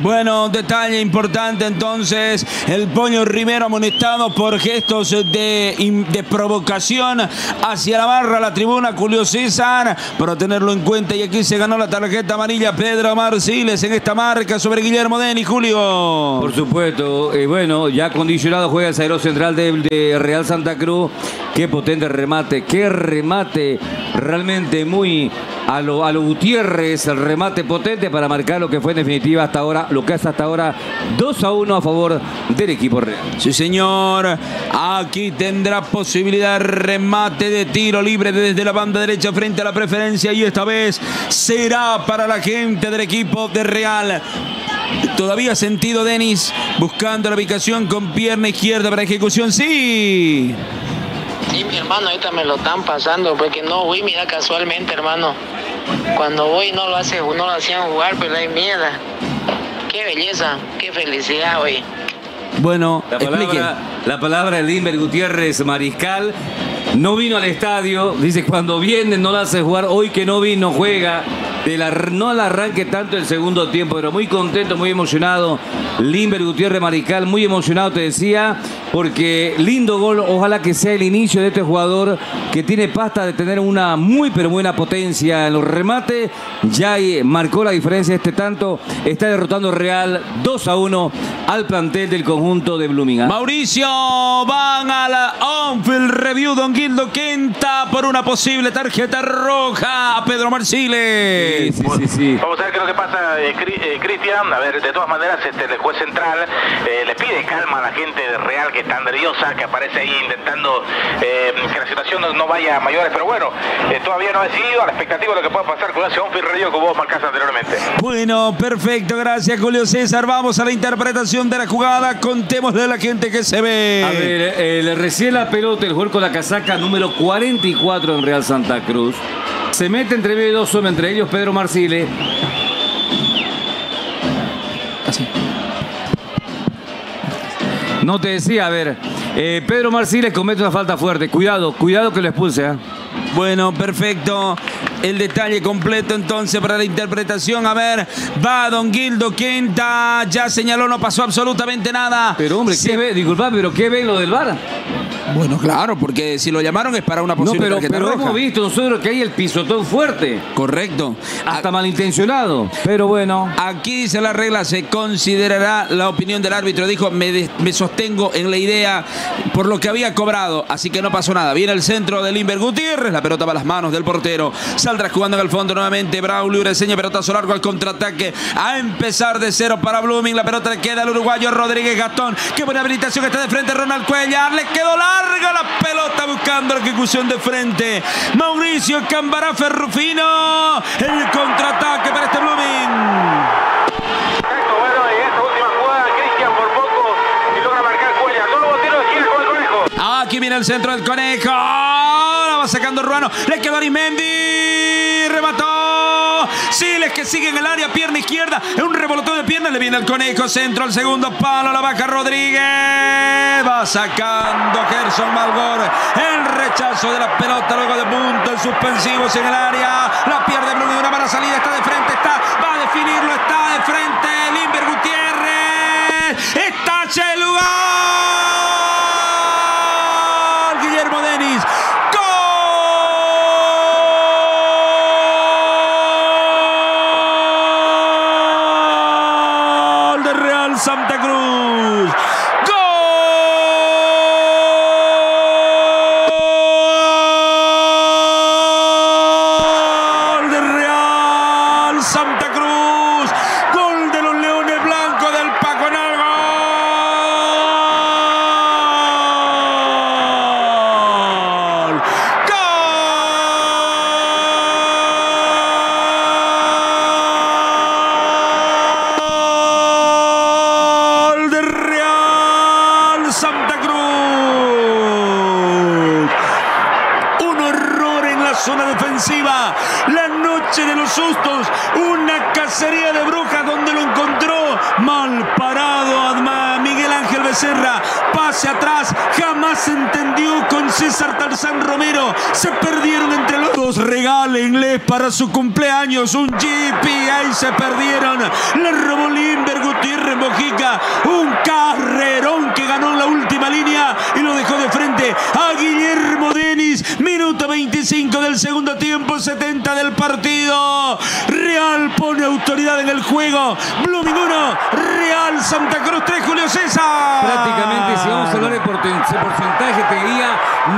S3: Bueno, detalle importante entonces, el Pollo Rivero amonestado por gestos de provocación hacia la barra, la tribuna, Julio César, para tenerlo en cuenta, y aquí se ganó la tarjeta amarilla Pedro Marciles en esta marca sobre Guillermo Denis, Julio.
S4: Por supuesto, bueno, ya condicionado juega el zaguero central de Real Santa Cruz. Qué potente remate, realmente muy a lo Gutiérrez, el remate potente para marcar lo que fue en definitiva hasta ahora, lo que es hasta ahora 2-1 a favor del equipo real.
S3: Sí, señor, aquí tendrá posibilidad de remate de tiro libre desde la banda derecha frente a la preferencia, y esta vez será para la gente del equipo de Real. Todavía sentido Denis, buscando la ubicación con pierna izquierda para ejecución, sí.
S8: Sí, mi hermano, ahorita me lo están pasando porque no voy, mira, casualmente, hermano. Cuando voy no lo hacían jugar, pero hay miedo. Qué belleza, qué felicidad hoy.
S3: Bueno,
S4: la palabra de Limber Gutiérrez Mariscal. No vino al estadio, dice cuando viene no la hace jugar, hoy que no vino juega, no la arranque tanto el segundo tiempo, pero muy contento, muy emocionado. Limber Gutiérrez Mariscal, muy emocionado, te decía, porque lindo gol, ojalá que sea el inicio de este jugador que tiene pasta de tener una muy pero buena potencia en los remates. Ya marcó la diferencia este tanto, está derrotando Real 2-1 al plantel del conjunto de Blooming.
S3: Mauricio, van a la on-field review, Don Guildo Quinta, por una posible tarjeta roja a Pedro Marciles.
S4: Sí.
S6: Vamos a ver qué es lo que pasa, Cristian. A ver, de todas maneras, el juez central le pide calma a la gente de Real, que está nerviosa, que aparece ahí intentando que la situación no vaya a mayores, pero bueno, todavía no ha decidido, a la expectativa de lo que pueda pasar con ese on-field review que vos marcaste anteriormente.
S3: Bueno, perfecto, gracias Julio César. Vamos a la interpretación de la jugada, contémosle a la gente que se ve.
S4: A ver, recién la pelota, el jugador con la casaca número 44 en Real Santa Cruz. Se mete entre medio de dos hombres, entre ellos Pedro Marciles.
S3: Así.
S4: No te decía, a ver, Pedro Marciles comete una falta fuerte. Cuidado que lo expulse.
S3: Bueno, perfecto. El detalle completo entonces para la interpretación. A ver, va Don Guildo Quinta. Ya señaló, no pasó absolutamente nada.
S4: Pero hombre, ¿qué ve? Disculpa, pero ¿qué ve lo del VAR?
S3: Bueno, claro, porque si lo llamaron es para una posible tarjeta roja.
S4: Hemos visto nosotros que hay el pisotón fuerte.
S3: Correcto.
S4: Hasta malintencionado, pero bueno.
S3: Aquí dice la regla, se considerará la opinión del árbitro. Dijo, me sostengo en la idea por lo que había cobrado, así que no pasó nada. Viene el centro de Limber Gutiérrez, la pelota va a las manos del portero. Saldrá jugando en el fondo nuevamente Braulio Ureseña, pelotazo largo al contraataque. A empezar de cero para Blooming, la pelota le queda al uruguayo Rodríguez Gastón. Qué buena habilitación, está de frente Ronald Cuellar, le quedó larga la pelota buscando la ejecución de frente. Mauricio Cambará Ferrufino, el contraataque para este Blooming.
S6: Bueno, y esta última jugada, Cristian por poco y logra marcar Cuellar. Nuevo tiro de esquina con el Conejo.
S3: Aquí viene el centro del Conejo. La va sacando Ruano. Le quedó Arimendi. Remató. Siles que sigue en el área, pierna izquierda. Es un revolotón de pierna. Le viene el Conejo. Centro al segundo palo. La baja Rodríguez. Va sacando Gerson Malgor. El rechazo de la pelota luego de puntos suspensivos en el área. La pierde Bruno. Una mala salida. Está de frente. Va a definirlo. Está de frente. Limber Gutiérrez. Está Chelugar. Guillermo Denis. Gol de Real Santa Cruz. Gol de Real Santa Cruz. Gol de los Leones Blancos del Paconal. Gol de Real Santa Cruz. Un horror en la zona defensiva. La noche de los sustos. Una cacería de brujas donde lo encontró mal parado a Miguel Ángel Becerra, pase atrás, jamás se entendió con César Tarzán Romero, se perdieron entre los dos. Regálenle para su cumpleaños un GP, ahí se perdieron. Le robó Limber Gutiérrez Mojica, un carrerón que ganó en la última línea y lo dejó de frente a Guillermo Denis. Minuto 25 del segundo tiempo, 70 del partido. Real pone autoridad en el juego. Blooming 1, Real Santa Cruz 3, Julio César.
S4: Prácticamente, si vamos a hablar de porcentaje, te diría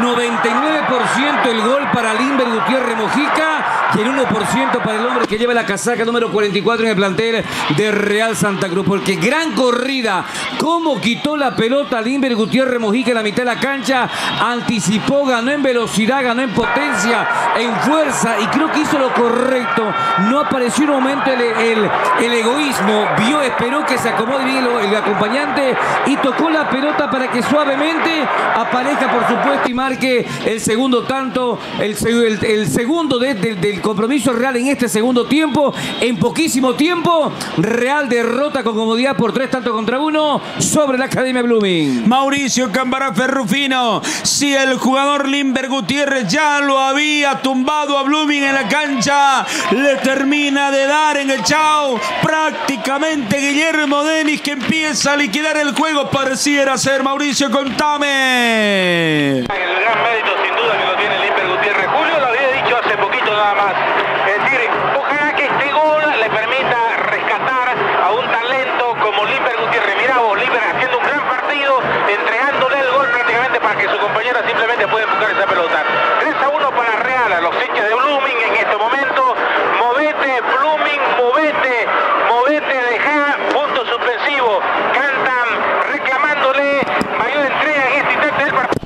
S4: 99% el gol para Limber Gutiérrez Mojica y el 1% para el hombre que lleva la casaca número 44 en el plantel de Real Santa Cruz. Porque gran corrida, cómo quitó la pelota Limber Gutiérrez Mojica en la mitad de la cancha, anticipó, ganó en velocidad, ganó en potencia, en fuerza, y creo que hizo lo correcto. No apareció en un momento el egoísmo, vio, esperó que se acomode bien el acompañante y tocó la pelota para que suavemente aparezca, por supuesto, y marque el segundo tanto, el segundo del compromiso real en este segundo tiempo. En poquísimo tiempo, Real derrota con comodidad por 3 tantos contra 1 sobre la Academia Blooming.
S3: Mauricio Cambarafe Rufino, si el jugador Limber Gutiérrez ya lo había tumbado a Blooming en la cancha, le termina de dar en el chao prácticamente Guillermo Denis, que empieza a liquidar el juego. Pareciera ser, Mauricio, contame.
S6: El gran mérito sin duda que lo tiene Limber Gutiérrez. Julio lo había dicho hace poquito nada más. Es decir, ojalá que este gol le permita rescatar a un talento como Limber Gutiérrez. Mirá vos, Limber haciendo un gran partido, entregándole el gol prácticamente para que su compañera simplemente pueda empujar esa pelota. 3-1 para Real, a los hinchas de Blooming en este momento. Movete, Blooming, movete, dejá, punto suspensivo. Cantan reclamándole mayor entrega en este instante del partido.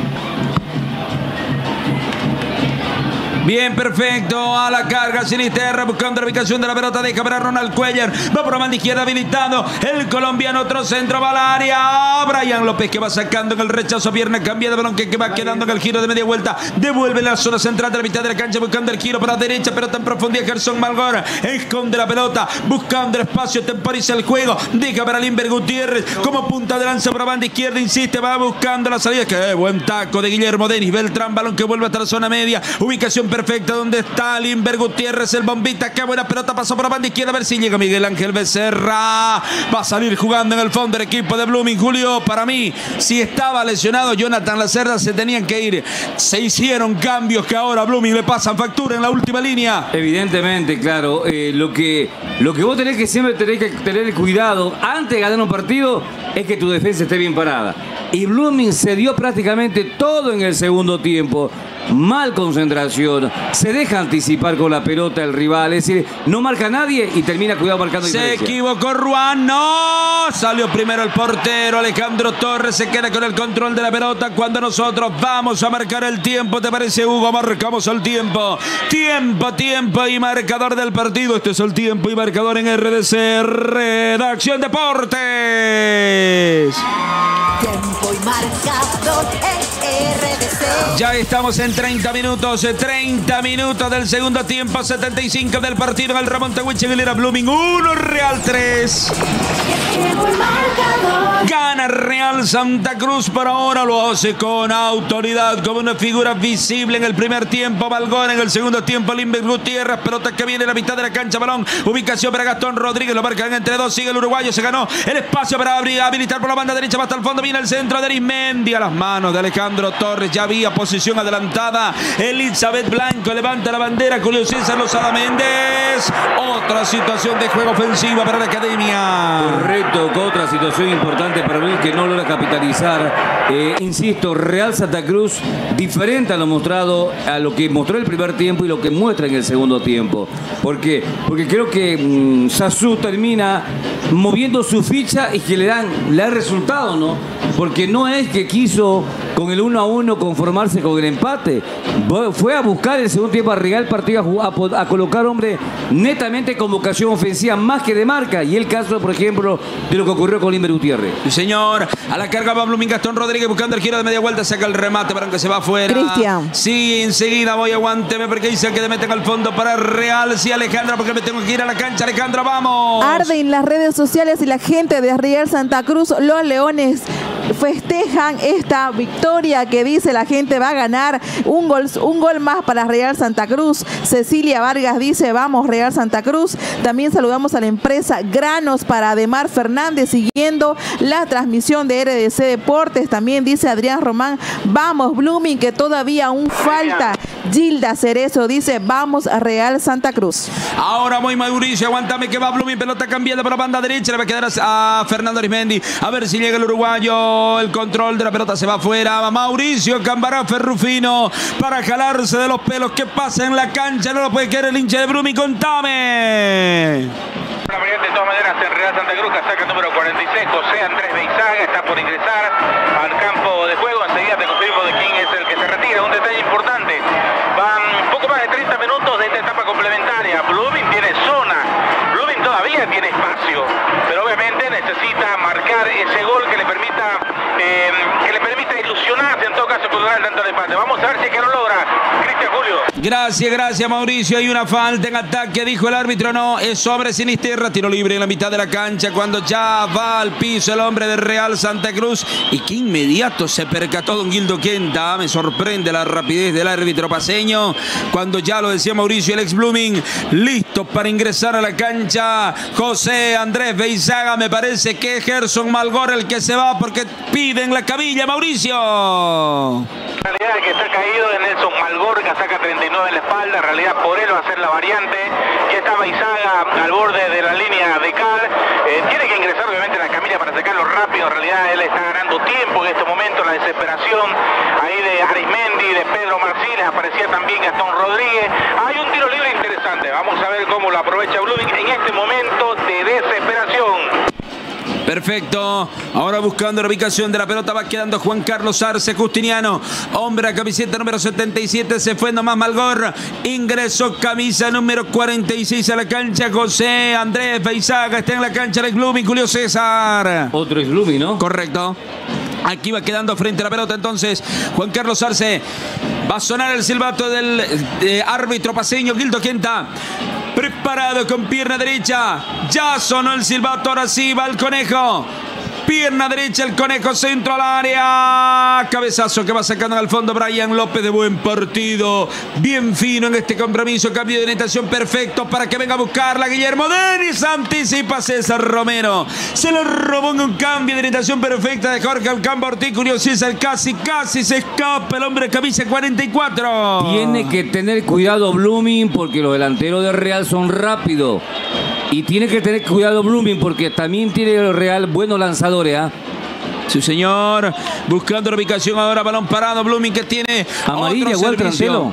S3: Bien, perfecto, a la carga Sinisterra, buscando la ubicación de la pelota, deja para Ronald Cuellar, va por la banda izquierda habilitado, el colombiano, otro centro, va al área, Brian López que va sacando en el rechazo, pierna cambia de balón que va quedando en el giro de media vuelta, devuelve la zona central de la mitad de la cancha, buscando el giro para la derecha, pelota en profundidad, Gerson Malgora, esconde la pelota, buscando el espacio, temporiza el juego, deja para Limber Gutiérrez, como punta de lanza para la banda izquierda, insiste, va buscando la salida, que buen taco de Guillermo Denis, Beltrán, balón que vuelve hasta la zona media, ubicación perfecta donde está Limber Gutiérrez, el bombita, qué buena pelota, pasó por la banda izquierda, a ver si llega Miguel Ángel Becerra, va a salir jugando en el fondo del equipo de Blooming. Julio, para mí, si estaba lesionado Jonathan Lacerda, se tenían que ir, se hicieron cambios que ahora a Blooming le pasan factura en la última línea.
S4: Evidentemente, claro, lo que vos tenés que siempre tenés que tener cuidado antes de ganar un partido es que tu defensa esté bien parada, y Blooming se dio prácticamente todo en el segundo tiempo. Mal concentración, se deja anticipar con la pelota el rival, es decir, no marca a nadie y termina cuidado marcando diferencia.
S3: Se equivocó Ruan, no, salió primero el portero Alejandro Torres, se queda con el control de la pelota cuando nosotros vamos a marcar el tiempo. ¿Te parece, Hugo? Marcamos el tiempo, tiempo y marcador del partido. Este es el tiempo y marcador en RDC, Redacción Deportes.
S7: Tiempo y marcador en RDC.
S3: Ya estamos en 30 minutos del segundo tiempo, 75 del partido en el Ramón Tahuiche Aguilera. Blooming 1, Real 3. Gana Real Santa Cruz, por ahora lo hace con autoridad, como una figura visible en el primer tiempo. Malgón en el segundo tiempo, Limber Gutiérrez, pelota que viene a la mitad de la cancha, balón, ubicación para Gastón Rodríguez, lo marcan entre dos, sigue el uruguayo, se ganó el espacio para habilitar por la banda derecha, va hasta el fondo, viene el centro de Arismendi a las manos de Alejandro Torres, ya había posición adelantada, Elizabeth Blanco levanta la bandera, Julio César Lozada Méndez, otra situación de juego ofensiva para la Academia.
S4: Correcto, otra situación importante para Luis que no logra capitalizar. Insisto, Real Santa Cruz diferente a lo mostrado, a lo que mostró el primer tiempo y lo que muestra en el segundo tiempo. ¿Por qué? Porque creo que Sassou termina moviendo su ficha y que le dan resultado, ¿no? Porque no es que quiso con el 1-1 conformarse con el empate. Fue a buscar el segundo tiempo, a regar el partido, a colocar hombre netamente con vocación ofensiva más que de marca. Y el caso, por ejemplo, de lo que ocurrió con Limber Gutiérrez.
S3: Sí, señor. A la carga va Blooming. Gastón Rodríguez buscando el giro de media vuelta. Saca el remate para que se va afuera.
S5: Cristian.
S3: Sí, enseguida voy, aguánteme porque dice que le meten al fondo para Real. Sí, Alejandra, porque me tengo que ir a la cancha. Alejandra, vamos.
S5: Arden las redes sociales y la gente de Real Santa Cruz. Los Leones festejan esta victoria que dice la gente va a ganar. Un gol más para Real Santa Cruz. Cecilia Vargas dice vamos Real Santa Cruz. También saludamos a la empresa Granos para Ademar Fernández siguiendo la transmisión de RDC Deportes. También dice Adrián Román vamos Blooming, que todavía aún falta. Gilda Cerezo dice vamos a Real Santa Cruz.
S3: Ahora voy, Mauricio, aguántame que va Blooming, pelota cambiada para la banda derecha, le va a quedar a Fernando Arismendi, a ver si llega el uruguayo, el control de la pelota se va afuera, va Mauricio Cambará Ferrufino para jalarse de los pelos. ¿Qué pasa en la cancha? No lo puede querer el hincha de Blooming, contame.
S6: La variante de todas maneras en Real Santa Cruz, casaca número 46, José Andrés Beizaga está por ingresar al campo de juego. Enseguida te confirmo de quién es el que se retira. Un detalle importante, van poco más de 30 minutos de esta etapa complementaria. Blooming tiene zona, Blooming todavía tiene espacio, pero obviamente necesita marcar ese gol que le permita ilusionarse, en todo caso con el tanto de empate. Vamos a ver si es que lo logra Cristian Julio.
S3: Gracias Mauricio. Hay una falta en ataque, dijo el árbitro. No, es sobre Sinisterra. Tiro libre en la mitad de la cancha cuando ya va al piso el hombre de Real Santa Cruz. Y que inmediato se percató don Gildo Quenta. Me sorprende la rapidez del árbitro paseño. Cuando ya lo decía Mauricio, el ex Blooming, listo para ingresar a la cancha. José Andrés Beizaga. Me parece que es Gerson Malgor el que se va porque piden la cabilla, Mauricio.
S6: En realidad el que está caído es Nelson Malgor, que saca 39 en la espalda. En realidad por él va a ser la variante. Ya está Beizaga al borde de la línea de Cal. Tiene que ingresar obviamente la camilla para sacarlo rápido. En realidad él está ganando tiempo en este momento. La desesperación ahí de Arismendi, de Pedro Martínez. Aparecía también Gastón Rodríguez. Hay un tiro libre interesante. Vamos a ver cómo lo aprovecha Blooming en este momento de desesperación.
S3: Perfecto. Ahora buscando la ubicación de la pelota va quedando Juan Carlos Arce Justiniano. Hombre a camiseta número 77. Se fue nomás Malgor. Ingresó camisa número 46 a la cancha. José Andrés Beizaga está en la cancha. El Blooming, Julio César.
S4: Otro ex Blooming, ¿no?
S3: Correcto. Aquí va quedando frente a la pelota entonces Juan Carlos Arce. Va a sonar el silbato del árbitro paseño Gildo Quenta. Preparado con pierna derecha. Ya sonó el silbato. Ahora sí va el conejo. Pierna derecha, el conejo, centro al área. Cabezazo que va sacando al fondo Brian López. De buen partido. Bien fino en este compromiso. Cambio de orientación perfecto para que venga a buscarla Guillermo Denis. Anticipa César Romero. Se lo robó en un cambio de orientación perfecta de Jorge Alcampo Ortiz. Julio César casi se escapa el hombre de camisa 44.
S4: Tiene que tener cuidado Blooming porque los delanteros de Real son rápidos. Y tiene que tener cuidado Blooming porque también tiene el Real buenos lanzadores.
S3: Sí, señor. Buscando la ubicación ahora. Balón parado. Blooming que tiene
S4: amarilla igual Trantelo.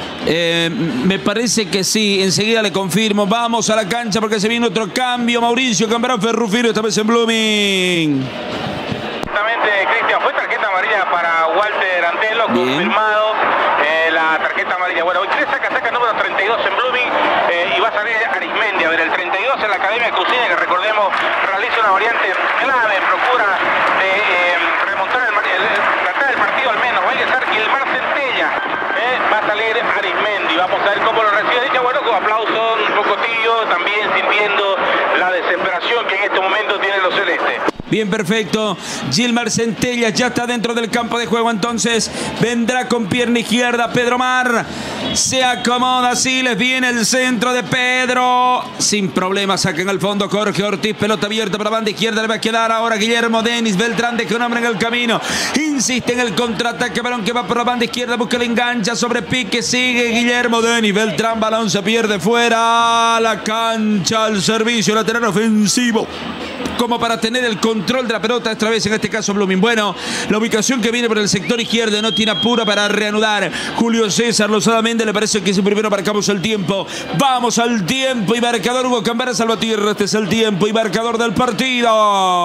S3: Me parece que sí. Enseguida le confirmo. Vamos a la cancha porque se viene otro cambio. Mauricio Cambará Ferrufino esta vez en Blooming.
S6: Exactamente, Cristian. Fue tarjeta amarilla para Walter Antelo. Confirmado la tarjeta amarilla. Bueno, hoy saca número 32 en Blooming y va a salir Arismendi. A ver, el 32 en la Academia de Cruceña, que recordemos realiza una variante clave en procura de remontar el partido al menos. Va a ingresar Gilmar Centella. Va a salir Arismendi. Vamos a ver cómo lo recibe. Dicho, bueno, con aplauso un poco tibio, también sintiendo la desesperación que en este momento tienen los celestes.
S3: Bien, perfecto. Gilmar Centella ya está dentro del campo de juego. Entonces vendrá con pierna izquierda Pedro Mar. Se acomoda así. Les viene el centro de Pedro. Sin problema sacan al fondo Jorge Ortiz. Pelota abierta para la banda izquierda. Le va a quedar ahora Guillermo Denis. Beltrán deja un hombre en el camino. Insiste en el contraataque. Balón que va por la banda izquierda. Busca la engancha sobre pique. Sigue Guillermo Denis. Beltrán. Balón se pierde fuera. La cancha al servicio lateral ofensivo. Como para tener el control de la pelota esta vez, en este caso Blooming. Bueno, la ubicación que viene por el sector izquierdo no tiene apura para reanudar. Julio César Lozadamente le parece que es el primero. Marcamos el tiempo. Vamos al tiempo y marcador. Hugo Cambará Salvatierra. Este es el tiempo y marcador del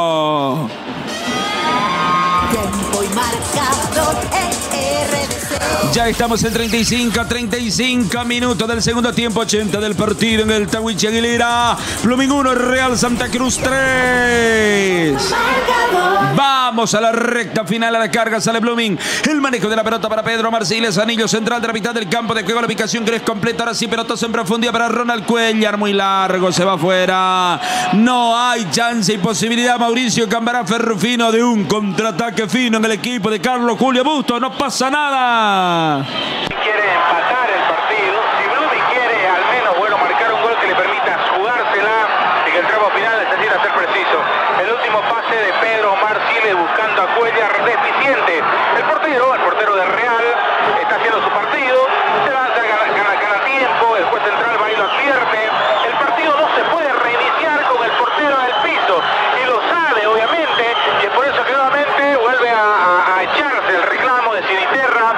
S3: partido.
S7: Tiempo y marcador en RDC.
S3: Ya estamos en 35 minutos del segundo tiempo, 80 del partido en el Tahuichi Aguilera. Blooming 1, Real Santa Cruz 3. Vamos a la recta final, a la carga, sale Blooming. El manejo de la pelota para Pedro Marciles, anillo central de la mitad del campo de juego. La ubicación que es completa, ahora sí, pelotazo en profundidad para Ronald Cuellar. Muy largo, se va afuera. No hay chance y posibilidad, Mauricio Cambarafe Rufino, de un contraataque fino en el equipo de Carlos Julio Bustos. No pasa nada.
S6: Quiere empatar el partido. Si Blooming quiere al menos, bueno, marcar un gol que le permita jugársela y que el tramo final necesita ser preciso. El último pase de Pedro Marciles buscando a Cuellar, deficiente. El portero de Real está haciendo su partido. Se va a hacer gana tiempo. El juez central va y lo advierte. El partido no se puede reiniciar con el portero en el piso. Y lo sabe, obviamente. Y es por eso que nuevamente vuelve a echarse el reclamo de Siniterra.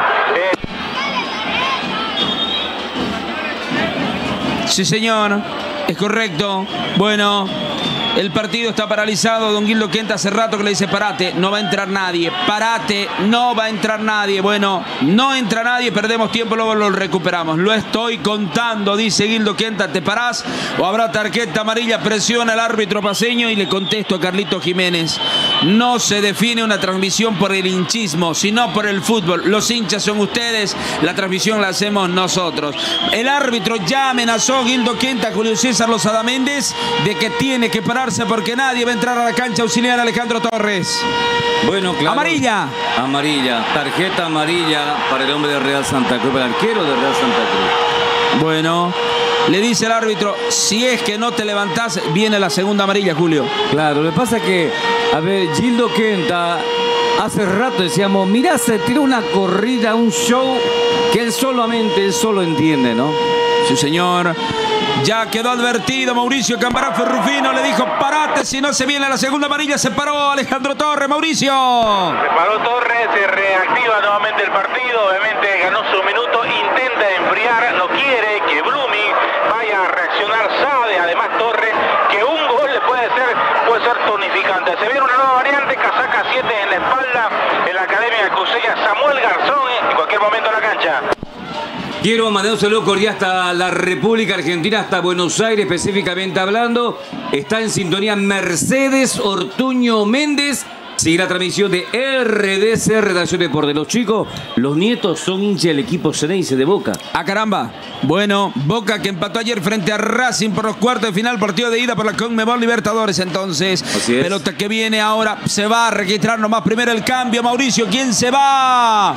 S3: Sí, señor, es correcto. Bueno, el partido está paralizado. Don Guildo Quenta hace rato que le dice parate, no va a entrar nadie. Parate, no va a entrar nadie. Bueno, no entra nadie, perdemos tiempo, luego lo recuperamos. Lo estoy contando, dice Guildo Quenta. ¿Te parás o habrá tarjeta amarilla? Presiona el árbitro paseño y le contesto a Carlito Jiménez. No se define una transmisión por el hinchismo, sino por el fútbol. Los hinchas son ustedes, la transmisión la hacemos nosotros. El árbitro ya amenazó, Guildo Quenta, Julio César Lozada Méndez, de que tiene que pararse porque nadie va a entrar a la cancha. Auxiliar Alejandro Torres.
S4: Bueno, claro.
S3: Amarilla.
S4: Amarilla. Tarjeta amarilla para el hombre de Real Santa Cruz, para el arquero de Real Santa Cruz.
S3: Bueno, le dice el árbitro, si es que no te levantás, viene la segunda amarilla, Julio.
S4: Claro, lo que pasa es que, a ver, Guildo Quenta, hace rato decíamos, mirá, se tiró una corrida, un show que él solo entiende, ¿no?
S3: Sí, señor. Ya quedó advertido Mauricio Cambarafe Rufino, le dijo parate, si no se viene la segunda amarilla. Se paró Alejandro Torres. Mauricio.
S6: Se paró Torres, se reactiva nuevamente el partido, obviamente ganó su minuto, intenta enfriar, no quiere que Blooming vaya a reaccionar, sabe además Torres que un gol le puede ser tonificante. Se viene una nueva variante, casaca 7 en la espalda en la Academia Cruceña, Samuel Garzón en cualquier momento en la cancha.
S4: Quiero mandar un saludo cordial hasta la República Argentina, hasta Buenos Aires específicamente hablando. Está en sintonía Mercedes Ortuño Méndez. Sigue la transmisión de RDC, Redacción Deporte. Los chicos, los nietos son hinchas del equipo Ceneice de Boca.
S3: ¡Ah, caramba! Bueno, Boca que empató ayer frente a Racing por los cuartos de final, partido de ida por la Conmebol Libertadores. Entonces, pelota que viene ahora, se va a registrar nomás primero el cambio. Mauricio, ¿quién se va?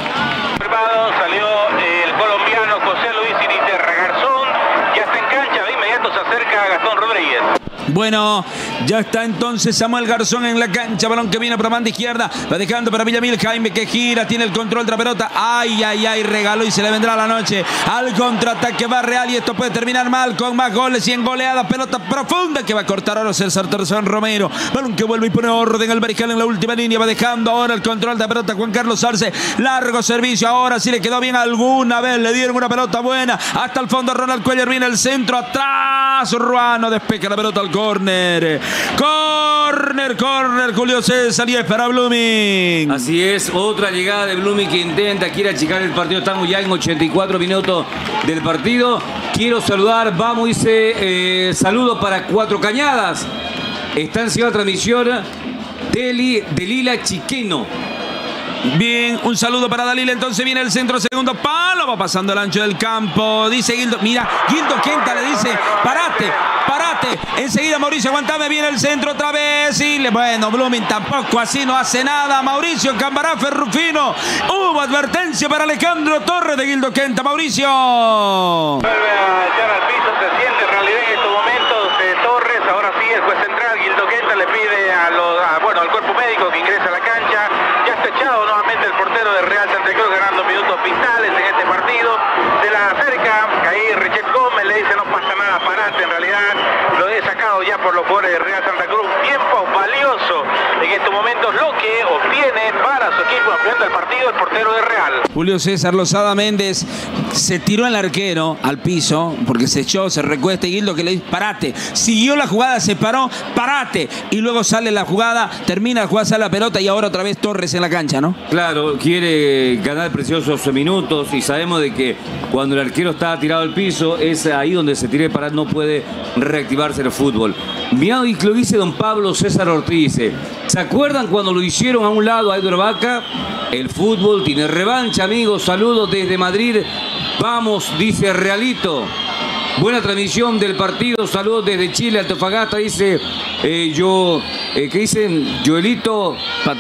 S6: Salió el colombiano José Luis Siniterra. Garzón ya está en cancha, de inmediato se acerca a Gastón Rodríguez.
S3: Bueno, ya está entonces Samuel Garzón en la cancha. Balón que viene por la banda izquierda. Va dejando para Villamil. Jaime que gira. Tiene el control de la pelota. Ay, ay, ay. Regaló y se le vendrá la noche. Al contraataque va Real. Y esto puede terminar mal con más goles y en goleada. Pelota profunda que va a cortar ahora César Tarzán Romero. Balón que vuelve y pone orden al Mariscal en la última línea. Va dejando ahora el control de la pelota Juan Carlos Arce. Largo servicio. Ahora sí le quedó bien alguna vez. Le dieron una pelota buena. Hasta el fondo Ronald Cuellar. Viene el centro. Atrás Ruano. Despeja la pelota al córner. Córner, Julio César, y es para Blooming.
S4: Así es, otra llegada de Blooming que intenta, quiere achicar el partido. Estamos ya en 84 minutos del partido. Quiero saludar, vamos, dice, saludo para Cuatro Cañadas. Está en la transmisión de Lila Chiqueno.
S3: Bien, un saludo para Dalila. Entonces viene el centro, segundo palo. Va pasando el ancho del campo. Dice Guildo, mira, Guildo Quenta le dice, parate. Enseguida Mauricio, aguantame, viene el centro otra vez. Y bueno, Blooming tampoco así no hace nada. Mauricio Cambarafe Rufino. Hubo advertencia para Alejandro Torres de Guildo Quenta. Mauricio.
S6: Vuelve a echar al piso, se siente en realidad en estos momentos Torres. Ahora sí, el juez central, Guildo Quenta, le pide al cuerpo médico que ingrese a la cancha. Ya está echado nuevamente el portero de Real Santa Cruz, ganando minutos vitales en este partido. Se la acerca, ahí Richet Gómez le dice no pasa nada, parate. En realidad lo he sacado ya por los jugadores de Real Santa Cruz. Tiempo valioso en estos momentos lo que obtiene para su equipo ampliando el partido el portero de Real.
S3: Julio César Lozada Méndez se tiró al arquero al piso porque se echó, se recuesta y Guildo que le dice parate, siguió la jugada, se paró, parate y luego sale la jugada, termina la jugada, sale la pelota y ahora otra vez Torres en la cancha, ¿no?
S4: Claro, quiere ganar preciosos minutos y sabemos de que cuando el arquero está tirado al piso es ahí donde se tire para no puede reactivarse el fútbol. Mirá, y lo dice don Pablo César Ortiz, ¿se acuerdan cuando lo hicieron a un lado a Edward Vaca? El fútbol tiene revancha, amigos. Saludos desde Madrid. Vamos, dice Realito. Buena transmisión del partido. Saludos desde Chile, Antofagasta, dice ¿qué dicen? Joelito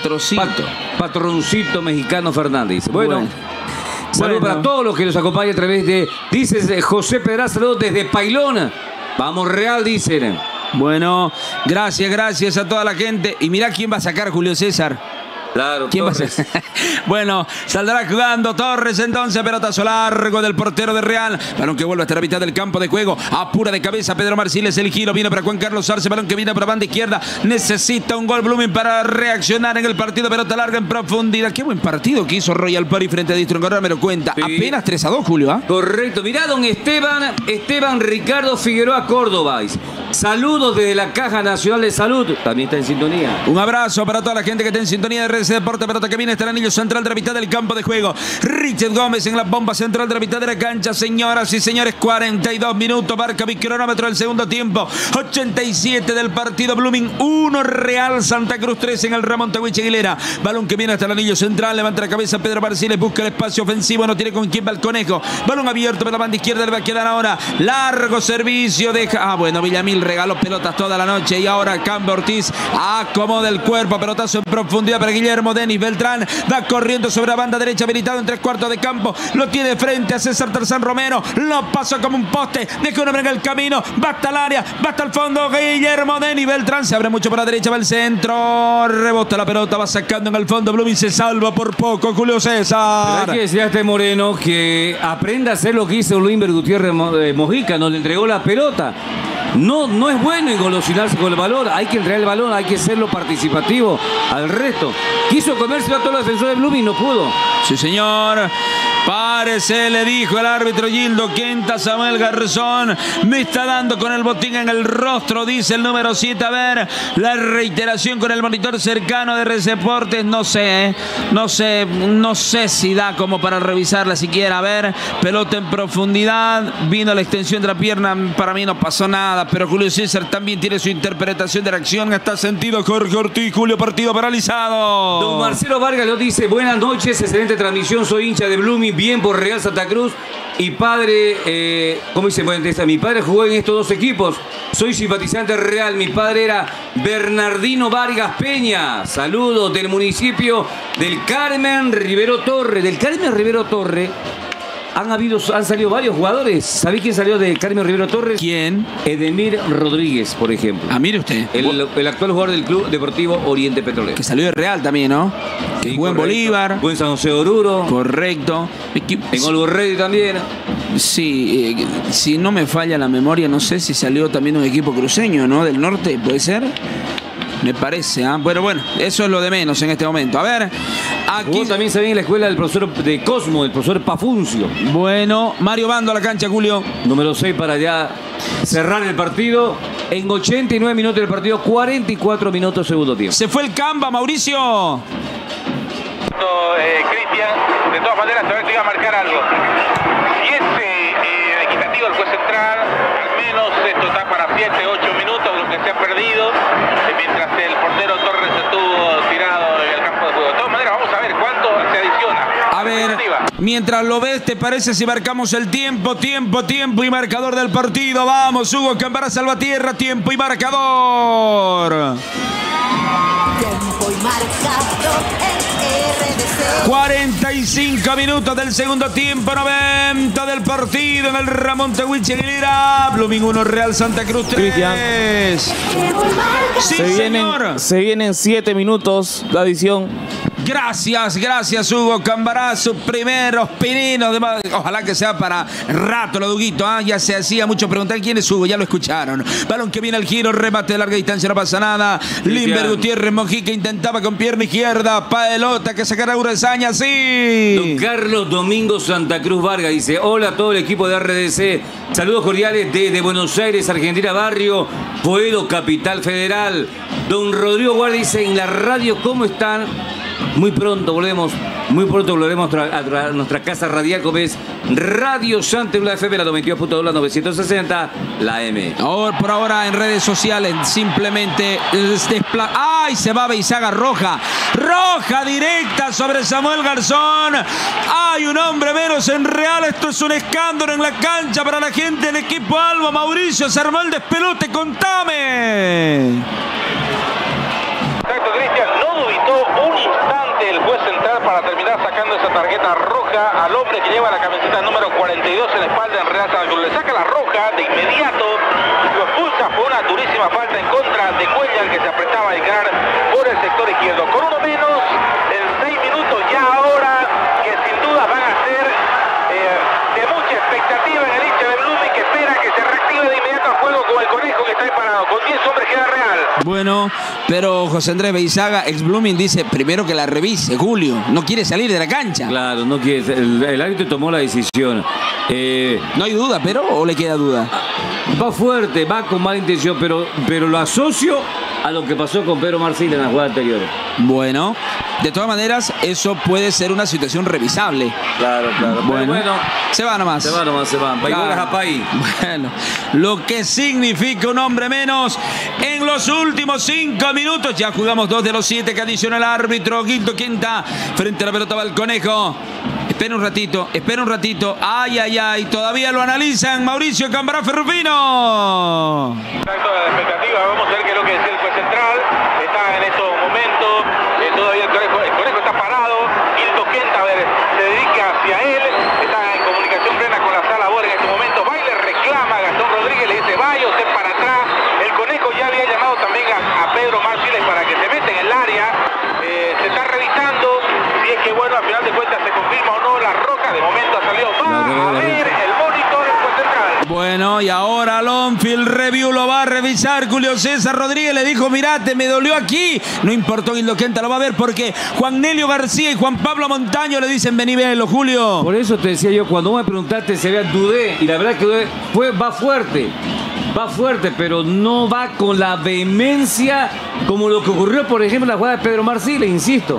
S4: Patroncito Mexicano Fernández. Bueno. Saludos para todos los que nos acompañan a través de, dice José Pedraza, saludos desde Pailón. Vamos Real, dicen.
S3: Bueno, gracias a toda la gente. Y mirá quién va a sacar Julio César.
S4: Claro,
S3: ¿quién va a ser? Bueno, saldrá jugando Torres entonces, pelotazo largo del portero de Real. Balón que vuelve hasta la mitad del campo de juego. Apura de cabeza Pedro Marciles, el giro viene para Juan Carlos Arce. Balón que viene para banda izquierda. Necesita un gol Blooming para reaccionar en el partido. Pelota larga en profundidad. Qué buen partido que hizo Royal Party frente a Distro. Ahora me lo cuenta. Sí. Apenas 3-2, Julio.
S4: Correcto. Mirá, don Esteban Ricardo Figueroa Córdoba. Saludos desde la Caja Nacional de Salud. También está en sintonía.
S3: Un abrazo para toda la gente que está en sintonía de RDC Deporte. Pelota que viene hasta el anillo central de la mitad del campo de juego. Richard Gómez en la bomba central de la mitad de la cancha. Señoras y señores, 42 minutos. Marca mi cronómetro del segundo tiempo. 87 del partido. Blooming 1, Real Santa Cruz 3 en el Ramón Tahuiche Aguilera. Balón que viene hasta el anillo central. Levanta la cabeza Pedro Marciles. Busca el espacio ofensivo. No tiene con quién va el conejo. Balón abierto para la banda izquierda. Le va a quedar ahora. Largo servicio. Deja. Bueno, Villamil regaló pelotas toda la noche y ahora Cambio Ortiz acomoda el cuerpo, pelotazo en profundidad para Guillermo Denis Beltrán, va corriendo sobre la banda derecha, habilitado en 3/4 de campo, lo tiene frente a César Tarzán Romero, lo pasó como un poste, deja un hombre en el camino, va hasta el área, va hasta el fondo, Guillermo Denis Beltrán, se abre mucho por la derecha, va el centro, rebota la pelota, va sacando en el fondo, Blooming se salva por poco, Julio César.
S4: Pero hay que decir a este Moreno que aprenda a hacer lo que hizo Luis Gutiérrez Mojica, nos le entregó la pelota. No es bueno engolosinarse con el balón, hay que entregar el balón, hay que serlo participativo al resto. Quiso comerse a todos los defensores de Blooming, no pudo.
S3: Sí, señor. Párese, le dijo el árbitro Gildo Quinta, Samuel Garzón. Me está dando con el botín en el rostro, dice el número 7. A ver, la reiteración con el monitor cercano de RDC Deportes. No sé si da como para revisarla siquiera. A ver, pelota en profundidad. Vino la extensión de la pierna. Para mí no pasó nada, pero Julio César también tiene su interpretación de la acción. Está sentido Jorge Ortiz, Julio, partido paralizado.
S4: Don Marcelo Vargas lo dice, buenas noches, excelente transmisión, soy hincha de Blooming, bien por Real Santa Cruz y padre, ¿cómo dice? Mi padre jugó en estos dos equipos, soy simpatizante real, mi padre era Bernardino Vargas Peña, saludos del municipio del Carmen Rivero Torre, han salido varios jugadores. ¿Sabés quién salió de Carmen Rivero Torres?
S3: ¿Quién?
S4: Edemir Rodríguez, por ejemplo.
S3: Ah, mire usted.
S4: El actual jugador del Club Deportivo Oriente Petrolero.
S3: Que salió de Real también, ¿no?
S4: Sí,
S3: jugó en Bolívar.
S4: Jugó en San José de Oruro.
S3: Correcto.
S4: En Olgo Ready también.
S3: Sí, si no me falla la memoria, no sé si salió también un equipo cruceño, ¿no? Del norte, ¿puede ser? Me parece, ¿eh? Bueno, eso es lo de menos en este momento. A ver, aquí
S4: también se ve en la escuela del profesor de Cosmo, el profesor Pafuncio.
S3: Bueno, Mario Bando a la cancha, Julio.
S4: Número 6 para ya cerrar el partido. En 89 minutos del partido, 44 minutos segundo tiempo.
S3: Se fue el Camba, Mauricio.
S6: Cristian, de todas maneras, a ver si iba a marcar algo. Si es equitativo el juez central, al menos esto está para 7, 8 minutos, lo que se ha perdido, mientras el portero Torres estuvo tirado en el campo de juego. De todas maneras, vamos a ver cuánto se adiciona.
S3: A ver, mientras lo ves, ¿te parece si marcamos el tiempo y marcador del partido? Vamos, Hugo Cambara Salvatierra, tiempo y marcador.
S7: Tiempo y marcador en RDC.
S3: 45 minutos del segundo tiempo, 90 del partido en el Ramón Tahuiche Aguilera. Blooming 1, Real Santa Cruz 3. Sí,
S9: se vienen 7 minutos de adición.
S3: Gracias Hugo Cambará, sus primeros pininos. Ojalá que sea para rato lo Duguito. Ya se hacía mucho preguntar quién es Hugo, ya lo escucharon. Balón que viene al giro, remate de larga distancia, no pasa nada. Limber Gutiérrez Mojica intentaba con pierna izquierda. Paelota que sacará Urezaña, sí.
S4: Don Carlos Domingo Santa Cruz Vargas dice: hola a todo el equipo de RDC. Saludos cordiales desde Buenos Aires, Argentina, barrio Puedo, Capital Federal. Don Rodrigo Guardia dice: en la radio, ¿cómo están? Muy pronto volveremos a nuestra casa radial, como es Radio Santa Cruz FM, la 92.2, la 960, la M.
S3: Por ahora en redes sociales simplemente ¡ay! Se va Beizaga, roja directa sobre Samuel Garzón. Hay un hombre menos en Real. Esto es un escándalo en la cancha para la gente del equipo Albo. Mauricio, se armó el despelote, contame.
S6: Exacto, Cristian, no dudó un instante el juez central para terminar sacando esa tarjeta roja al hombre que lleva la camiseta número 42 en la espalda en Real Santa Cruz. Le saca la roja de inmediato, lo expulsa. Fue una durísima falta en contra de Cuellar, que se apretaba a entrar por el sector izquierdo. Con uno menos, en 6 minutos ya ahora, que sin duda van a ser de mucha expectativa en el hincha de Blooming, que espera que se reactive de inmediato el juego con el Conejo, que está ahí parado. Con 10 hombres queda Real.
S3: Bueno, pero José Andrés Beizaga, ex Blooming, dice primero que la revise, Julio. No quiere salir de la cancha.
S4: Claro, no quiere. El árbitro tomó la decisión.
S3: No hay duda, pero ¿o le queda duda?
S4: Va fuerte, va con mala intención, pero lo asocio a lo que pasó con Pedro Marcil en la jugada anterior.
S3: Bueno, de todas maneras, eso puede ser una situación revisable.
S4: Claro.
S3: Bueno, se va nomás.
S4: Se va.
S3: Claro. Bueno, lo que significa un hombre menos en los últimos 5 minutos. Ya jugamos 2 de los 7 que adiciona el árbitro. Guildo Quinta, frente a la pelota va el Conejo. Espera un ratito. Ay. Todavía lo analizan. Mauricio Cambará Ferrufino.
S6: Exacto, la expectativa. Vamos a ver qué es lo que decía el juez central. Está en estos momentos. Todavía el conejo está parado. Guildo Quinta, a ver, se dedica hacia él. Está en comunicación plena con la sala Bora en este momento. Va y le reclama a Gastón Rodríguez. Le dice: vaya usted para atrás. El conejo ya había llamado también a Pedro Martínez para que se meta en el área. Se está revisando si es que, bueno, al final de cuentas se confirma o no la roja. De momento ha salido. Va a ver el monitor del juez central.
S3: Bueno, y ahora Longfield Review lo va a revisar. Julio César Rodríguez le dijo: mirate, me dolió aquí. No importó, Guildo Quinta lo va a ver porque Juan Nelio García y Juan Pablo Montaño le dicen: vení, velo, Julio.
S4: Por eso te decía yo, cuando me preguntaste si había dudé, y la verdad que dudé, va fuerte, pero no va con la vehemencia como lo que ocurrió, por ejemplo, en la jugada de Pedro Marcile, insisto.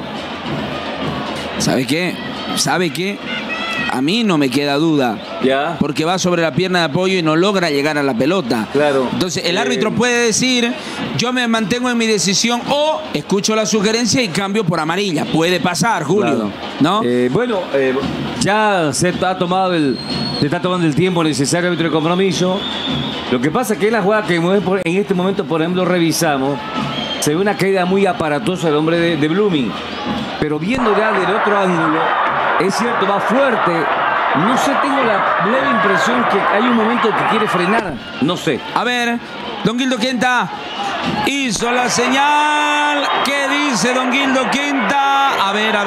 S3: ¿Sabe qué? A mí no me queda duda.
S4: Ya.
S3: Porque va sobre la pierna de apoyo y no logra llegar a la pelota.
S4: Claro.
S3: Entonces el árbitro puede decir: yo me mantengo en mi decisión, o escucho la sugerencia y cambio por amarilla. Puede pasar, Julio.
S4: Claro.
S3: ¿No?
S4: Ya se está tomando el tiempo necesario dentro del compromiso. Lo que pasa es que es la jugada que en este momento, por ejemplo, revisamos. Se ve una caída muy aparatosa del hombre de Blooming. Pero viendo ya del otro ángulo, es cierto, va fuerte. No sé, tengo la leve impresión que hay un momento que quiere frenar. No sé.
S3: A ver, don Guildo Quinta hizo la señal. ¿Qué dice don Guildo Quinta? A ver.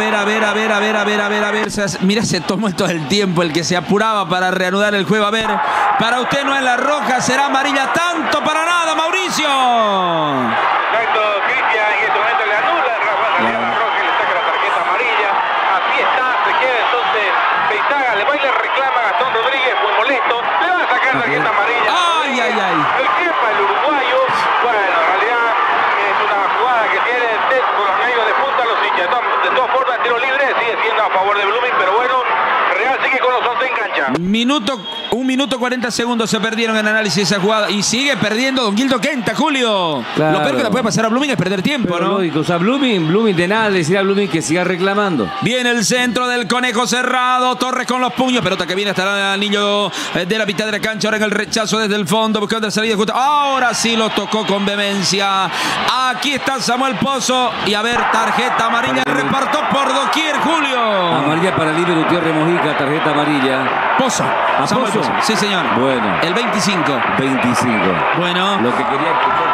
S3: Mira, se tomó todo el tiempo el que se apuraba para reanudar el juego. A ver, para usted no es la roja, será amarilla. Tanto para nada, Mauricio.
S6: Exacto, Cristian, en este momento le anula la roja y le saca la tarjeta amarilla. Así está, se queda entonces Beizaga, le va y le reclama a Gastón Rodríguez, muy molesto. Le va a sacar tarjeta amarilla.
S3: Ay.
S6: El jefa, el uruguayo. Bueno, en realidad es una jugada que tiene con los medios de punta los hinchas. De todas formas, el tiro libre sigue siendo a favor de Blooming, pero bueno, Real sigue con los 11 en cancha.
S3: 1 minuto 40 segundos se perdieron en análisis de esa jugada y sigue perdiendo don Guildo Quinta, Julio.
S4: Claro.
S3: Lo peor que le puede pasar a Blooming es perder tiempo,
S4: pero
S3: ¿no?
S4: Lógico, o sea, Blooming de nada le decir a Blooming que siga reclamando.
S3: Viene el centro del Conejo cerrado, Torres con los puños, pelota que viene hasta el niño de la mitad de la cancha, ahora en el rechazo desde el fondo, buscando la salida justa. Ahora sí lo tocó con vehemencia. Aquí está Samuel Pozo y a ver, tarjeta amarilla, repartó por doquier, Julio.
S4: Amarilla para Limber Gutiérrez Mojica, tarjeta amarilla.
S3: Pozo.
S4: A Pozo, 8?
S3: Sí, señor.
S4: Bueno.
S3: El 25.
S4: 25.
S3: Bueno.
S4: Lo que quería escuchar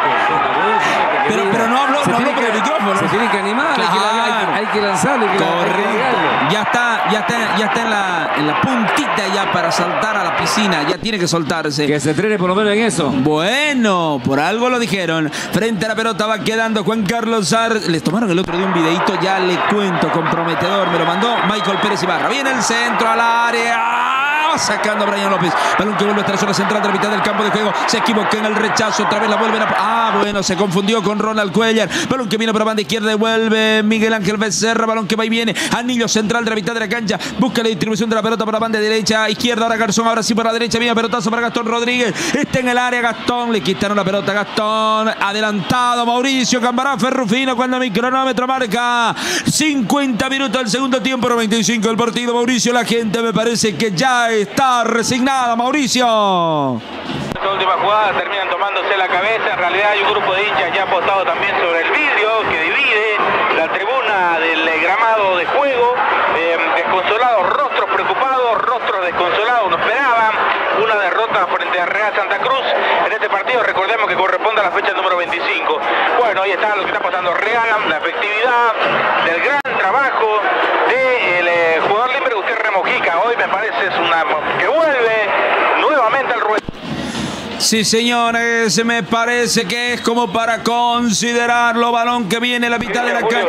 S3: Pero no habló por el micrófono.
S4: Se tiene que animar,
S3: Claro.
S4: hay que lanzarlo.
S3: Correcto. Ya está en la puntita ya para saltar a la piscina. Ya tiene que soltarse.
S4: Que se entrene por lo menos en eso.
S3: Bueno, por algo lo dijeron. Frente a la pelota va quedando Juan Carlos Sar. Les tomaron el otro día un videito, ya le cuento, comprometedor. Me lo mandó Michael Pérez Ibarra. Viene el centro al área. Sacando a Brian López. Balón que vuelve hasta la zona central de la mitad del campo de juego. Se equivocó en el rechazo. Otra vez la vuelven a... bueno, se confundió con Ronald Cuellar. Balón que viene por la banda izquierda y vuelve Miguel Ángel Becerra. Balón que va y viene. Anillo central de la mitad de la cancha. Busca la distribución de la pelota por la banda derecha. Izquierda ahora Garzón. Ahora sí por la derecha. Viene pelotazo para Gastón Rodríguez. Está en el área Gastón. Le quitaron la pelota a Gastón. Adelantado Mauricio Cambará Ferrufino cuando mi cronómetro marca 50 minutos del segundo tiempo. 95 del partido. Mauricio, la gente me parece que ya está resignada, Mauricio.
S6: Esta última jugada terminan tomándose la cabeza. En realidad hay un grupo de hinchas ya apostado también sobre el vidrio que divide la tribuna del gramado de juego. Desconsolados, rostros preocupados, rostros desconsolados. No esperaban una derrota frente a Real Santa Cruz en este partido. Recordemos que corresponde a la fecha número 25. Bueno, ahí está lo que está pasando Real, la efectividad del gran trabajo del jugador libre Gutiérrez Mojica. Hoy me parece es una que vuelve nuevamente al ruedo.
S3: Sí, señores, me parece que es como para considerarlo. Balón que viene a la mitad de la cancha.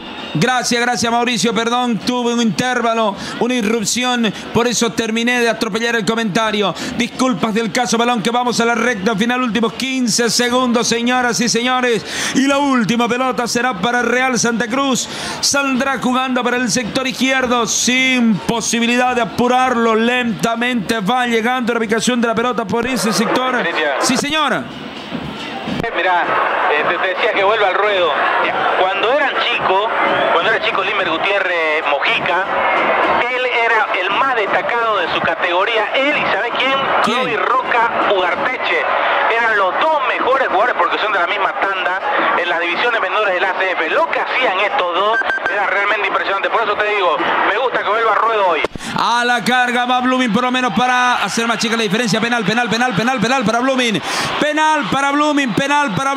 S3: Gracias Mauricio, perdón, tuve un intervalo, una irrupción, por eso terminé de atropellar el comentario. Disculpas del caso, balón que vamos a la recta final, últimos 15 segundos, señoras y señores. Y la última pelota será para Real Santa Cruz. Saldrá jugando para el sector izquierdo, sin posibilidad de apurarlo. Lentamente va llegando la ubicación de la pelota por ese sector. Sí, señora.
S6: Mirá, te decía que vuelva al ruedo. Cuando era chico Limber Gutiérrez Mojica, él era el más destacado de su categoría. Él y ¿sabe quién? Chloe Roca Ugarteche. Eran los dos mejores jugadores porque son de la misma tanda en las divisiones menores del ACF. Lo que hacían estos dos era realmente impresionante. Por eso te digo, me gusta que vuelva al ruedo hoy.
S3: A la carga va Blooming por lo menos para hacer más chica la diferencia. Penal para Blooming. Penal para Blooming. Penal para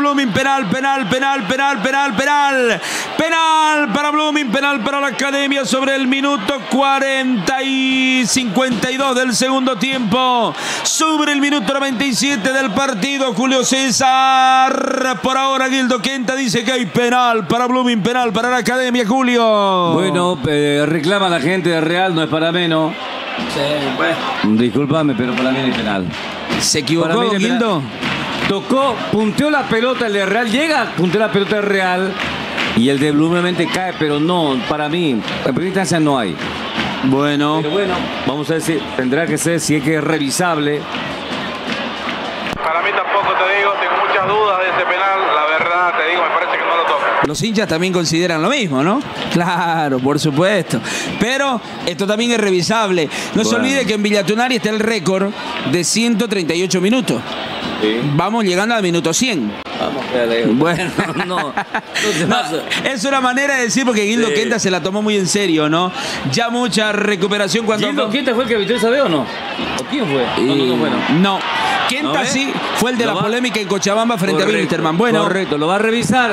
S3: Blooming. Penal para la Academia sobre el minuto 40 y 52 del segundo tiempo. Sobre el minuto 97 del partido. Julio César. Por ahora Guildo Quenta dice que hay penal para Blooming. Penal para la Academia, Julio.
S4: Bueno, reclama la gente de Real, no es para menos.
S3: Sí, pues.
S4: Discúlpame, pero para mí no hay penal.
S3: ¿Se equivocó, Guildo?
S4: Tocó, punteó la pelota, el de Real llega, punteó la pelota de Real y el de Blooming cae, pero no, para mí, en primera instancia no hay.
S3: Bueno.
S4: Pero bueno, vamos a ver si tendrá que ser, si es que es revisable.
S6: Para mí tampoco, te digo, tengo muchas dudas de ese penal, la verdad, te digo, me parece que no lo toca.
S3: Los hinchas también consideran lo mismo, ¿no? Claro, por supuesto. Pero esto también es revisable. No se olvide que en Villatunari está el récord de 138 minutos. Sí. Vamos llegando al minuto 100.
S4: Vamos, bueno, no
S3: es una manera de decir porque Guildo Quenta se la tomó muy en serio, ¿no? Ya mucha recuperación cuando...
S4: ¿Guildo Quenta fue el que evitó esa vez o no? ¿O quién fue?
S3: No. Quenta sí fue el de la polémica en Cochabamba frente a Wilstermann. Bueno.
S4: Correcto, lo va a revisar,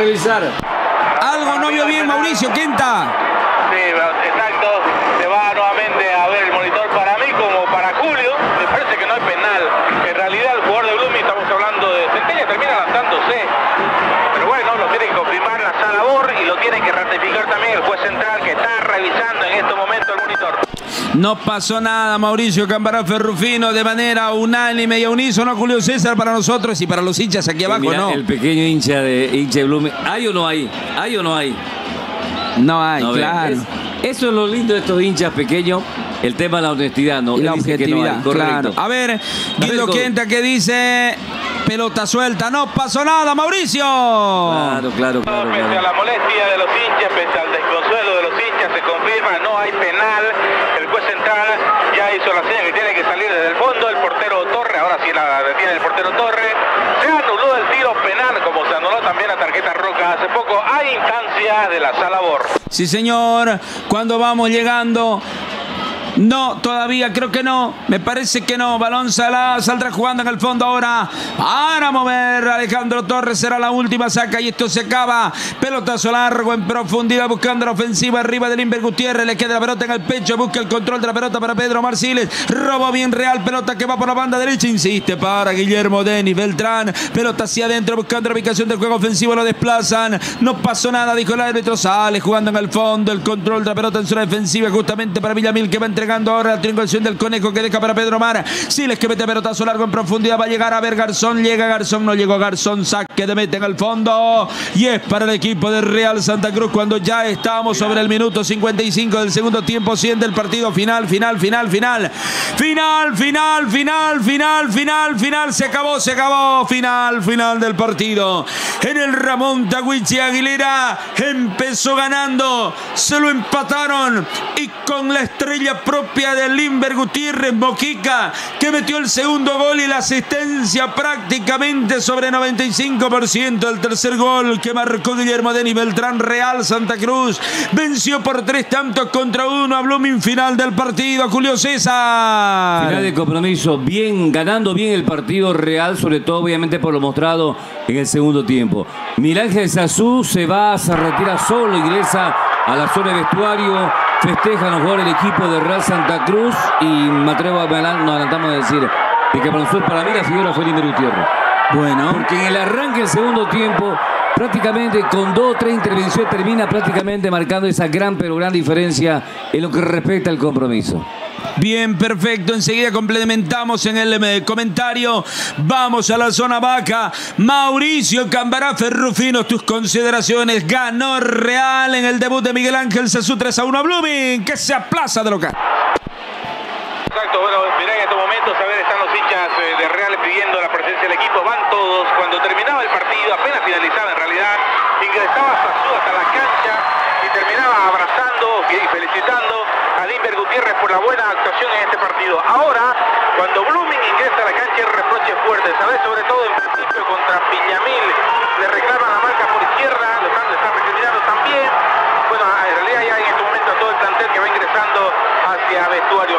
S3: Algo no vio bien Mauricio Quenta.
S6: Sí, exacto. Se va nuevamente a ver el monitor para mí como para Julio. Me parece que no hay penal. En realidad el jugador de Blooming, estamos hablando de Centella, termina lanzándose. Pero bueno, lo tiene que confirmar la sala BOR y lo tiene que ratificar también el juez central que está revisando en este momento el monitor.
S3: No pasó nada, Mauricio Cambará Ferrufino, de manera unánime y a unísono. Julio César para nosotros y para los hinchas aquí abajo,
S4: mira,
S3: ¿no?
S4: El pequeño hincha de Blooming. ¿Hay o no hay? ¿Hay o no hay?
S3: No hay, no, claro.
S4: Eso es lo lindo de estos hinchas pequeños, el tema de la honestidad, ¿no?
S3: Y la objetividad,
S4: no hay,
S3: claro. A ver, Guido Quenta que dice... Pelota suelta, no pasó nada, Mauricio.
S4: Claro.
S6: Pese a la molestia de los hinchas, pese al desconsuelo de los hinchas, se confirma, no hay penal. El juez central ya hizo la señal que tiene que salir desde el fondo. El portero Torre, ahora sí la detiene el portero Torre. Se anuló el tiro penal, como se anuló también la tarjeta roja hace poco. Hay instancias de la sala BOR.
S3: Sí, señor. Cuando vamos llegando No, todavía creo que no. Me parece que no. Balón saldrá jugando en el fondo ahora. Para mover Alejandro Torres. Será la última saca y esto se acaba. Pelotazo largo en profundidad buscando la ofensiva arriba de Limber Gutiérrez. Le queda la pelota en el pecho. Busca el control de la pelota para Pedro Marciles. Robo bien real. Pelota que va por la banda derecha. Insiste para Guillermo Denis Beltrán. Pelota hacia adentro buscando la ubicación del juego ofensivo. Lo desplazan. No pasó nada, dijo el árbitro. Sale jugando en el fondo. El control de la pelota en zona defensiva justamente para Villamil, que va entregando ahora la triangulación del Conejo que deja para Pedro Mar. Siles que mete pelotazo largo en profundidad. Va a llegar a ver Garzón. Llega Garzón. No llegó Garzón. Saque de mete en el fondo. Y es para el equipo de Real Santa Cruz cuando ya estamos sobre el minuto 55 del segundo tiempo. Siendo el partido final. Se acabó. Final del partido. En el Ramón Tahuichi Aguilera empezó ganando. Se lo empataron. Y con la estrella propia de Limber Gutiérrez Mojica, que metió el segundo gol y la asistencia prácticamente sobre 95% del tercer gol que marcó Guillermo Denis Beltrán. Real Santa Cruz venció por 3-1 a Blooming. Final del partido, Julio César.
S4: Final de compromiso, ganando bien el partido Real, sobre todo obviamente por lo mostrado en el segundo tiempo. Miguel Ángel Sazú se retira solo, ingresa a la zona de vestuario. Festejan los jugadores del equipo de Real Santa Cruz y me atrevo nos adelantamos a decir de que para mí la figura fue Limber Gutiérrez. Bueno, porque en el arranque del segundo tiempo, prácticamente con 2 o 3 intervenciones, termina prácticamente marcando esa gran diferencia en lo que respecta al compromiso.
S3: Bien, perfecto. Enseguida complementamos en el comentario. Vamos a la zona baja. Mauricio Cambarafe Rufino, tus consideraciones. Ganó Real en el debut de Miguel Ángel Sazú 3-1 a Blooming, que se aplaza de local.
S6: Exacto, bueno, mirá en estos momentos, a ver, están los hinchas de Real pidiendo la presencia del equipo. Van todos. Cuando terminaba el partido, apenas finalizaba en realidad, ingresaba Sazú hasta la cancha y terminaba abrazando y felicitando a Limber Gutiérrez por la buena actuación en este partido. Ahora, cuando Blooming ingresa a la cancha, el reproche fuerte, ¿sabes? Sobre todo en principio contra Villamil. Le reclaman la marca por izquierda, le están recriminando también. Bueno, en realidad ya en este momento todo el plantel que va ingresando hacia vestuario.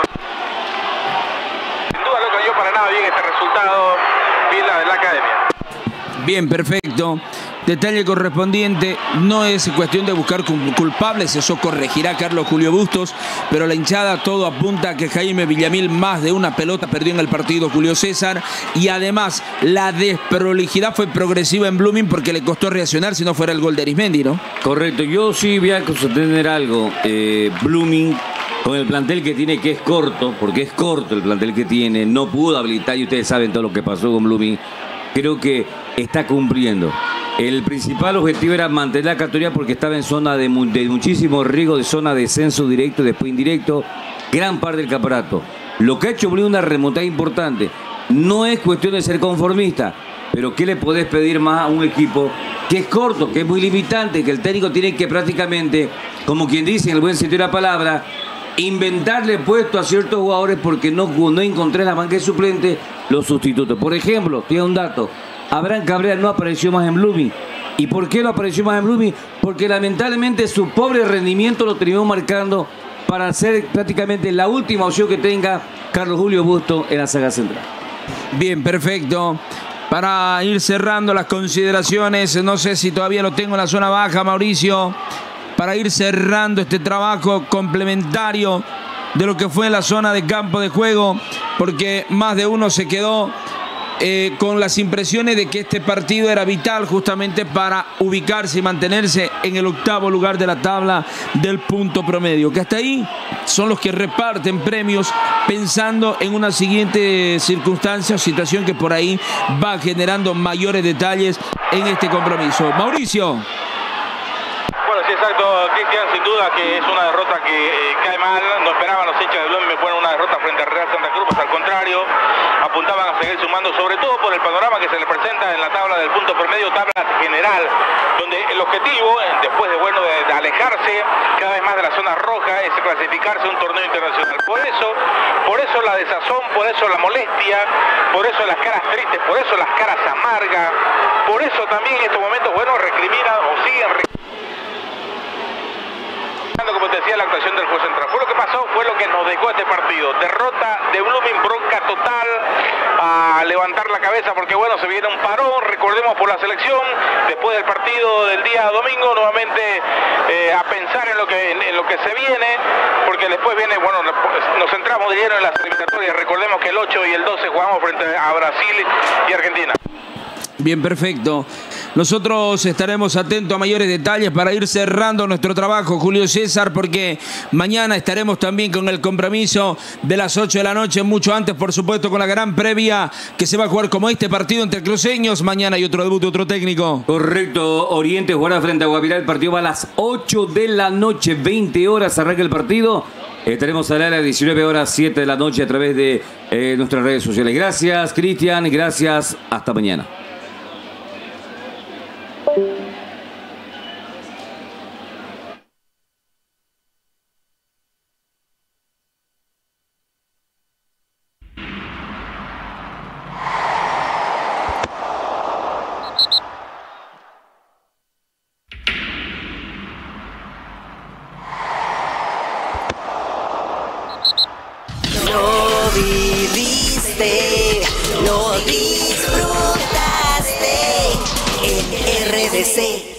S6: Sin duda no cayó para nada bien este resultado, bien la de la academia.
S3: Bien, perfecto. Detalle correspondiente, no es cuestión de buscar culpables, eso corregirá Carlos Julio Bustos, pero la hinchada todo apunta a que Jaime Villamil más de una pelota perdió en el partido, Julio César, y además la desprolijidad fue progresiva en Blooming porque le costó reaccionar si no fuera el gol de Arismendi, ¿no?
S4: Correcto, yo sí voy a sostener algo. Blooming, con el plantel que tiene, que es corto, porque es corto el plantel que tiene, no pudo habilitar, y ustedes saben todo lo que pasó con Blooming, creo que está cumpliendo. El principal objetivo era mantener la categoría porque estaba en zona de muchísimo riesgo, de zona de descenso directo, después indirecto, gran parte del campeonato. Lo que ha hecho Blooming una remontada importante. No es cuestión de ser conformista, pero ¿qué le podés pedir más a un equipo que es corto, que es muy limitante, que el técnico tiene que prácticamente, como quien dice en el buen sentido de la palabra, inventarle puesto a ciertos jugadores porque no encontré en la banca de suplente los sustitutos? Por ejemplo, tiene un dato. Abraham Cabrera no apareció más en Blooming. ¿Y por qué no apareció más en Blooming? Porque lamentablemente su pobre rendimiento lo terminó marcando para ser prácticamente la última opción que tenga Carlos Julio Bustos en la saga central.
S3: Bien, perfecto. Para ir cerrando las consideraciones, no sé si todavía lo tengo en la zona baja, Mauricio, para ir cerrando este trabajo complementario de lo que fue la zona de campo de juego, porque más de uno se quedó con las impresiones de que este partido era vital justamente para ubicarse y mantenerse en el 8º lugar de la tabla del punto promedio, que hasta ahí son los que reparten premios pensando en una siguiente circunstancia o situación que por ahí va generando mayores detalles en este compromiso. Mauricio.
S6: Bueno, sí, exacto, Cristian, sin duda que es una derrota que cae mal. No esperaban los hinchas de Blooming me ponen una derrota frente a Real Santa Cruz, pues al contrario, apuntaban a seguir sumando, sobre todo por el panorama que se le presenta en la tabla del punto promedio, tabla general, donde el objetivo, después de alejarse cada vez más de la zona roja, es clasificarse a un torneo internacional. Por eso la desazón, por eso la molestia, por eso las caras tristes, por eso las caras amargas, por eso también en estos momentos, bueno, recriminan o siguen, como te decía, de la actuación del juez central. Fue lo que pasó, fue lo que nos dejó este partido. Derrota de Blooming, bronca total, a levantar la cabeza porque bueno, se viene un parón, recordemos, por la selección, después del partido del día domingo, nuevamente a pensar en lo que se viene, porque después viene, bueno, nos centramos de lleno en las eliminatorias. Recordemos que el 8 y el 12 jugamos frente a Brasil y Argentina.
S3: Bien, perfecto. Nosotros estaremos atentos a mayores detalles para ir cerrando nuestro trabajo, Julio César, porque mañana estaremos también con el compromiso de las 8 de la noche, mucho antes, por supuesto, con la gran previa que se va a jugar como este partido entre cruceños. Mañana hay otro debut de otro técnico.
S4: Correcto, Oriente jugará frente a Guavirá. El partido va a las 8 de la noche, 20 horas arranca el partido. Estaremos al aire a las 19 horas, 7 de la noche a través de nuestras redes sociales. Gracias, Cristian, gracias, hasta mañana.
S7: Lo viviste, lo disfrutaste en RDC.